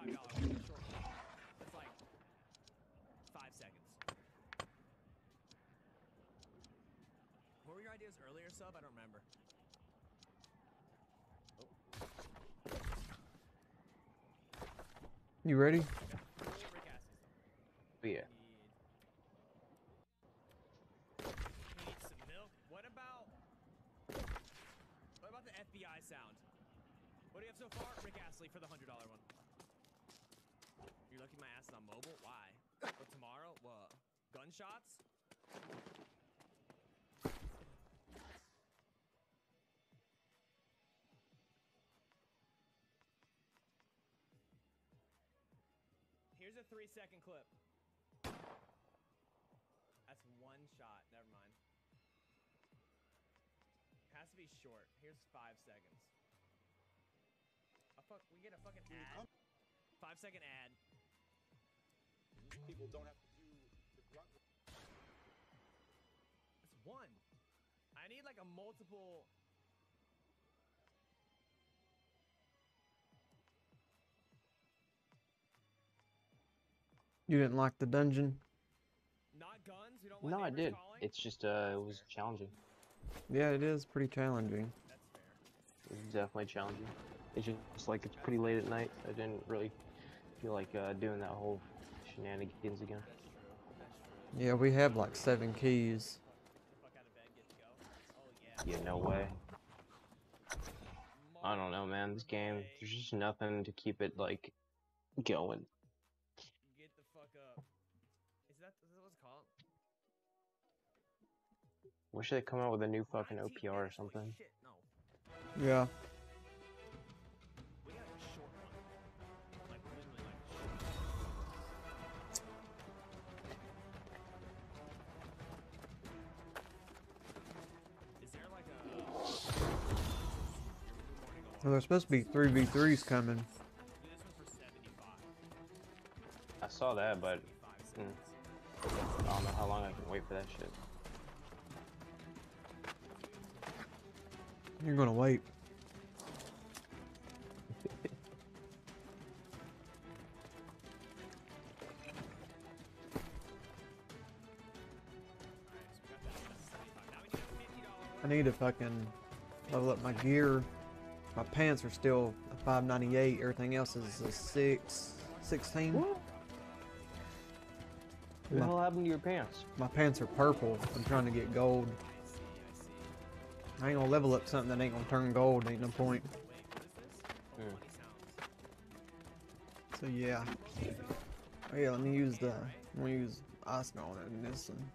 five dollars. Short one. That's like five seconds. What were your ideas earlier, sub? I don't remember. You ready? But yeah. We need some milk. What about what about the F B I sound? What do you have so far? Rick Astley for the hundred dollar one. You're lucky my ass is on mobile? Why? But tomorrow? What? Gunshots? Here's a three second clip. That's one shot. Never mind. Has to be short. Here's five seconds. A fuck, we get a fucking ad. Five second ad. People don't have to do the grunt. It's one. I need like a multiple. You didn't like the dungeon? Not guns. We don't want No, I neighbors did. calling? It's just uh, it was challenging. Yeah, it is pretty challenging. It was definitely challenging. It's just like it's pretty late at night. I didn't really feel like uh, doing that whole shenanigans again. Yeah, we have like seven keys. Yeah, no way. I don't know, man. This game, there's just nothing to keep it like going. Get the fuck up. Is that, is that what it's called? Wish they come out with a new fucking O P R or something. Shit, no. Yeah. We got a short one. Like literally like short. Is there like a Well, there's supposed to be three v threes coming. I saw that, but mm, I don't know how long I can wait for that shit. You're gonna wait. I need to fucking level up my gear. My pants are still a five ninety-eight. Everything else is a six sixteen. What the hell happened to your pants? My pants are purple. I'm trying to get gold. I ain't gonna level up something that ain't gonna turn gold. Ain't no point. Mm. So yeah. Oh yeah, let me use the. I'm gonna use Oscar on it in this one.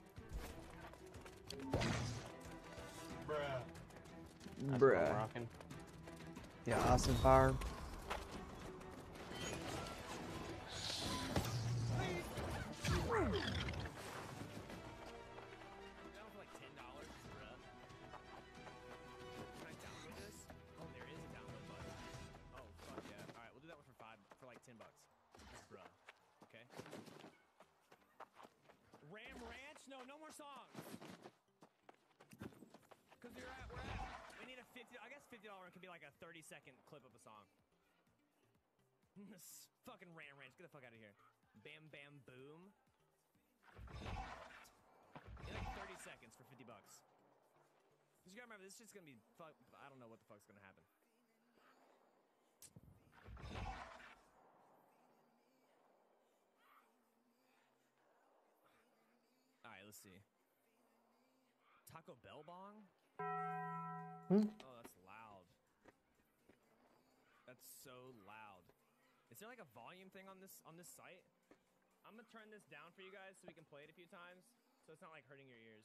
Bruh. That's what I'm Bruh. rocking. Yeah, Austin Fire. Ram Ranch? No, no more songs. Cause you're at, we're at, we need a fifty. I guess fifty dollar could be like a thirty second clip of a song. This fucking Ram Ranch, get the fuck out of here. Bam Bam Boom. Get like thirty seconds for fifty bucks. Cause you gotta remember, this shit's gonna be fuck. I don't know what the fuck's gonna happen. Alright, let's see. Taco Bell bong? Hmm? Oh, that's loud. That's so loud. Is there like a volume thing on this on this site? I'm gonna turn this down for you guys so we can play it a few times, so it's not like hurting your ears.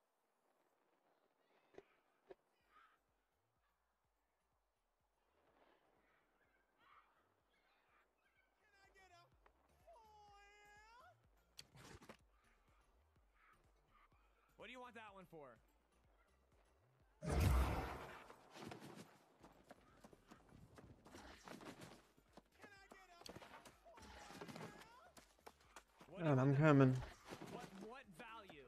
What do you want that one for? And I'm coming. What what value?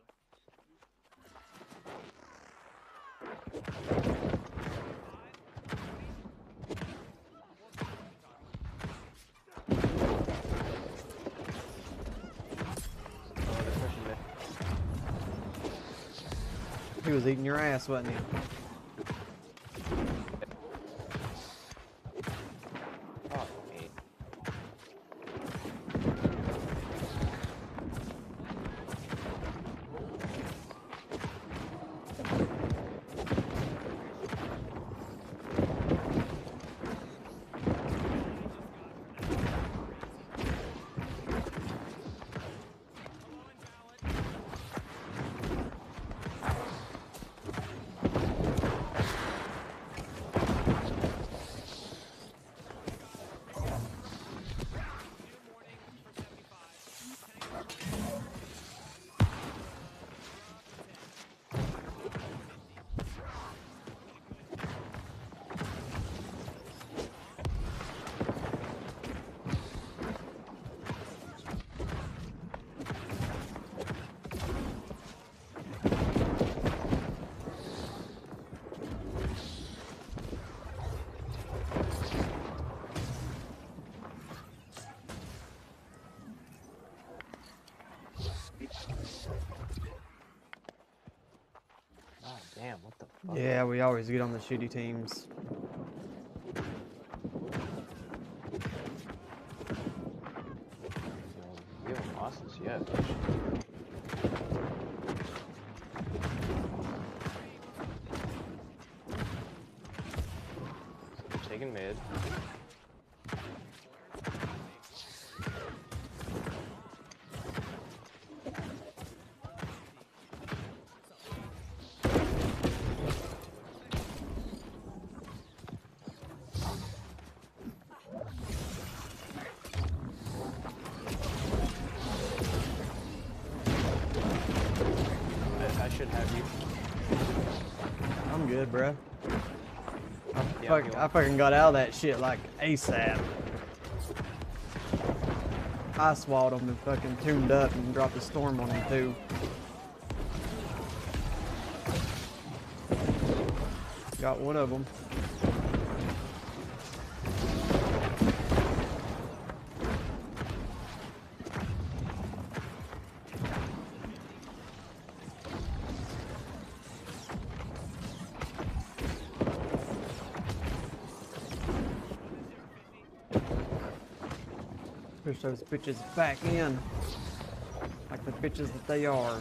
He was eating your ass, wasn't he? Fuck me. God damn, what the fuck? Yeah, we always get on the shitty teams. We haven't lost this yet. Taking mid. I should have you. I'm good, bruh. I, Yeah, fuck, you I fucking got out of that shit like ASAP. I swallowed him and fucking tuned up and dropped the storm on him too. Got one of them. Push those bitches back in, like the bitches that they are.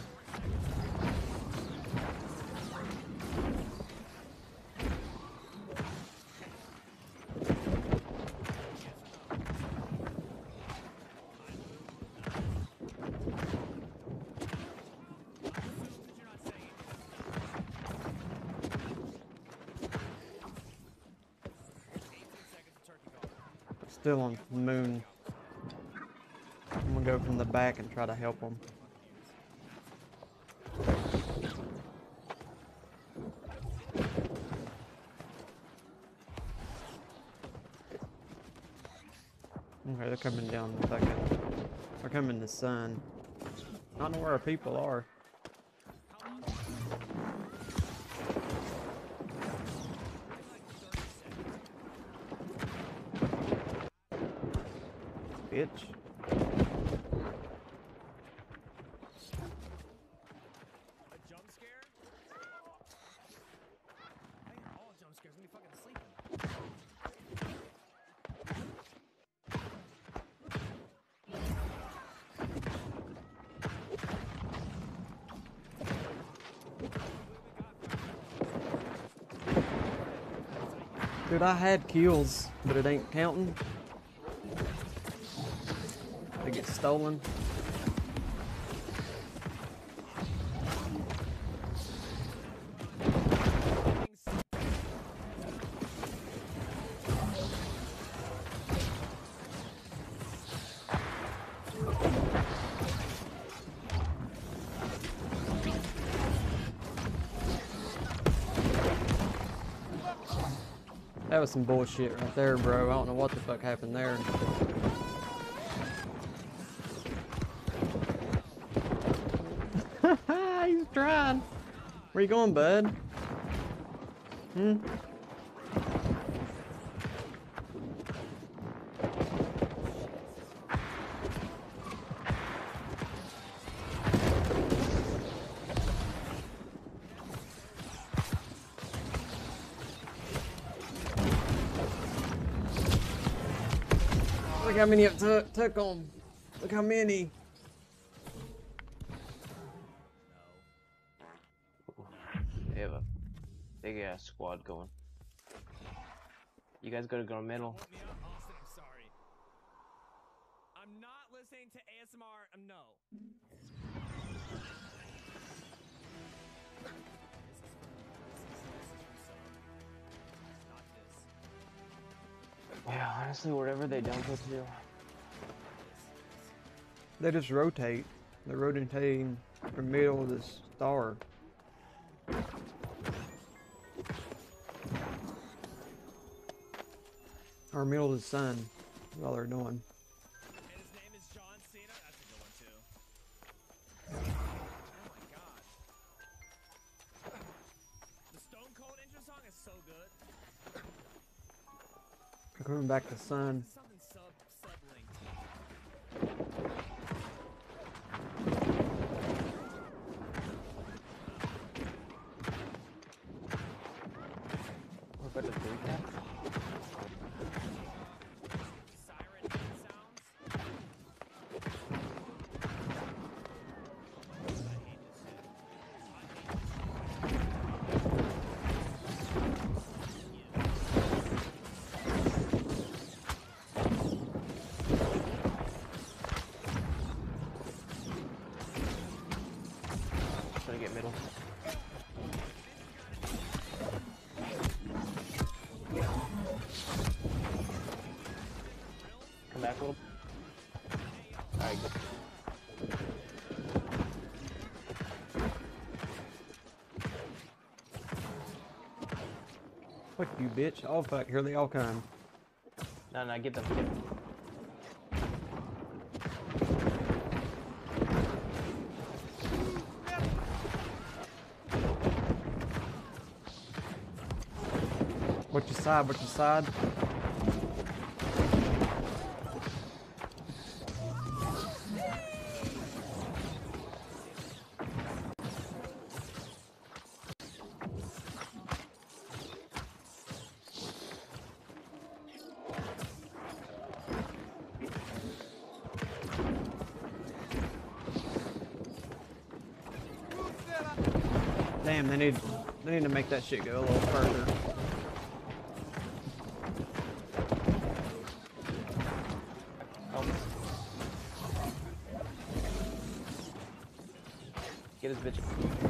Still on the moon. I'm gonna go from the back and try to help them. Okay, they're coming down the fucking. They're coming to sun. I don't know where our people are. Bitch. Dude, I had kills, but it ain't counting. They get stolen. That was some bullshit right there, bro. I don't know what the fuck happened there. He's trying. Where you going, bud? Hmm? Look how many it took, took them. Look how many. They have a big ass squad going. You guys gotta go middle. Austin, I'm sorry. I'm not listening to A S M R. Um, no. Yeah, honestly, whatever they don't get to do. They just rotate. They're rotating the middle of this star. Or middle of the sun, while they're doing. And his name is John Cena. That's a good one too. Oh my god. The Stone Cold intro song is so good. Coming back to sun. Something sub sub linked. What about the three pack? Siren sounds. Trying to get middle. Come back a little. Alright, good. Fuck you, bitch. Oh, fuck. Here they all come. No, no, get them. Get them. Watch your side, watch your side. Damn, they need they need to make that shit go a little further. Get his bitch.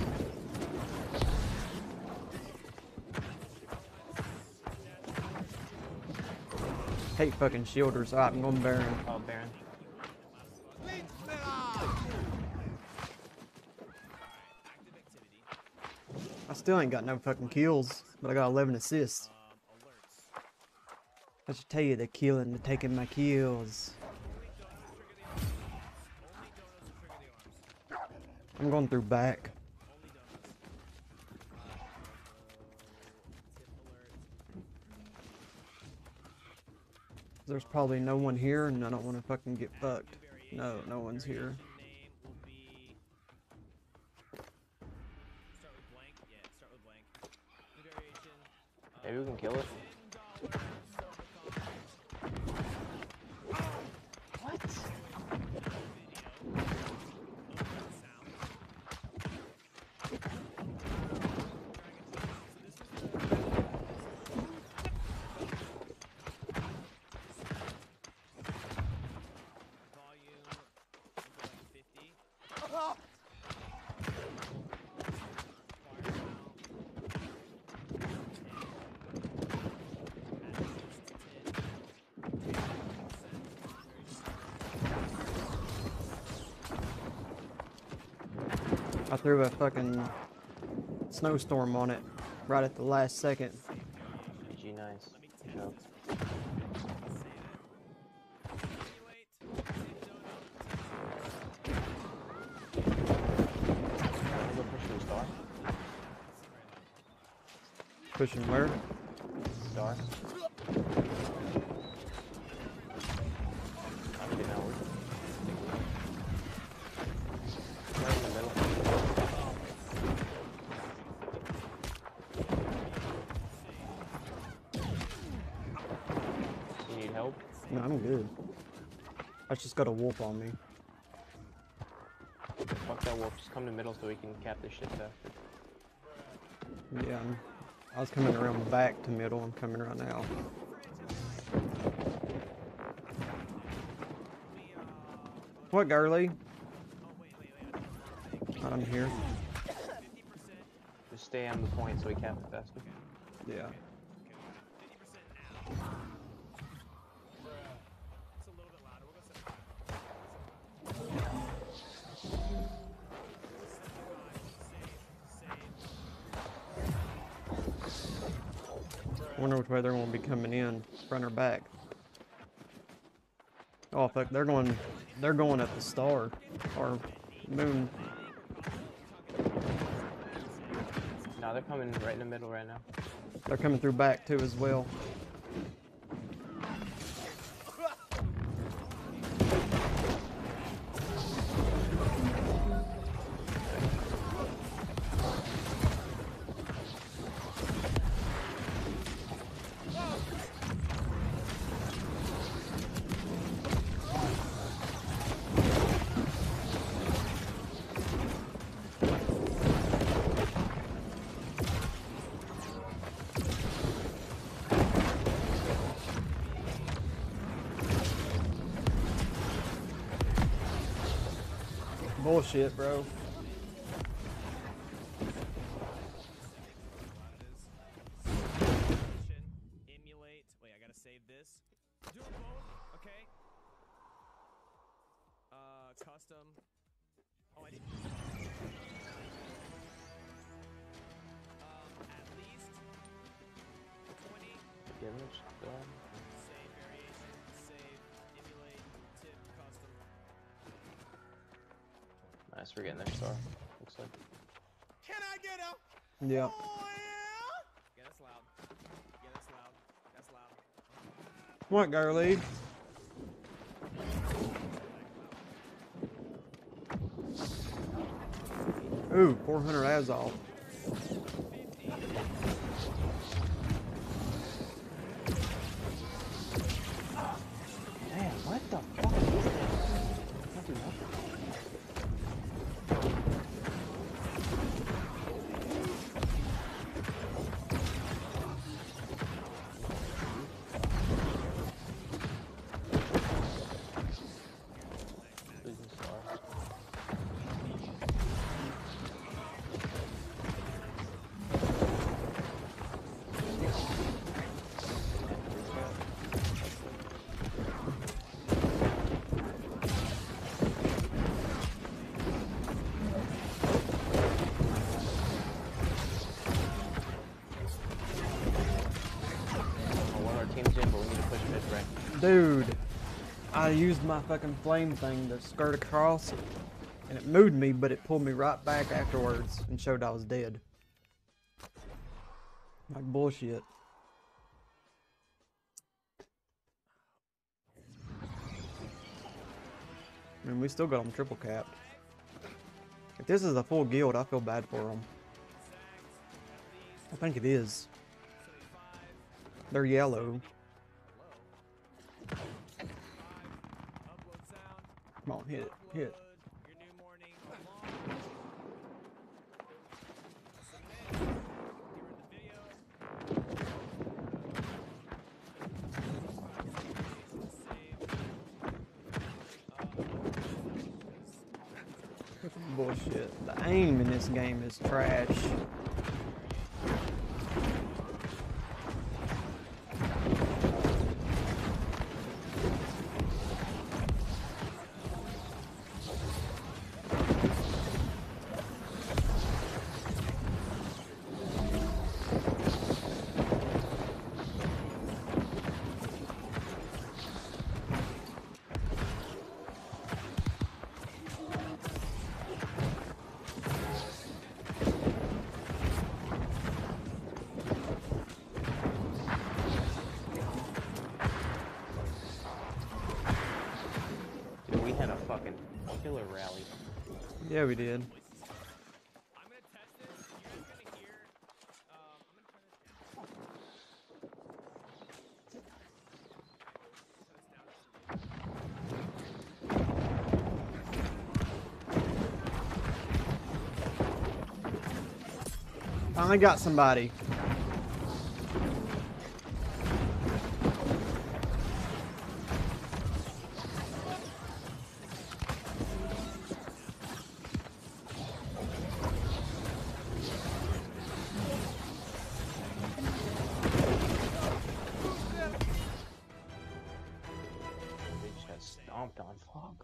Hate fucking shielders. Alright, I'm going Baron. Oh, Baron. I still ain't got no fucking kills, but I got eleven assists. I should tell you they're killing, they're taking my kills. I'm going through back. There's probably no one here, and I don't want to fucking get fucked. No, no one's here. Maybe we can kill it. What? I threw a fucking snowstorm on it right at the last second. G G, nice. Good job. Go pushing star. Pushing where? Star. Okay, now we're right in the middle. You need help? No, I'm good. I just got a wolf on me. Fuck that wolf. Just come to middle so we can cap this shit faster. Yeah, I'm, I was coming around back to middle. I'm coming around now. What, girly? I'm here. Just stay on the point so we cap it faster. Yeah. I wonder which way they're going to be coming in, front or back. Oh fuck, they're going, they're going at the star, or moon. No, they're coming right in the middle right now. They're coming through back too as well. Bullshit, bro. Emulate. Wait, I gotta save this. Do them both, okay? Uh, custom. Oh, I did. Um, at least twenty. Damage done. Save variation. Save. Emulate. Tip. Custom. Nice, we're getting their star. Looks like. Can I get a? Yeah. Oh, yeah. Yeah, that's loud. Yeah, that's loud. That's loud. What, girly? Ooh, four hundred Azov. Damn, what the fuck is this? Nothing, nothing. Dude, I used my fucking flame thing to skirt across, and it moved me, but it pulled me right back afterwards and showed I was dead. Like bullshit. I mean, we still got them triple capped. If this is a full guild, I feel bad for them. I think it is. They're yellow. Come on, hit it, hit it. Bullshit. The aim in this game is trash. Killer rally. Yeah, we did. Finally got somebody. They just got stomped on. Fuck.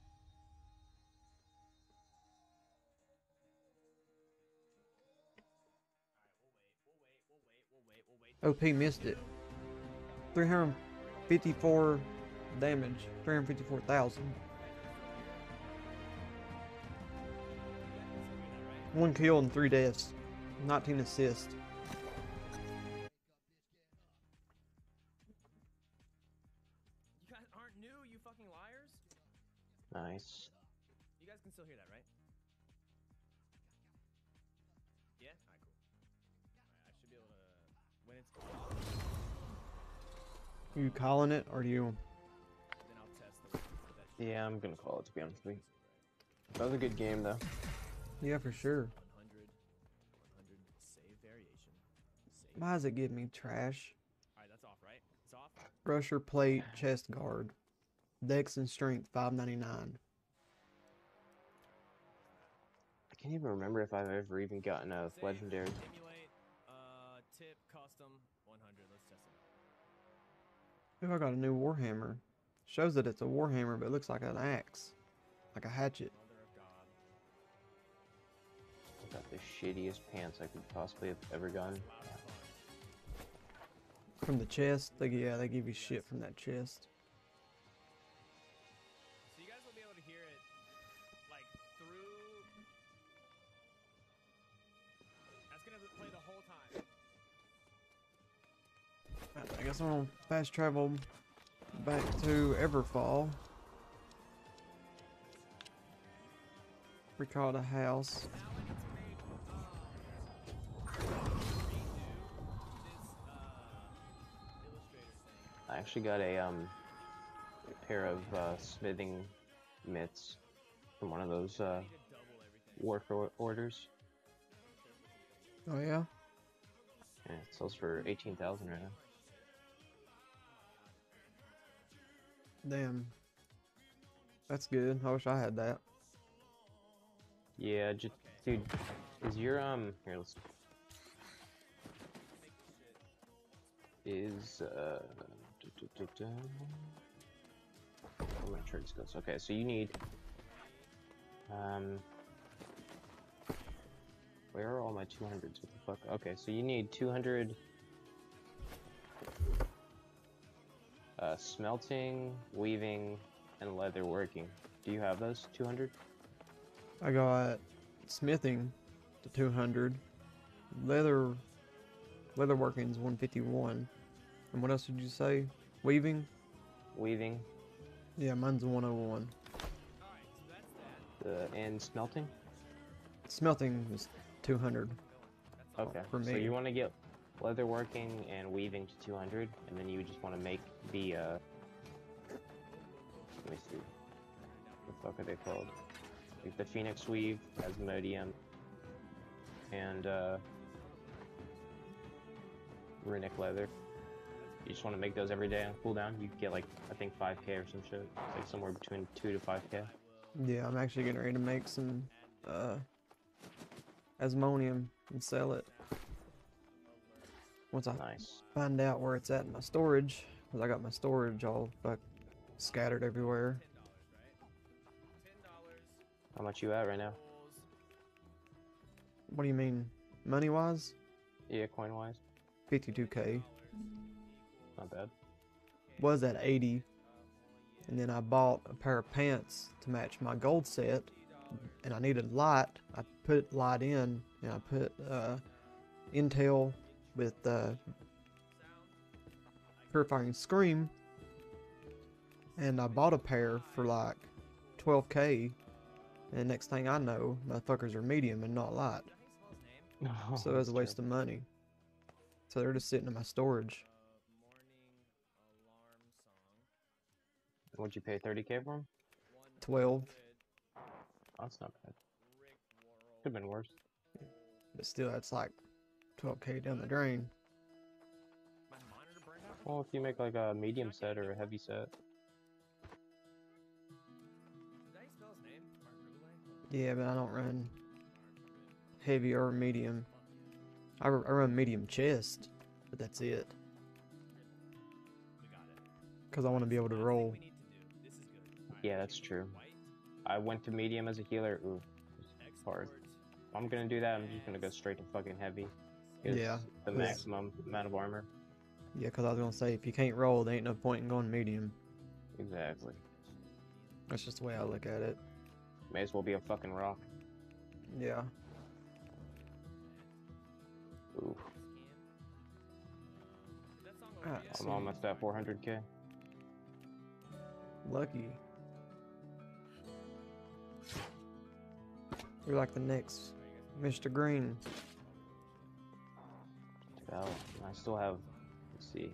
O P missed it. three hundred fifty-four damage. three hundred fifty-four thousand. One kill and three deaths. nineteen assists. You guys aren't new, you fucking liars. Nice. You guys can still hear that, right? Yeah? Alright, cool. Alright, I should be able to... When it's off, You calling it or do you? then I'll test the for that shit. Yeah, I'm gonna call it to be honest with you. That was a good game though. Yeah, for sure. one hundred, one hundred, save variation. Save. Why does it give me trash? Alright, that's off, right? It's off? Crusher plate, chest guard. Dex and strength five ninety-nine. I can't even remember if I've ever even gotten a Save, legendary. Emulate, uh, tip, custom, one hundred. Let's test it. Ooh, I got a new Warhammer. Shows that it's a Warhammer, but it looks like an axe. Like a hatchet. Mother of God. I got the shittiest pants I could possibly have ever gotten. Loud and fun. From the chest. They, yeah, they give you shit from that chest. So you guys will be able to hear it, like, through... That's gonna play the whole time. I guess I'm gonna fast travel back to Everfall. Recall the house. Now I need to make, uh... redo this, uh... Illustrator thing. I actually got a um a pair of uh, smithing mitts from one of those uh, I need to double everything. work or orders. Oh yeah? Yeah, it sells for eighteen thousand right now. Damn. That's good. I wish I had that. Yeah, just dude, is your um here let's is uh duh, duh, duh, duh. Where my trades goes. Okay, so you need um where are all my two hundreds? What the fuck? Okay, so you need two hundred uh smelting, weaving, and leather working. Do you have those two hundred? I got smithing to two hundred. Leather leatherworking's one fifty-one. And what else did you say? Weaving? Weaving, Yeah, mine's one oh one. Alright, so that's that. the and smelting? Smelting is two hundred. Okay, For so me. you want to get leather working and weaving to two hundred, and then you just want to make the, uh, let me see, what the fuck are they called? Like the Phoenix Weave, Asmodium, and, uh, Runic Leather. You just want to make those every day on cooldown. You get like, I think five K or some shit. It's like somewhere between two to five K. Yeah, I'm actually getting ready to make some uh Asmonium and sell it. Once I Nice. find out where it's at in my storage, because I got my storage all fuck scattered everywhere. How much you at right now? What do you mean? Money wise? Yeah, coin wise. fifty-two K. Not bad. Was at eighty. And then I bought a pair of pants to match my gold set. And I needed light. I put light in, and I put uh, Intel with uh, Purifying Scream. And I bought a pair for like twelve K. And next thing I know, motherfuckers are medium and not light. So it was a waste of money. So they're just sitting in my storage. What'd you pay, thirty K for them? twelve. Oh, that's not bad. Could've been worse. But still, that's like twelve K down the drain. My monitor burned out. Well, if you make like a medium set or a heavy set. Is that how you spell his name? Argule? Yeah, but I don't run heavy or medium. I, r- I run medium chest, but that's it. We got it. Because I want to be able to Last thing roll. we need to do. This is good. All right, Yeah, I'm that's gonna true. do white, I went to medium as a healer. Ooh, it's hard. export, If I'm gonna do that, I'm just gonna go straight to fucking heavy. It's Yeah, the 'cause- maximum amount of armor. Yeah, because I was going to say, if you can't roll, there ain't no point in going medium. Exactly. That's just the way I look at it. May as well be a fucking rock. Yeah. Ooh, Is that song Ah, over yet? so- I'm almost at four hundred K. Lucky. You're like the next Mister Green. Well, I still have. Let's see.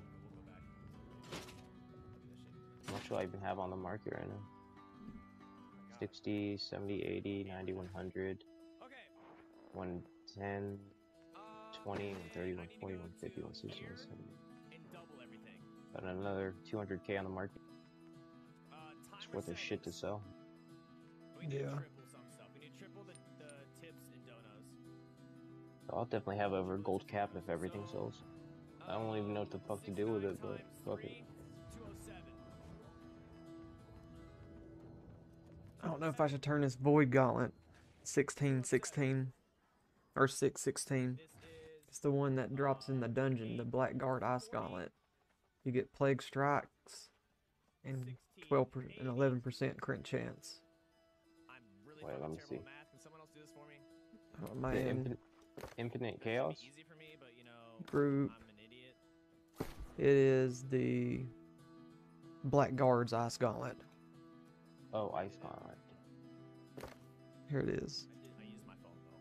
How much do I even have on the market right now? sixty, seventy, eighty, ninety, one hundred, Okay. one ten, Uh, twenty, one thirty, I one need to forty, go one fifty, to one sixty, here one seventy. and double everything. Got another two hundred K on the market. Uh, It's timer worth a shit to settings. sell. We need Yeah. to triple some stuff. We need to triple the, the tips and donos. I'll definitely have over gold cap if everything sells. I don't even know what the fuck to do with it, but fuck it. two oh seven. I don't know if I should turn this Void Gauntlet sixteen sixteen or six sixteen. This is It's the one that drops in the dungeon, the Blackguard Ice Gauntlet. You get Plague Strikes and twelve per- and eleven percent crit chance. I'm really Wait, fucking let me terrible see. at math. Can someone else do this for me? Oh The man, infinite, infinite It chaos? should be easy for me, but you know, group. I'm an idiot. It is the Blackguard's Ice Gauntlet. Oh, ice gauntlet. Here it is. I did. I used my phone though.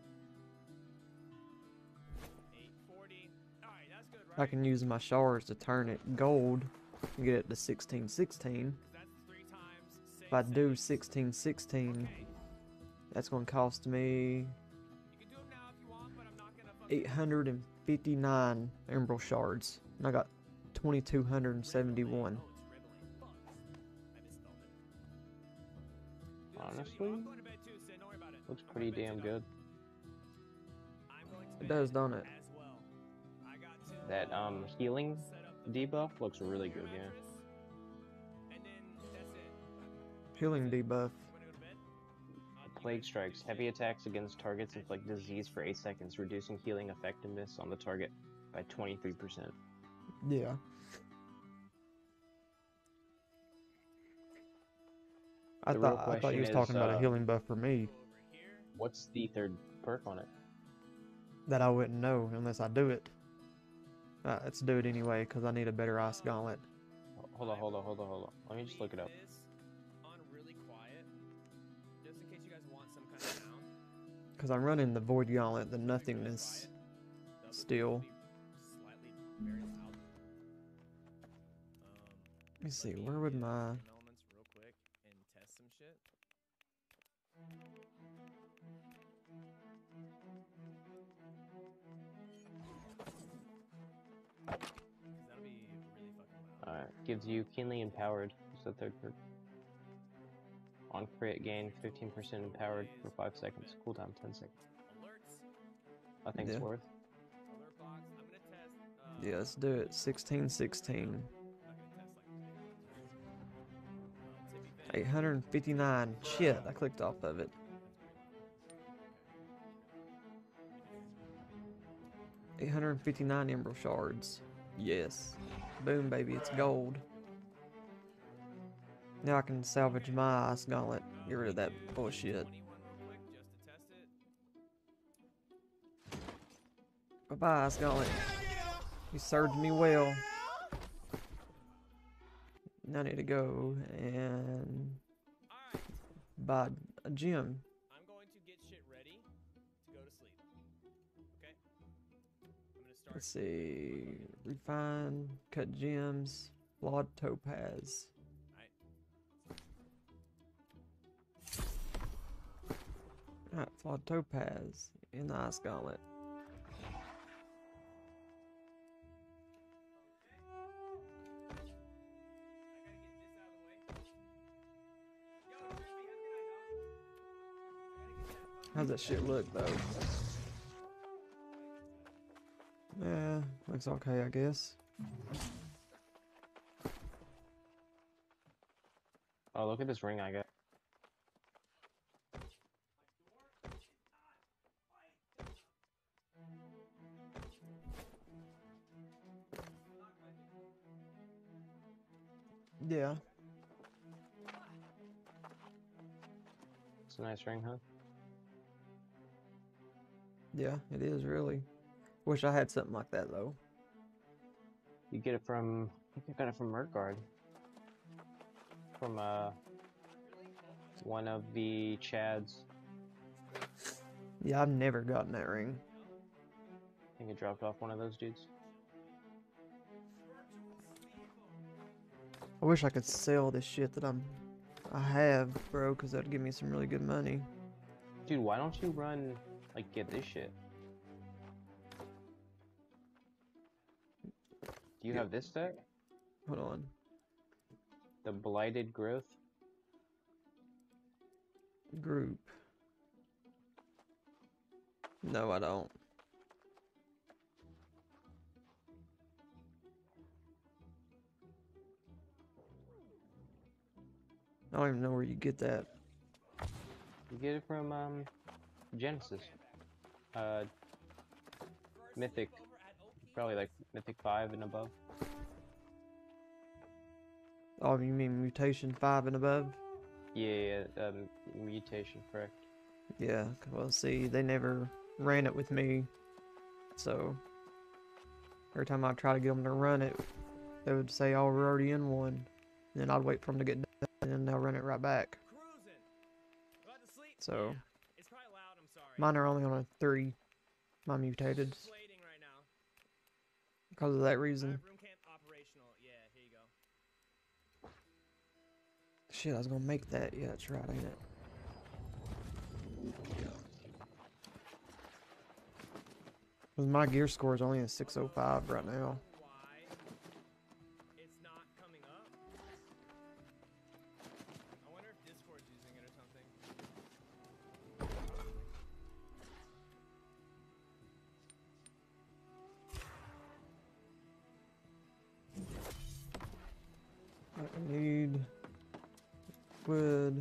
eight forty. All right, that's good, right? I can use my shards to turn it gold and get it to sixteen sixteen. That's three times six. If I do seconds. sixteen sixteen, Okay. that's going to cost me You can do them now if you want, but I'm not gonna fucking. eight hundred fifty-nine Emerald Shards. And I got twenty-two seventy-one. Oh, it's ribbling. Fuck. I misspelled it. Dude, I'm Honestly, I'm going to bed too, Sid. Don't worry about it. looks I'm pretty going to bed damn too, good. though. I'm going to It bed does, don't it? as well. I got to, That uh, um healing set up the debuff looks really good, yeah. mattress, and then that's it. Healing debuff. You wanna go to bed? Uh, you Plague guys strikes. do Heavy shit. attacks against targets inflict disease for eight seconds, reducing healing effectiveness on the target by twenty-three percent. Yeah. I The real thought I thought you question was is, talking about a uh, healing buff for me Over here. What's the third perk on it? that I wouldn't know unless I do it. Uh, let's do it anyway because I need a better Ice Gauntlet. Hold on, hold on, hold on, hold on. Let me just look it up. This on really quiet, just in case you guys want some kind of sound. Because I'm running the Void Gauntlet, the nothingness. Quiet. Does it Still. be slightly very loud? Um, Let me see, let me where would hit my... some elements real quick and test some shit. Cause that'll be really fucking loud. Alright, gives you keenly empowered. What's the third perk? On crit, gain fifteen percent empowered for five seconds. Cooldown ten seconds. Alerts. I think Yeah. it's worth. Alert box. I'm gonna test. Uh, Yeah, let's do it. sixteen sixteen. I'm not gonna test like the big ones, right? Uh, Tippy eight hundred fifty-nine. Shit, I clicked off of it. eight hundred fifty-nine Emerald Shards. Yes. Boom, baby, it's gold. Now I can salvage my Ice Gauntlet. Get rid of that bullshit. Bye-bye, Ice Gauntlet. You served me well. Now I need to go and buy a gym. I'm going to get shit ready to go to sleep. Okay? I'm gonna start. Let's see. Refine, cut gems, flawed topaz. Alright, flawed topaz in the Ice Gauntlet. How's that shit look though? Yeah, looks okay, I guess. Oh, look at this ring I got. Yeah. It's a nice ring, huh? Yeah, it is really. Wish I had something like that though. You get it from, I think I got it from Merkgard. From uh, one of the Chads. Yeah, I've never gotten that ring. I think it dropped off one of those dudes. I wish I could sell this shit that I'm, I have, bro, because that'd give me some really good money. Dude, why don't you run, like, get this shit? Do you Yeah. have this deck? Hold on. The Blighted Growth? Group. No, I don't. I don't even know where you get that. You get it from, um, Genesis. Uh, Mythic. Probably like Mythic five and above. Oh, you mean Mutation five and above? Yeah, yeah, um, Mutation, correct. Yeah, well, see, they never ran it with me, so every time I try to get them to run it, they would say, oh, we're already in one. And then I'd wait for them to get done, and then they'll run it right back. So, mine are only on a three, my mutated. Because of that reason. Shit, I was gonna make that. Yeah, that's right, ain't it? Cause my gear score is only a six oh five right now. It's not coming up. I wonder if Discord's using it or something. I need wood.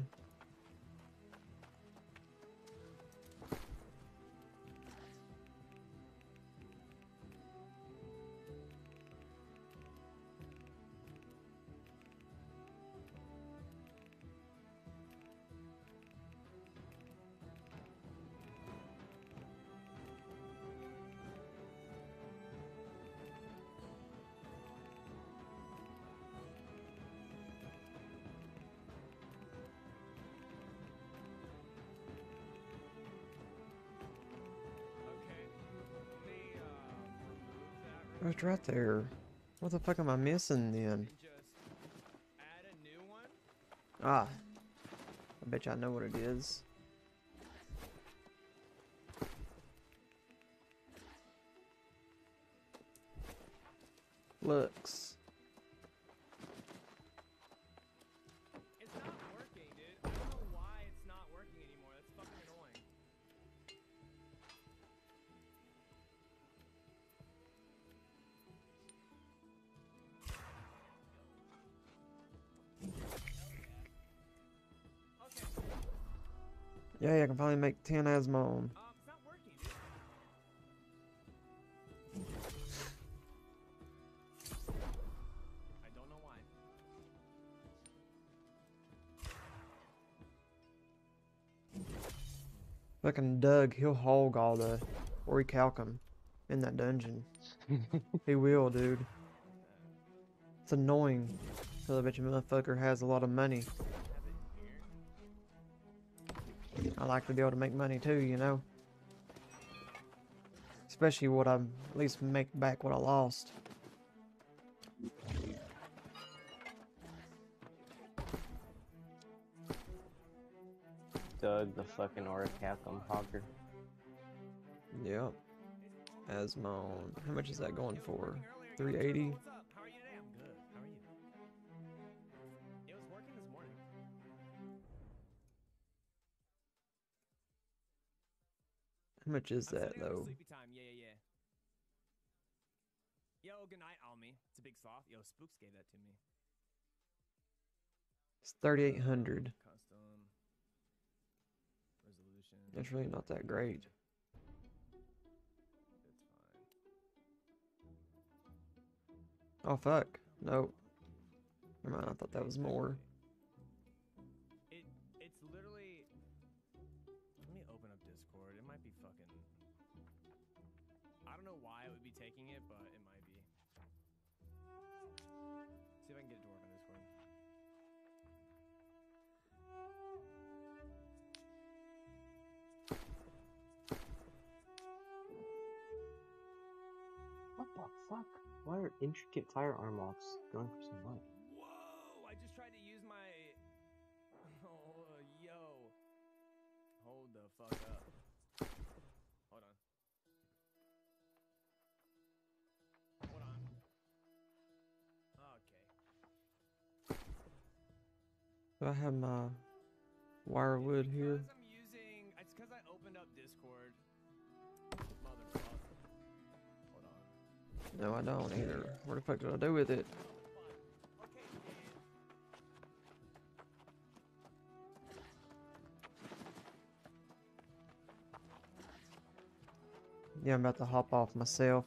It's right there. What the fuck am I missing then? Ah. I bet you I know what it is. Looks. It's not working, dude. I don't know why it's not working anymore. That's fucking annoying. Yeah, I can finally make ten Asmon. Um, it's not working, dude. I don't know why. Fucking Doug, he'll hog all the orichalcum in that dungeon. He will, dude. It's annoying. Cause I bet you motherfucker has a lot of money. I like to be able to make money too, you know? Especially what I at least make back what I lost. Doug, the fucking Orichalcum hogger. Yep. Asmon. How much is that going for? three eighty? What's up? How are you today? I'm good. How are you? It was working this morning. How much is I'm that setting up for though? sleepy time. Yeah, yeah, yeah. Yo, good night, Almi. It's a big sloth. Yo, Spooks gave that to me. It's thirty-eight hundred. Custom resolution. That's really not that great. Oh fuck. Nope. Never mind, I thought that was more. It it's literally. Let me open up Discord. It might be fucking. I don't know why it would be taking it, but it might be. See if I can get it to work on Discord. What the fuck? Why are intricate firearm locks going for some light? Whoa! I just tried to use my. Oh, yo. Hold the fuck up. Hold on. Hold on. Okay. Do I have my wirewood here? Because I'm using. It's because I opened up Discord. Motherfucker. Hold on. No, I don't either. What the fuck did I do with it? Yeah, I'm about to hop off myself.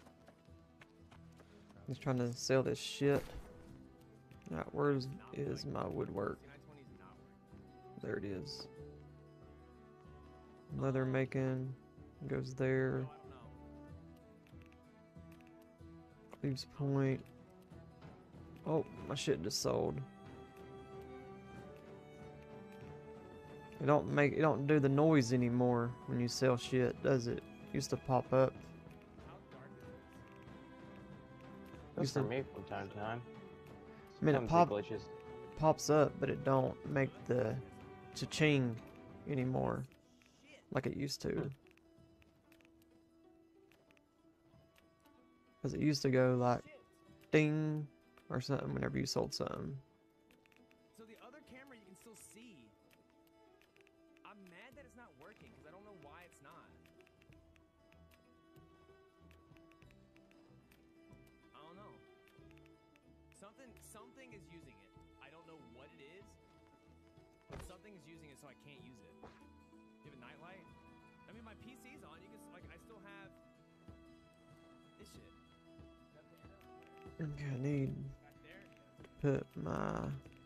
Just trying to sell this shit. Alright, where is, is my woodwork? There it is. Leather making goes there. Leaves point. Oh, my shit just sold. It don't make it don't do the noise anymore when you sell shit, does it? It used to pop up. That's Used for to, me from time to time. I mean, it Sometimes pop, glitches. pops up, but it don't make the cha-ching anymore like it used to. Because it used to go like ding or something whenever you sold something. So the other camera you can still see. I'm mad that it's not working because I don't know why it's not. I don't know. Something something is using it. I don't know what it is, but something is using it so I can't use it. You have a nightlight? I mean, my P C's on. You can like I still have this shit. Okay, I need to put my. I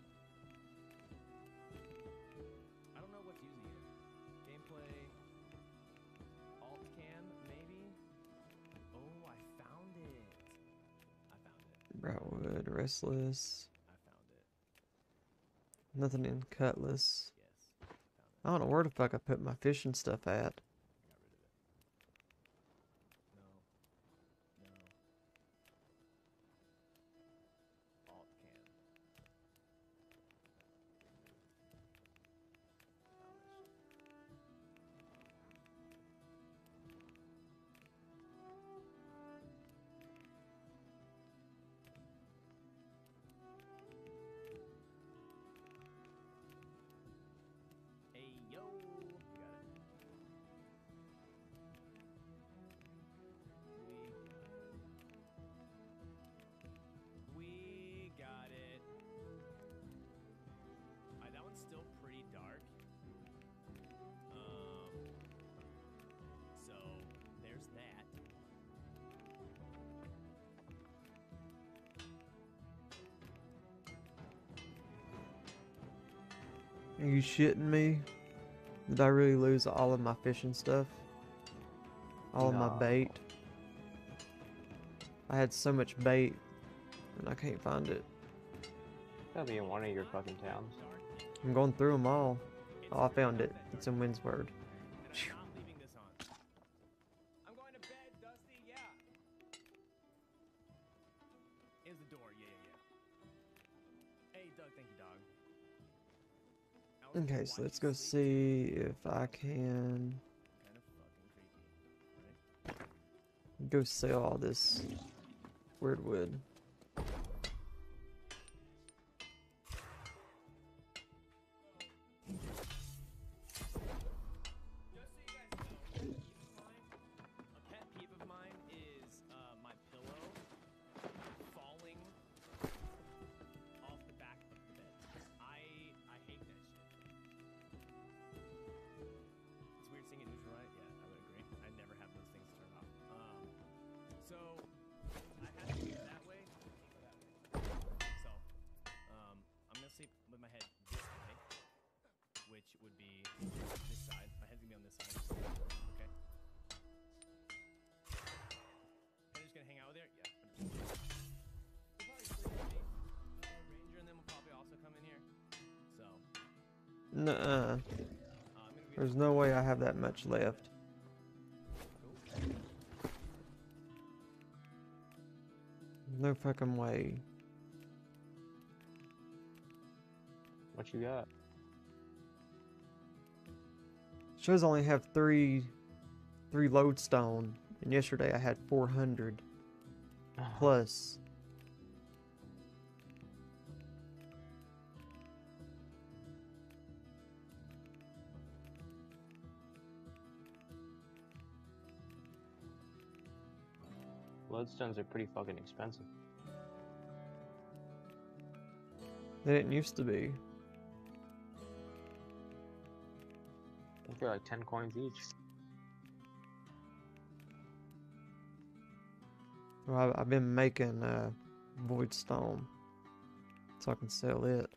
don't know what's using it. Gameplay. Alt cam, maybe? Oh, I found it. I found it. Brightwood, Restless. I found it. Nothing in Cutlass. Yes. I don't know where the fuck I put my fishing stuff at. No. No. Alt cam. Hey yo, we got it. We we got it. Alright, that one's still pretty dark. Um, so there's that. Are you shitting me? Did I really lose all of my fishing stuff? All of my No. bait? I had so much bait, and I can't find it. That'll be in one of your fucking towns. I'm going through them all. Oh, I found it. It's in Windsward. And I'm not leaving this on. I'm going to bed, Dusty. Yeah. Is the door? Yeah, yeah, yeah. Hey, Doug. Thank you, dog. That was Okay, why so let's you go sleep. see if I can Kind of fucking creepy, right? go sell all this weird wood. Just so you guys know, Nuh-uh. There's no way I have that much left. No fucking way. What you got? Shows I only have three, three lodestone, and yesterday I had four hundred plus. Lodestones are pretty fucking expensive. They didn't used to be. I think they're like ten coins each. Well, I've, I've been making uh, void stone so I can sell it.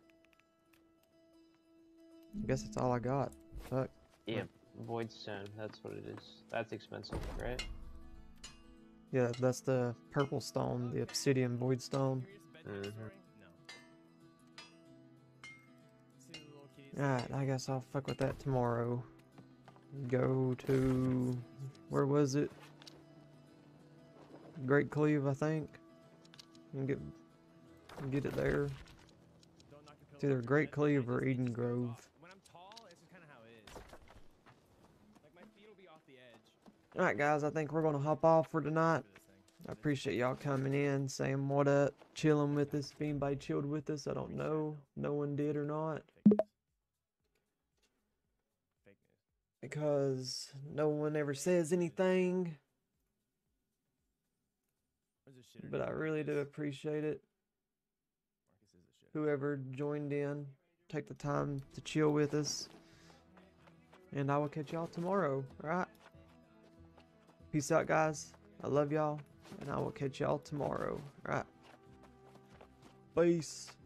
I guess that's all I got. Fuck. Yeah, void stone. That's what it is. That's expensive, right? Yeah, that's the purple stone, the obsidian void stone. Mm-hmm. Alright, I guess I'll fuck with that tomorrow. Go to... where was it? Great Cleave, I think. And get get it there. It's either Great Cleave or Eden Grove. Alright guys, I think we're gonna hop off for tonight. I appreciate y'all coming in, saying what up, chilling with us. If anybody chilled with us, I don't know. No one did or not. Because no one ever says anything. But I really do appreciate it. Whoever joined in, take the time to chill with us. And I will catch y'all tomorrow, alright? Peace out, guys. I love y'all. And I will catch y'all tomorrow, alright? Peace.